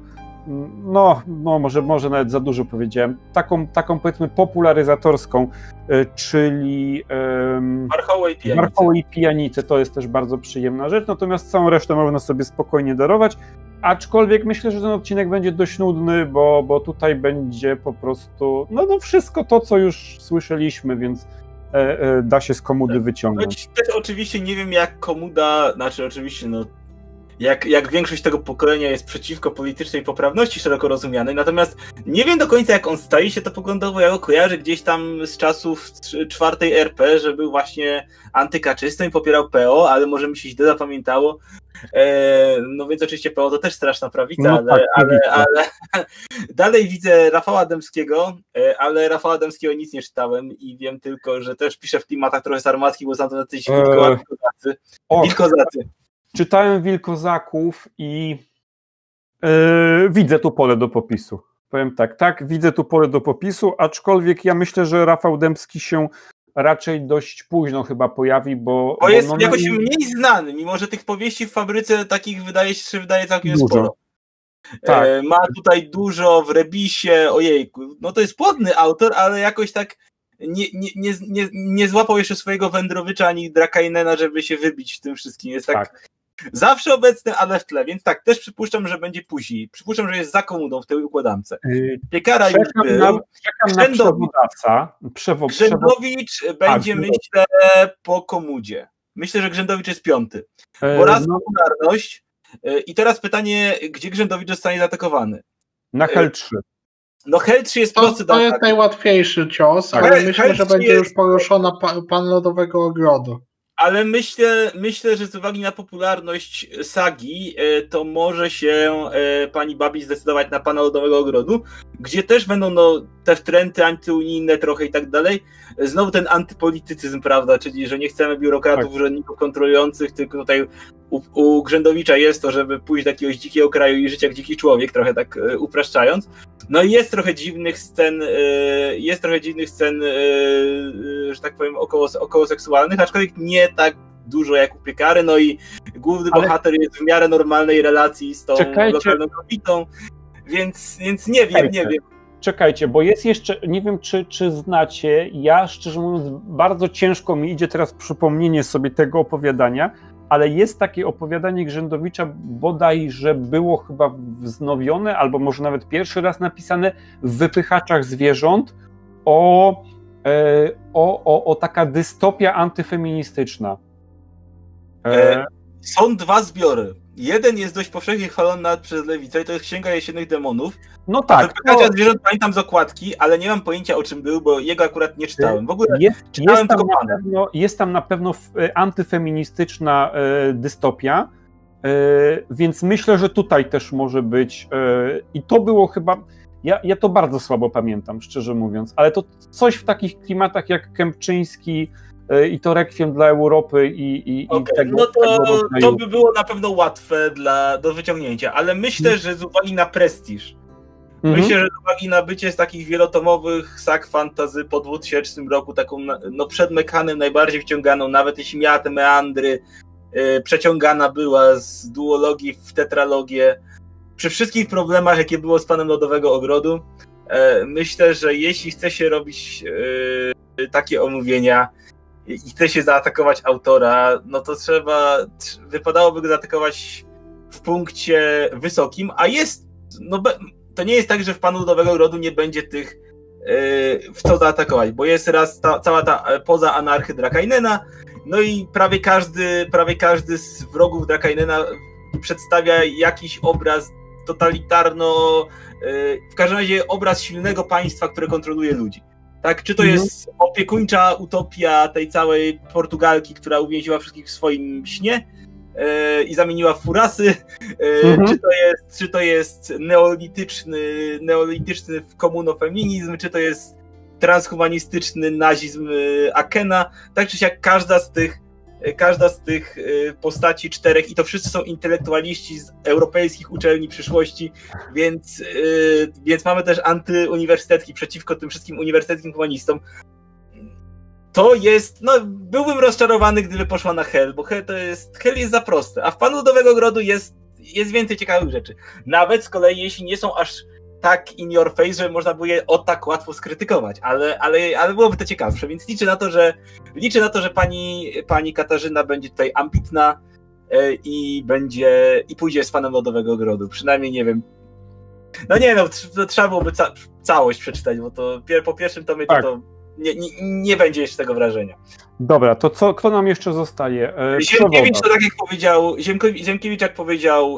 może nawet za dużo powiedziałem, taką powiedzmy popularyzatorską, czyli Warchoły i Pijanice, to jest też bardzo przyjemna rzecz, natomiast całą resztę można sobie spokojnie darować, aczkolwiek myślę, że ten odcinek będzie dość nudny, bo tutaj będzie po prostu wszystko to, co już słyszeliśmy, więc da się z Komudy wyciągnąć. Też oczywiście nie wiem jak Komuda, oczywiście jak większość tego pokolenia jest przeciwko politycznej poprawności szeroko rozumianej, natomiast nie wiem do końca jak on staje się to poglądowo, ja go kojarzę gdzieś tam z czasów czwartej RP, że był właśnie antykaczystą i popierał PO, ale może mi się źle zapamiętało. No więc oczywiście PO to też straszna prawica, ale dalej widzę Rafała Dębskiego, ale Rafała Dębskiego nic nie czytałem i wiem tylko, że też pisze w klimatach trochę sarmackich, bo są to jacyś wilkozacy. Czytałem Wilkozaków i widzę tu pole do popisu. Powiem tak, widzę tu pole do popisu, aczkolwiek ja myślę, że Rafał Dębski się raczej dość późno chyba pojawi, bo jest jakoś mniej znany, mimo że tych powieści w fabryce takich wydaje całkiem sporo. Tak. Ma tutaj dużo w Rebisie, ojejku, to jest płodny autor, ale jakoś tak nie złapał jeszcze swojego Wędrowicza ani Drakainena, żeby się wybić w tym wszystkim. Jest tak zawsze obecny, ale w tle, więc tak, też przypuszczam, że będzie później. Przypuszczam, że jest za Komudą w tej układance. Piekara już był. Grzędowicz będzie, myślę, po Komudzie. Myślę, że Grzędowicz jest 5. Bo raz popularność i teraz pytanie, gdzie Grzędowicz zostanie zaatakowany? Na Hel 3. Hel 3 jest prosty. To jest najłatwiejszy cios, ale myślę, że będzie już poruszona Pan Lodowego Ogrodu. Ale myślę, że z uwagi na popularność sagi, to może się pani Babis zdecydować na Pana Lodowego Ogrodu, gdzie też będą te wtręty antyunijne trochę i tak dalej. Znowu ten antypolitycyzm, prawda, czyli że nie chcemy biurokratów, urzędników kontrolujących, tylko tutaj u Grzędowicza jest to, żeby pójść do jakiegoś dzikiego kraju i żyć jak dziki człowiek, trochę tak upraszczając. I jest trochę dziwnych scen, że tak powiem, około seksualnych, aczkolwiek nie tak dużo jak u Piekary, i główny bohater jest w miarę normalnej relacji z tą lokalną kobietą, więc nie wiem. Czekajcie, bo jest jeszcze, nie wiem czy znacie, ja szczerze mówiąc bardzo ciężko mi idzie teraz przypomnienie sobie tego opowiadania, ale jest takie opowiadanie Grzędowicza, bodajże było chyba wznowione, albo może nawet pierwszy raz napisane w Wypychaczach zwierząt o o taka dystopia antyfeministyczna. Są dwa zbiory. Jeden jest dość powszechnie chwalony przez lewicę i to jest Księga Jesiennych Demonów. No tak. Wypykacia zwierząt pamiętam z okładki, ale nie mam pojęcia o czym był, bo jego akurat nie czytałem. W ogóle czytałem tylko pana. Jest tam na pewno antyfeministyczna dystopia, więc myślę, że tutaj też może być i to było chyba, ja to bardzo słabo pamiętam, szczerze mówiąc, ale to coś w takich klimatach jak Kępczyński i to Rekwiem dla Europy i tego. No to by było na pewno łatwe do wyciągnięcia, ale myślę, że z uwagi na prestiż, myślę, że z uwagi na bycie z takich wielotomowych sag fantasy po 2000 roku, taką przed Mekanem najbardziej wciąganą, nawet jeśli miała te meandry, przeciągana była z duologii w tetralogię, przy wszystkich problemach, jakie było z Panem Lodowego Ogrodu, myślę, że jeśli chce się robić takie omówienia i chce się zaatakować autora, no to wypadałoby go zaatakować w punkcie wysokim, a jest, to nie jest tak, że w Panu Lodowego Ogrodu nie będzie tych w co zaatakować, bo jest raz cała ta poza anarchy Drakainena, no i prawie każdy z wrogów Drakainena przedstawia jakiś obraz totalitarno, w każdym razie obraz silnego państwa, które kontroluje ludzi. Tak? Czy to jest opiekuńcza utopia tej całej Portugalki, która uwięziła wszystkich w swoim śnie i zamieniła w furasy, czy to jest neolityczny komunofeminizm, czy to jest transhumanistyczny nazizm Akena, tak czy siak każda z tych postaci czterech, i to wszyscy są intelektualiści z europejskich uczelni przyszłości, więc mamy też antyuniwersytecki przeciwko tym wszystkim uniwersyteckim humanistom. To jest, byłbym rozczarowany, gdyby poszła na Hell, bo Hell jest za proste, a w Panu Lodowego Ogrodu jest więcej ciekawych rzeczy. Nawet z kolei, jeśli nie są aż tak in your face, że można by je tak łatwo skrytykować, ale byłoby to ciekawsze, więc liczę na to, że pani Katarzyna będzie tutaj ambitna i pójdzie z Panem Lodowego Ogrodu. Przynajmniej nie wiem. Trzeba byłoby całość przeczytać, bo to po pierwszym tomie tak. to nie będzie jeszcze tego wrażenia. Dobra, to kto nam jeszcze zostaje? Ziemkiewicz, to tak jak powiedział, Ziemkiewicz jak powiedział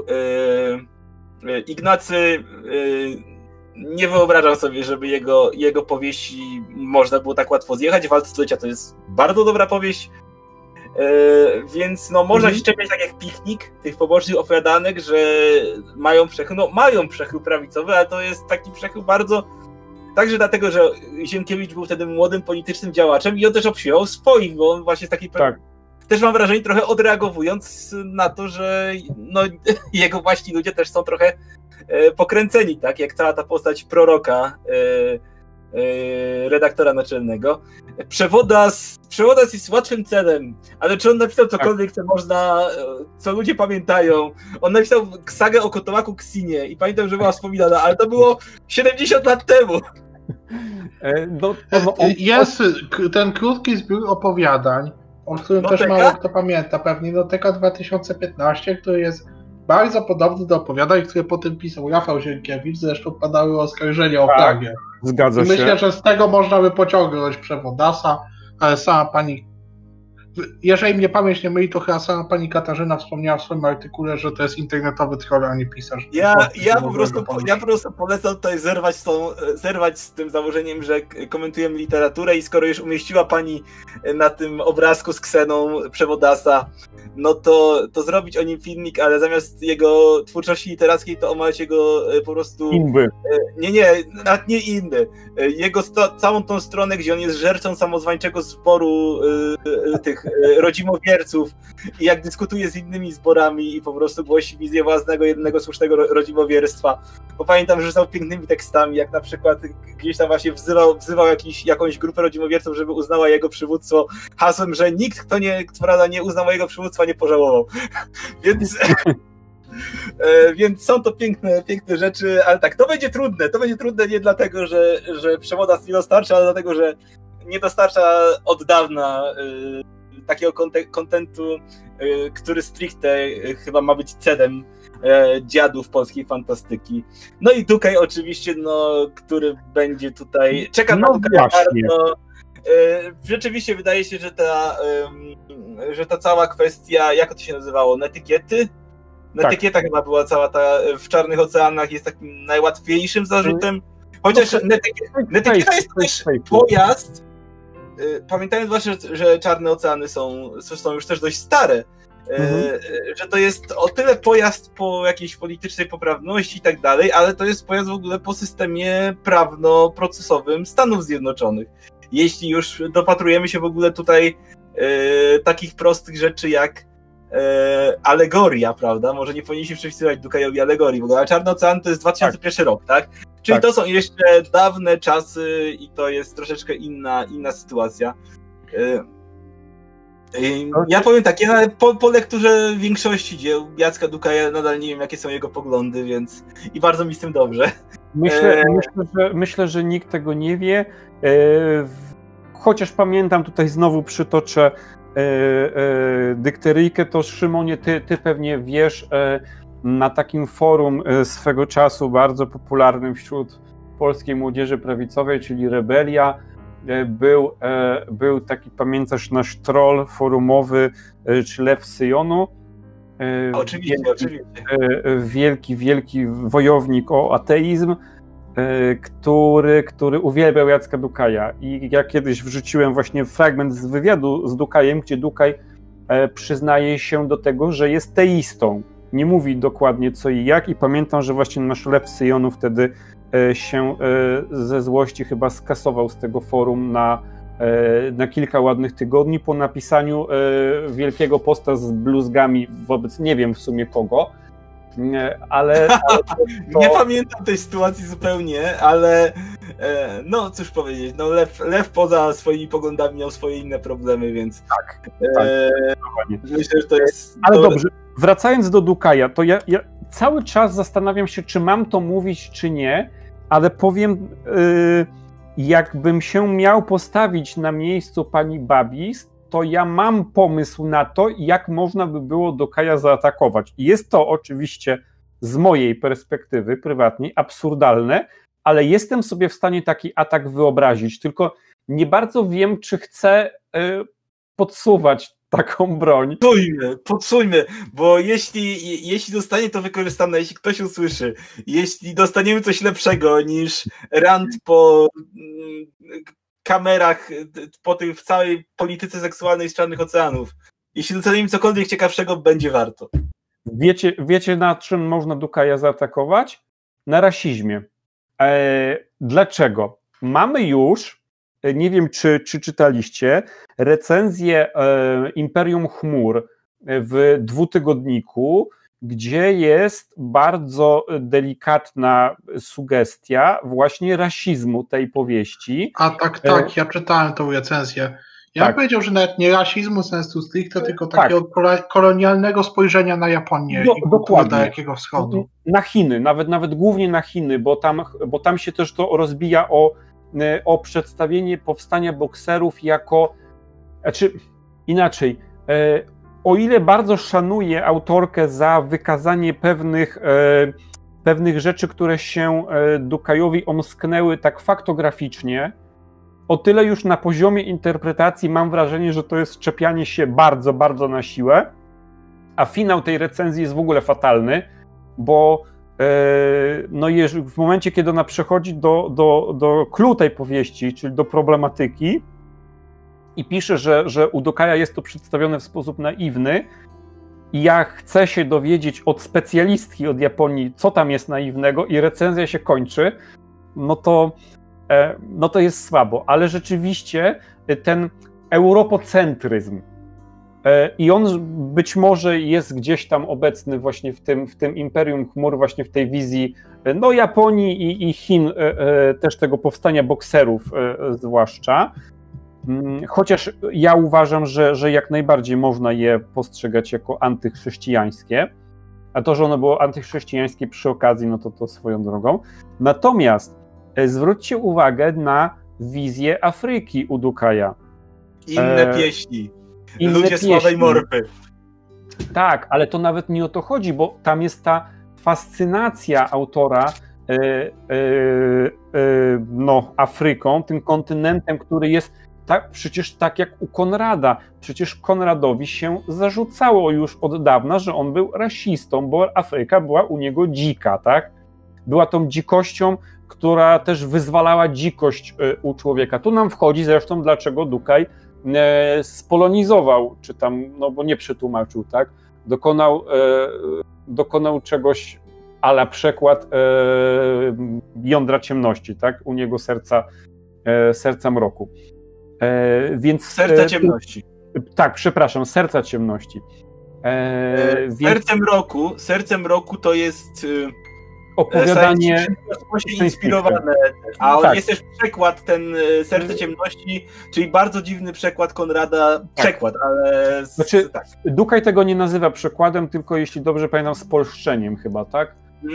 Ignacy, nie wyobrażam sobie, żeby jego powieści można było tak łatwo zjechać. Walt Stulecia to jest bardzo dobra powieść, więc można się czepiać tak jak Piknik, tych pobocznych opowiadanek, że mają przechył, mają przechył prawicowy, ale to jest taki przechył bardzo, także dlatego, że Ziemkiewicz był wtedy młodym politycznym działaczem i on też obśmiewał swoich, bo on właśnie z takiej też mam wrażenie, trochę odreagowując na to, że jego właśnie ludzie też są trochę pokręceni, tak? Jak cała ta postać proroka, redaktora naczelnego. Przewodas jest łatwym celem, ale czy on napisał cokolwiek, co ludzie pamiętają? On napisał sagę o Kotołaku Ksinie i pamiętam, że była wspominana, ale to było 70 lat temu. Jest ten krótki zbiór opowiadań, o którym też mało kto pamięta, pewnie Noteka 2015, który jest bardzo podobny do opowiadań, które potem pisał Rafał Zienkiewicz, zresztą padały oskarżenia o plagię. Zgadza się. Myślę, że z tego można by pociągnąć Przewodasa, ale sama pani, jeżeli mnie pamięć nie myli, to chyba sama pani Katarzyna wspomniała w swoim artykule, że to jest internetowy troll, a nie pisarz. Ja po prostu polecam tutaj zerwać z tym założeniem, że komentujemy literaturę i skoro już umieściła pani na tym obrazku z Kseną Przewodasa, no to zrobić o nim filmik, ale zamiast jego twórczości literackiej to omawiać jego po prostu... Inby. Nawet nie inny. Jego całą tą stronę, gdzie on jest żercą samozwańczego zboru tych rodzimowierców i jak dyskutuje z innymi zborami i po prostu głosi wizję własnego, jedynego słusznego rodzimowierstwa. Bo pamiętam, że są pięknymi tekstami, jak na przykład gdzieś tam właśnie wzywał jakąś grupę rodzimowierców, żeby uznała jego przywództwo hasłem, że nikt, kto nie uznał jego przywództwa, nie pożałował. Więc są to piękne rzeczy, ale tak, to będzie trudne nie dlatego, że Przewodas nie dostarcza, ale dlatego, że nie dostarcza od dawna takiego kontentu, który stricte chyba ma być cedem dziadów polskiej fantastyki. No i Dukaj oczywiście, który będzie tutaj... Czekam na Dukaja bardzo. rzeczywiście wydaje się, że ta cała kwestia, jak to się nazywało, netykiety? Netykieta chyba była cała ta w Czarnych Oceanach, jest takim najłatwiejszym zarzutem. Chociaż netykieta jest też pojazd. Pamiętajmy właśnie, że Czarne Oceany są już też dość stare. Że to jest o tyle pojazd po jakiejś politycznej poprawności i tak dalej, ale to jest pojazd w ogóle po systemie prawno-procesowym Stanów Zjednoczonych. Jeśli już dopatrujemy się w ogóle tutaj takich prostych rzeczy jak alegoria, prawda? Może nie powinniśmy przypisywać Dukajowi alegorii, bo Czarny Ocean to jest 2001 rok, tak? Czyli to są jeszcze dawne czasy i to jest troszeczkę inna sytuacja. Ja powiem tak, ja po lekturze większości dzieł Jacka Dukaja nadal nie wiem, jakie są jego poglądy, więc i bardzo mi z tym dobrze. Myślę, że nikt tego nie wie, chociaż pamiętam, tutaj znowu przytoczę dykteryjkę, to Szymonie, ty pewnie wiesz, na takim forum swego czasu bardzo popularnym wśród polskiej młodzieży prawicowej, czyli Rebelia, był taki, pamiętasz, nasz troll forumowy, czy Lew Syjonu. Oczywiście. Wielki wojownik o ateizm, który uwielbiał Jacka Dukaja. I ja kiedyś wrzuciłem właśnie fragment z wywiadu z Dukajem, gdzie Dukaj przyznaje się do tego, że jest teistą. Nie mówi dokładnie co i jak, i pamiętam, że właśnie nasz Lew Syjonu wtedy się ze złości chyba skasował z tego forum na kilka ładnych tygodni po napisaniu wielkiego posta z bluzgami wobec nie wiem w sumie kogo, ale to... Nie pamiętam tej sytuacji zupełnie, ale no cóż powiedzieć, no Lew poza swoimi poglądami miał swoje inne problemy, więc tak, myślę, że to jest... Ale dobrze, wracając do Dukaja, to ja cały czas zastanawiam się, czy mam to mówić, czy nie, ale powiem, jakbym się miał postawić na miejscu pani Babis, to ja mam pomysł na to, jak można by było Dukaja zaatakować. Jest to oczywiście z mojej perspektywy prywatnej absurdalne, ale jestem sobie w stanie taki atak wyobrazić, tylko nie bardzo wiem, czy chcę podsuwać taką broń. Podsujmy, bo jeśli zostanie to wykorzystane, jeśli ktoś usłyszy, jeśli dostaniemy coś lepszego niż rant po kamerach, w całej polityce seksualnej z Czarnych Oceanów, jeśli dostaniemy cokolwiek ciekawszego, będzie warto. Wiecie na czym można Dukaja zaatakować? Na rasizmie. Dlaczego? Mamy już, nie wiem czy czytaliście, recenzję Imperium Chmur w dwutygodniku, gdzie jest bardzo delikatna sugestia właśnie rasizmu tej powieści. A tak, ja czytałem tą recenzję. Ja bym powiedział, że nawet nie rasizmu sensu stricte, tylko takiego kolonialnego spojrzenia na Japonię i kulturę Dalekiego Wschodu. Na Chiny, nawet głównie na Chiny, bo tam się też to rozbija o przedstawienie powstania bokserów jako, znaczy inaczej, o ile bardzo szanuję autorkę za wykazanie pewnych rzeczy, które się Dukajowi omsknęły tak faktograficznie, o tyle już na poziomie interpretacji mam wrażenie, że to jest czepianie się bardzo, bardzo na siłę, a finał tej recenzji jest w ogóle fatalny, bo w momencie, kiedy ona przechodzi do clou tej powieści, czyli do problematyki i pisze, że u Dukaja jest to przedstawione w sposób naiwny i ja chcę się dowiedzieć od specjalistki od Japonii, co tam jest naiwnego i recenzja się kończy, no to jest słabo, ale rzeczywiście ten europocentryzm i on być może jest gdzieś tam obecny właśnie w tym Imperium Chmur, właśnie w tej wizji Japonii i Chin, też tego powstania bokserów zwłaszcza, chociaż ja uważam, że jak najbardziej można je postrzegać jako antychrześcijańskie, a to, że ono było antychrześcijańskie przy okazji, no to swoją drogą. Natomiast zwróćcie uwagę na wizję Afryki u Dukaja. Inne pieśni. Ludzie słabej morpy. Tak, ale to nawet nie o to chodzi, bo tam jest ta fascynacja autora Afryką, tym kontynentem, który jest Tak, przecież tak jak u Konrada, przecież Konradowi się zarzucało już od dawna, że on był rasistą, bo Afryka była u niego dzika, tak? Była tą dzikością, która też wyzwalała dzikość u człowieka. Tu nam wchodzi zresztą, dlaczego Dukaj spolonizował, czy tam, no bo nie przetłumaczył, tak? Dokonał czegoś a la przekład jądra ciemności, tak? U niego serca mroku. Więc, serca ciemności. Tak, przepraszam, serca ciemności. Sercem mroku to jest opowiadanie inspirowane, a on jest też przekład, ten Serce ciemności, czyli bardzo dziwny przekład Konrada, przekład, ale... Znaczy, tak. Dukaj tego nie nazywa przekładem, tylko jeśli dobrze pamiętam, spolszczeniem chyba, tak?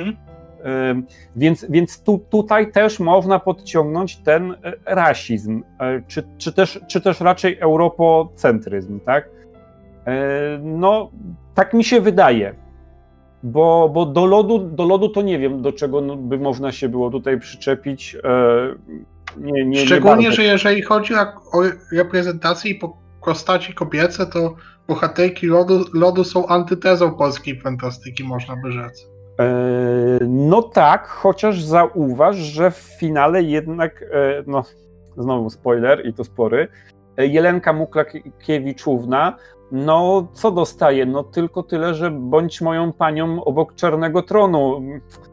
Więc tutaj też można podciągnąć ten rasizm, czy też raczej europocentryzm, tak? No, tak mi się wydaje, bo do lodu to nie wiem, do czego by można się było tutaj przyczepić. Szczególnie, że jeżeli chodzi o reprezentację i postaci kobiece, to bohaterki lodu są antytezą polskiej fantastyki, można by rzec. No tak, chociaż zauważ, że w finale jednak, no znowu spoiler i to spory, Jelenka Muklakiewiczowa, no co dostaje? No tylko tyle, że bądź moją panią obok Czarnego Tronu.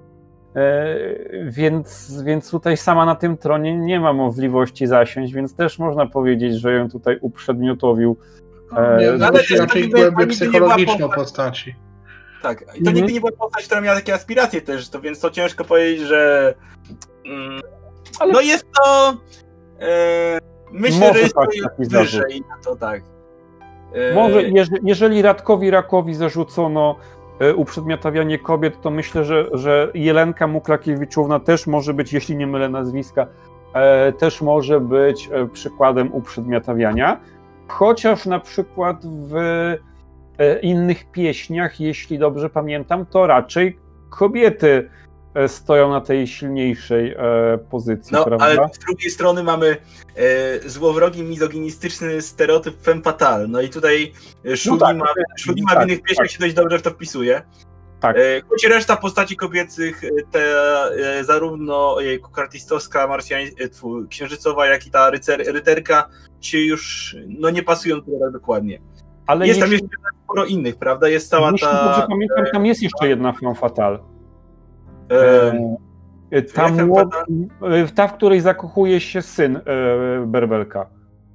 Więc tutaj sama na tym tronie nie ma możliwości zasiąść, więc też można powiedzieć, że ją tutaj uprzedmiotowił. Ale raczej głębiej psychologiczną postaci. Tak, i to nigdy nie była postać, która miała takie aspiracje też, więc to ciężko powiedzieć, że ale... no jest to myślę, że jest to wyżej na to, tak. Może jeżeli Radkowi Rakowi zarzucono uprzedmiotawianie kobiet, to myślę, że Jelenka Muklakiewiczowa też może być, jeśli nie mylę nazwiska, też może być przykładem uprzedmiotawiania, chociaż na przykład w innych pieśniach, jeśli dobrze pamiętam, to raczej kobiety stoją na tej silniejszej pozycji, no, prawda? Ale z drugiej strony mamy złowrogi, mizoginistyczny stereotyp femme fatale. No i tutaj Szulima w innych pieśniach się dość dobrze w to wpisuje. Tak. Choć reszta postaci kobiecych, zarówno kartistowska, księżycowa, jak i ta rycerka się już nie pasują tyle tak dokładnie. Ale jest tam jeszcze sporo innych, prawda? Jest cała jeśli ta... dobrze pamiętam, tam jest jeszcze jedna femme fatale. Ta, w której zakochuje się syn Berbelka.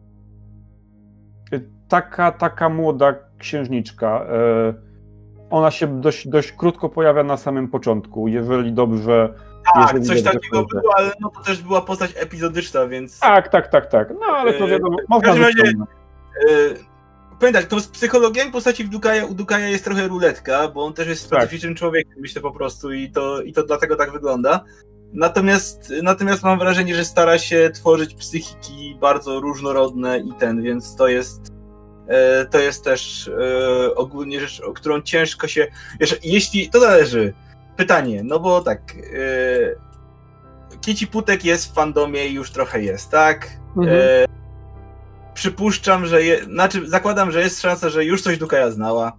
Taka młoda księżniczka. Ona się dość krótko pojawia na samym początku, jeżeli dobrze... Tak, coś takiego było, ale no to też była postać epizodyczna, więc... Tak. No ale to wiadomo, można pamiętaj, to z psychologią postaci u Dukaja jest trochę ruletka, bo on też jest specyficznym człowiekiem, myślę po prostu i to dlatego tak wygląda. Natomiast mam wrażenie, że stara się tworzyć psychiki bardzo różnorodne więc to jest też ogólnie rzecz, o którą ciężko się... Jeśli to zależy, pytanie, no bo tak, Kici Putek jest w fandomie i już trochę jest, tak? Przypuszczam, że zakładam, że jest szansa, że już coś Dukaja znała,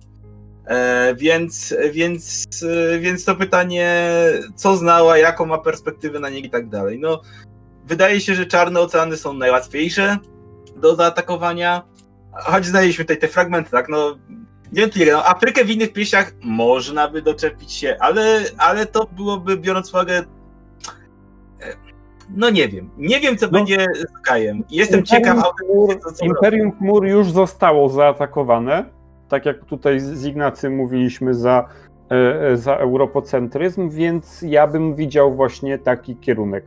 więc to pytanie, co znała, jaką ma perspektywę na nie i tak dalej. No, wydaje się, że Czarne Oceany są najłatwiejsze do zaatakowania, choć znaleźliśmy tutaj te fragmenty, tak, no, nie wiem, Afrykę w innych pieśniach można by doczepić się, ale to byłoby, biorąc uwagę, no nie wiem co będzie z Dukajem. Jestem ciekaw. Imperium Chmur już zostało zaatakowane, tak jak tutaj z Ignacym mówiliśmy za europocentryzm, więc ja bym widział właśnie taki kierunek.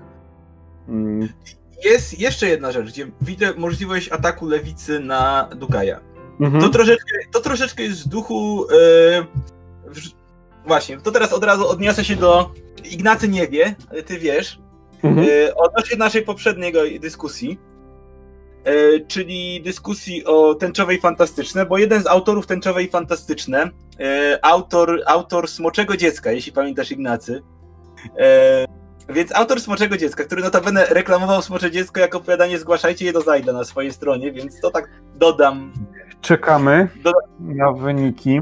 Jest jeszcze jedna rzecz, gdzie widzę możliwość ataku lewicy na Dukaja. To troszeczkę jest w duchu... właśnie, to teraz od razu odniosę się do... Ignacy nie wie, ale ty wiesz. Odnośnie naszej poprzedniej dyskusji, czyli dyskusji o Tęczowej Fantastyczne, bo jeden z autorów Tęczowej Fantastyczne, autor Smoczego Dziecka, jeśli pamiętasz, Ignacy, Więc autor Smoczego Dziecka, który notabene reklamował Smocze Dziecko jako opowiadanie Zgłaszajcie je do Zajda na swojej stronie, więc to tak dodam. Czekamy na wyniki.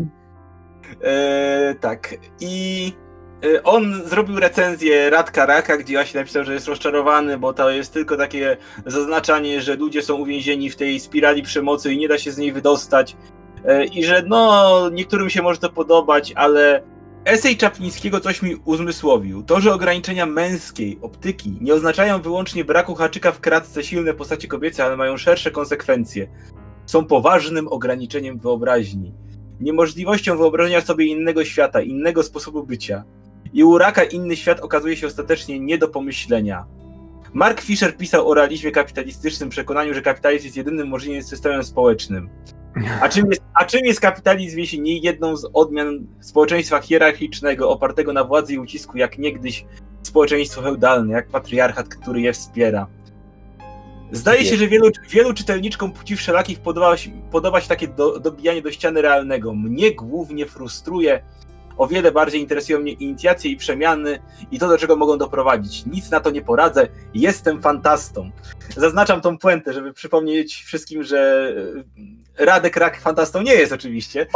Tak. I on zrobił recenzję Radka Raka, gdzie właśnie napisał, że jest rozczarowany, bo to jest tylko takie zaznaczanie, że ludzie są uwięzieni w tej spirali przemocy i nie da się z niej wydostać. I że no, niektórym się może to podobać, ale esej Czaplińskiego coś mi uzmysłowił. To, że ograniczenia męskiej optyki nie oznaczają wyłącznie braku haczyka w kratce silne postaci kobiece, ale mają szersze konsekwencje. Są poważnym ograniczeniem wyobraźni. Niemożliwością wyobrażenia sobie innego świata, innego sposobu bycia. I u Raka inny świat okazuje się ostatecznie nie do pomyślenia. Mark Fisher pisał o realizmie kapitalistycznym w przekonaniu, że kapitalizm jest jedynym możliwym systemem społecznym. A czym jest kapitalizm, jeśli nie jedną z odmian społeczeństwa hierarchicznego, opartego na władzy i ucisku, jak niegdyś społeczeństwo feudalne, jak patriarchat, który je wspiera. Zdaje się, że wielu czytelniczkom płci wszelakich podoba się takie dobijanie do ściany realnego. Mnie głównie frustruje. O wiele bardziej interesują mnie inicjacje i przemiany i to, do czego mogą doprowadzić. Nic na to nie poradzę. Jestem fantastą. Zaznaczam tą puentę, żeby przypomnieć wszystkim, że Radek Rak fantastą nie jest oczywiście.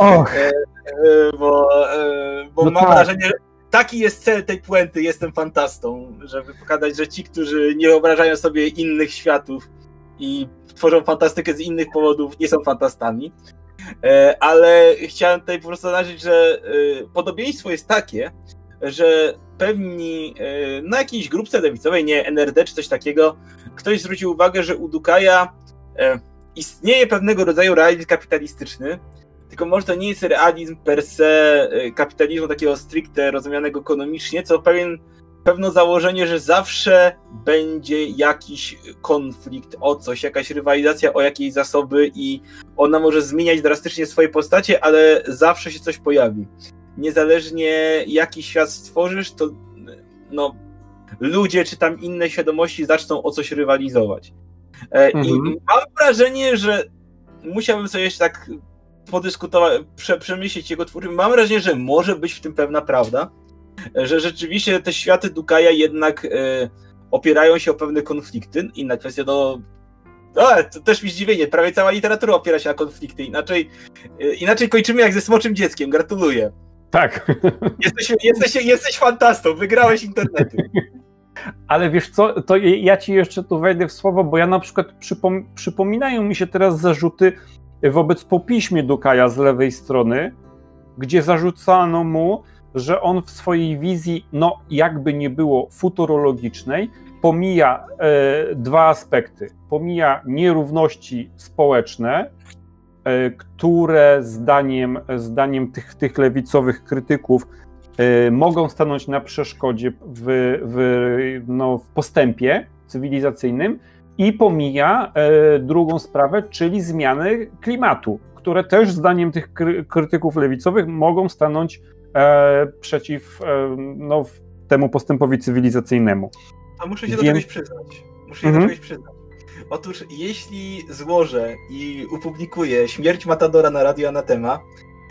Bo no mam wrażenie, że taki jest cel tej puenty, jestem fantastą, żeby pokazać, że ci, którzy nie wyobrażają sobie innych światów i tworzą fantastykę z innych powodów, nie są fantastami. Ale chciałem tutaj po prostu zaznaczyć, że podobieństwo jest takie, że pewni na jakiejś grupce lewicowej, nie NRD czy coś takiego, ktoś zwrócił uwagę, że u Dukaja istnieje pewnego rodzaju realizm kapitalistyczny, tylko może to nie jest realizm per se kapitalizmu takiego stricte rozumianego ekonomicznie, co pewne założenie, że zawsze będzie jakiś konflikt o coś, jakaś rywalizacja o jakieś zasoby i ona może zmieniać drastycznie swoje postacie, ale zawsze się coś pojawi. Niezależnie jaki świat stworzysz, to no, ludzie czy tam inne świadomości zaczną o coś rywalizować. I mam wrażenie, że musiałbym sobie jeszcze tak podyskutować, przemyśleć jego twórczość. Mam wrażenie, że może być w tym pewna prawda, że rzeczywiście te światy Dukaja jednak opierają się o pewne konflikty. Inna kwestia to też mi zdziwienie, prawie cała literatura opiera się na konflikty. Inaczej kończymy jak ze Smoczym Dzieckiem. Gratuluję. Tak. Jesteś fantastą, wygrałeś internety. Ale wiesz co, to ja ci jeszcze tu wejdę w słowo, bo ja na przykład przypominają mi się teraz zarzuty wobec Popiśmie Dukaja z lewej strony, gdzie zarzucano mu, że on w swojej wizji, no jakby nie było futurologicznej, pomija dwa aspekty. Pomija nierówności społeczne, które zdaniem tych lewicowych krytyków mogą stanąć na przeszkodzie w postępie cywilizacyjnym, i pomija drugą sprawę, czyli zmiany klimatu, które też zdaniem tych krytyków lewicowych mogą stanąć przeciw temu postępowi cywilizacyjnemu. A muszę się do czegoś przyznać. Otóż jeśli złożę i upublikuję Śmierć Matadora na Radio Anatema,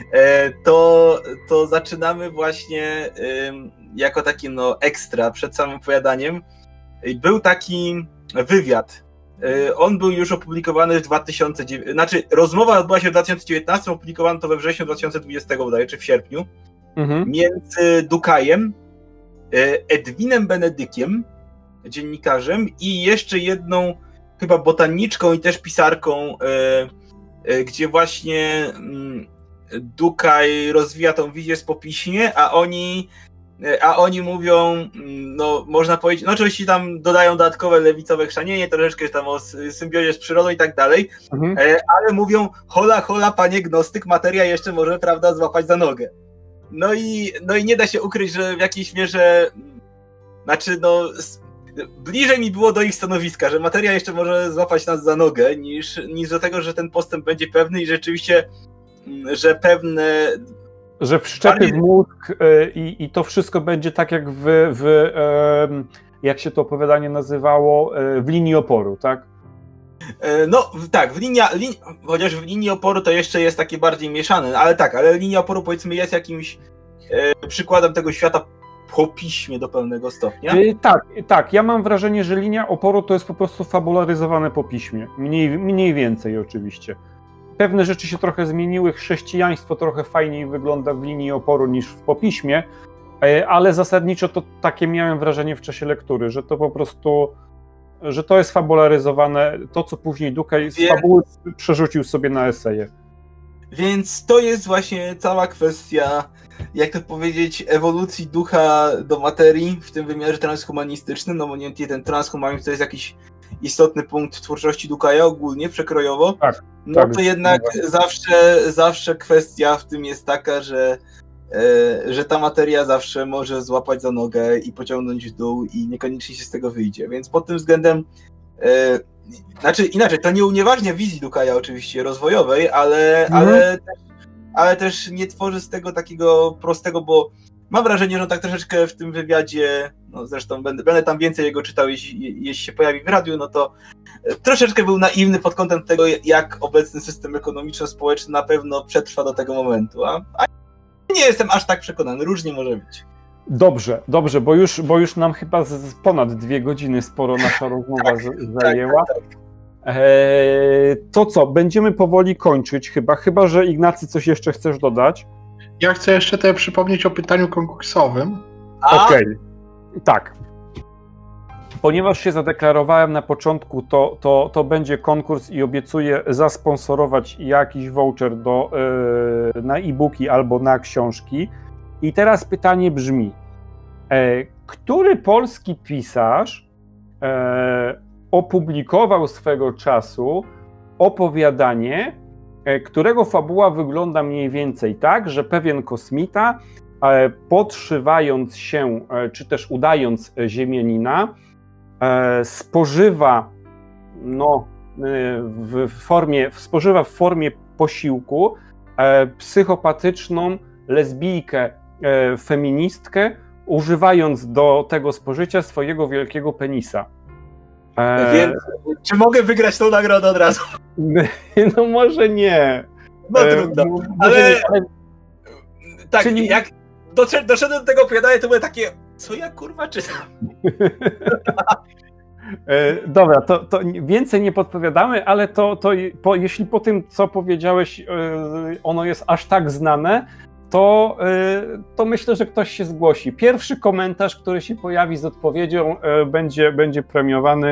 to zaczynamy właśnie jako taki ekstra przed samym opowiadaniem. Był taki wywiad. On był już opublikowany w 2009. Znaczy, rozmowa odbyła się w 2019, opublikowano to we wrześniu 2020 bodaj, czy w sierpniu. Między Dukajem, Edwinem Benedykiem, dziennikarzem, i jeszcze jedną chyba botaniczką i też pisarką, gdzie właśnie Dukaj rozwija tą wizję z Popiśnie, a oni mówią, no można powiedzieć, no oczywiście tam dodają dodatkowe lewicowe chrzanienie, troszeczkę tam o symbiozie z przyrodą i tak dalej, ale mówią, hola, panie gnostyk, materia jeszcze może, prawda, złapać za nogę. No i nie da się ukryć, że w jakiejś mierze, bliżej mi było do ich stanowiska, że materia jeszcze może złapać nas za nogę, niż do tego, że ten postęp będzie pewny i rzeczywiście, że wszczepy w mózg i to wszystko będzie tak jak jak się to opowiadanie nazywało, w linii oporu, tak? No tak, chociaż w linii oporu to jeszcze jest takie bardziej mieszane, ale linia oporu powiedzmy jest jakimś przykładem tego świata po piśmie do pewnego stopnia. Tak. Ja mam wrażenie, że linia oporu to jest po prostu fabularyzowane po piśmie. Mniej więcej oczywiście. Pewne rzeczy się trochę zmieniły, chrześcijaństwo trochę fajniej wygląda w linii oporu niż w popiśmie, ale zasadniczo to takie miałem wrażenie w czasie lektury, że to po prostu, że to jest fabularyzowane, to co później Dukaj z fabuły przerzucił sobie na eseje. Więc to jest właśnie cała kwestia, jak to powiedzieć, ewolucji ducha do materii w tym wymiarze transhumanistycznym, no bo nie ten transhumanizm to jest jakiś istotny punkt twórczości Dukaja ogólnie, przekrojowo, tak, no to jednak zawsze kwestia w tym jest taka, że ta materia zawsze może złapać za nogę i pociągnąć w dół i niekoniecznie się z tego wyjdzie, więc pod tym względem znaczy inaczej, to nie unieważnia wizji Dukaja oczywiście rozwojowej, ale też nie tworzy z tego takiego prostego, bo mam wrażenie, że on tak troszeczkę w tym wywiadzie, no zresztą będę tam więcej jego czytał, jeśli się pojawi w radiu, no to troszeczkę był naiwny pod kątem tego, jak obecny system ekonomiczno-społeczny na pewno przetrwa do tego momentu, a nie jestem aż tak przekonany, różnie może być. Dobrze, bo już nam chyba z ponad 2 godziny sporo nasza rozmowa zajęła. Tak. To co, będziemy powoli kończyć chyba, że Ignacy coś jeszcze chcesz dodać? Ja chcę jeszcze tutaj przypomnieć o pytaniu konkursowym. Okej. Tak. Ponieważ się zadeklarowałem na początku, to będzie konkurs i obiecuję zasponsorować jakiś voucher na e-booki albo na książki. I teraz pytanie brzmi, który polski pisarz opublikował swego czasu opowiadanie, którego fabuła wygląda mniej więcej tak, że pewien kosmita, podszywając się, czy też udając ziemianina, spożywa w formie posiłku psychopatyczną lesbijkę, feministkę, używając do tego spożycia swojego wielkiego penisa. Więc czy mogę wygrać tą nagrodę od razu? No może nie. No trudno, ale tak, czyli... jak doszedłem do tego opowiadania, to było takie, co ja kurwa czytam? Dobra, to więcej nie podpowiadamy, ale jeśli po tym, co powiedziałeś, ono jest aż tak znane, to myślę, że ktoś się zgłosi. Pierwszy komentarz, który się pojawi z odpowiedzią, będzie premiowany.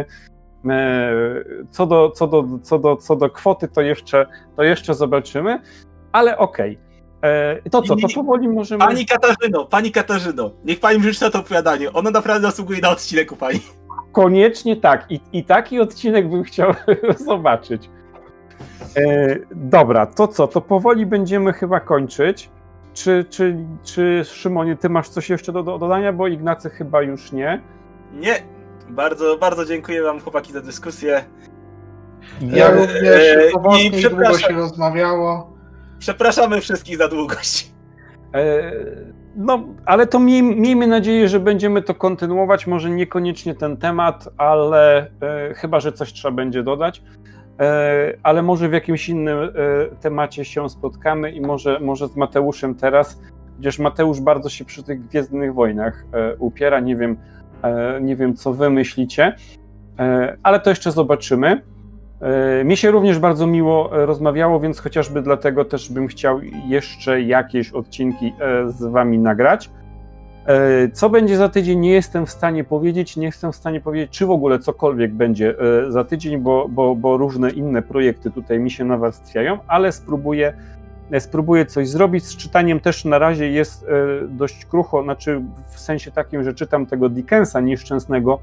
Co do kwoty, to jeszcze zobaczymy, ale okej. To co, to powoli możemy... Pani Katarzyno, niech pani przeczyta to opowiadanie. Ono naprawdę zasługuje na odcinek u pani. Koniecznie tak. I taki odcinek bym chciał zobaczyć. Dobra, to co, to powoli będziemy chyba kończyć. Czy Szymonie, ty masz coś jeszcze do dodania, bo Ignacy chyba już nie? Nie, bardzo, bardzo dziękuję wam chłopaki za dyskusję. Ja również owocnie i długo się rozmawiało. Przepraszamy wszystkich za długość. No, ale to miejmy nadzieję, że będziemy to kontynuować, może niekoniecznie ten temat, ale chyba, że coś trzeba będzie dodać. Ale może w jakimś innym temacie się spotkamy i może z Mateuszem teraz, chociaż Mateusz bardzo się przy tych Gwiezdnych Wojnach upiera, nie wiem co wy myślicie, ale to jeszcze zobaczymy. Mi się również bardzo miło rozmawiało, więc chociażby dlatego też bym chciał jeszcze jakieś odcinki z wami nagrać. Co będzie za tydzień, nie jestem w stanie powiedzieć, czy w ogóle cokolwiek będzie za tydzień, bo różne inne projekty tutaj mi się nawarstwiają, ale spróbuję coś zrobić. Z czytaniem też na razie jest dość krucho, znaczy w sensie takim, że czytam tego Dickensa nieszczęsnego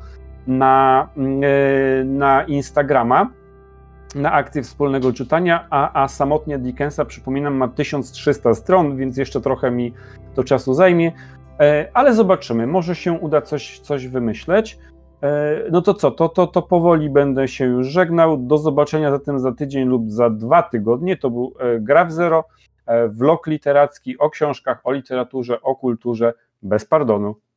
na Instagrama, na akcji wspólnego czytania, a samotnie Dickensa, przypominam, ma 1300 stron, więc jeszcze trochę mi to czasu zajmie. Ale zobaczymy, może się uda coś wymyśleć. No to co, to powoli będę się już żegnał. Do zobaczenia zatem za tydzień lub za 2 tygodnie. To był Gra w Zero, vlog literacki o książkach, o literaturze, o kulturze bez pardonu.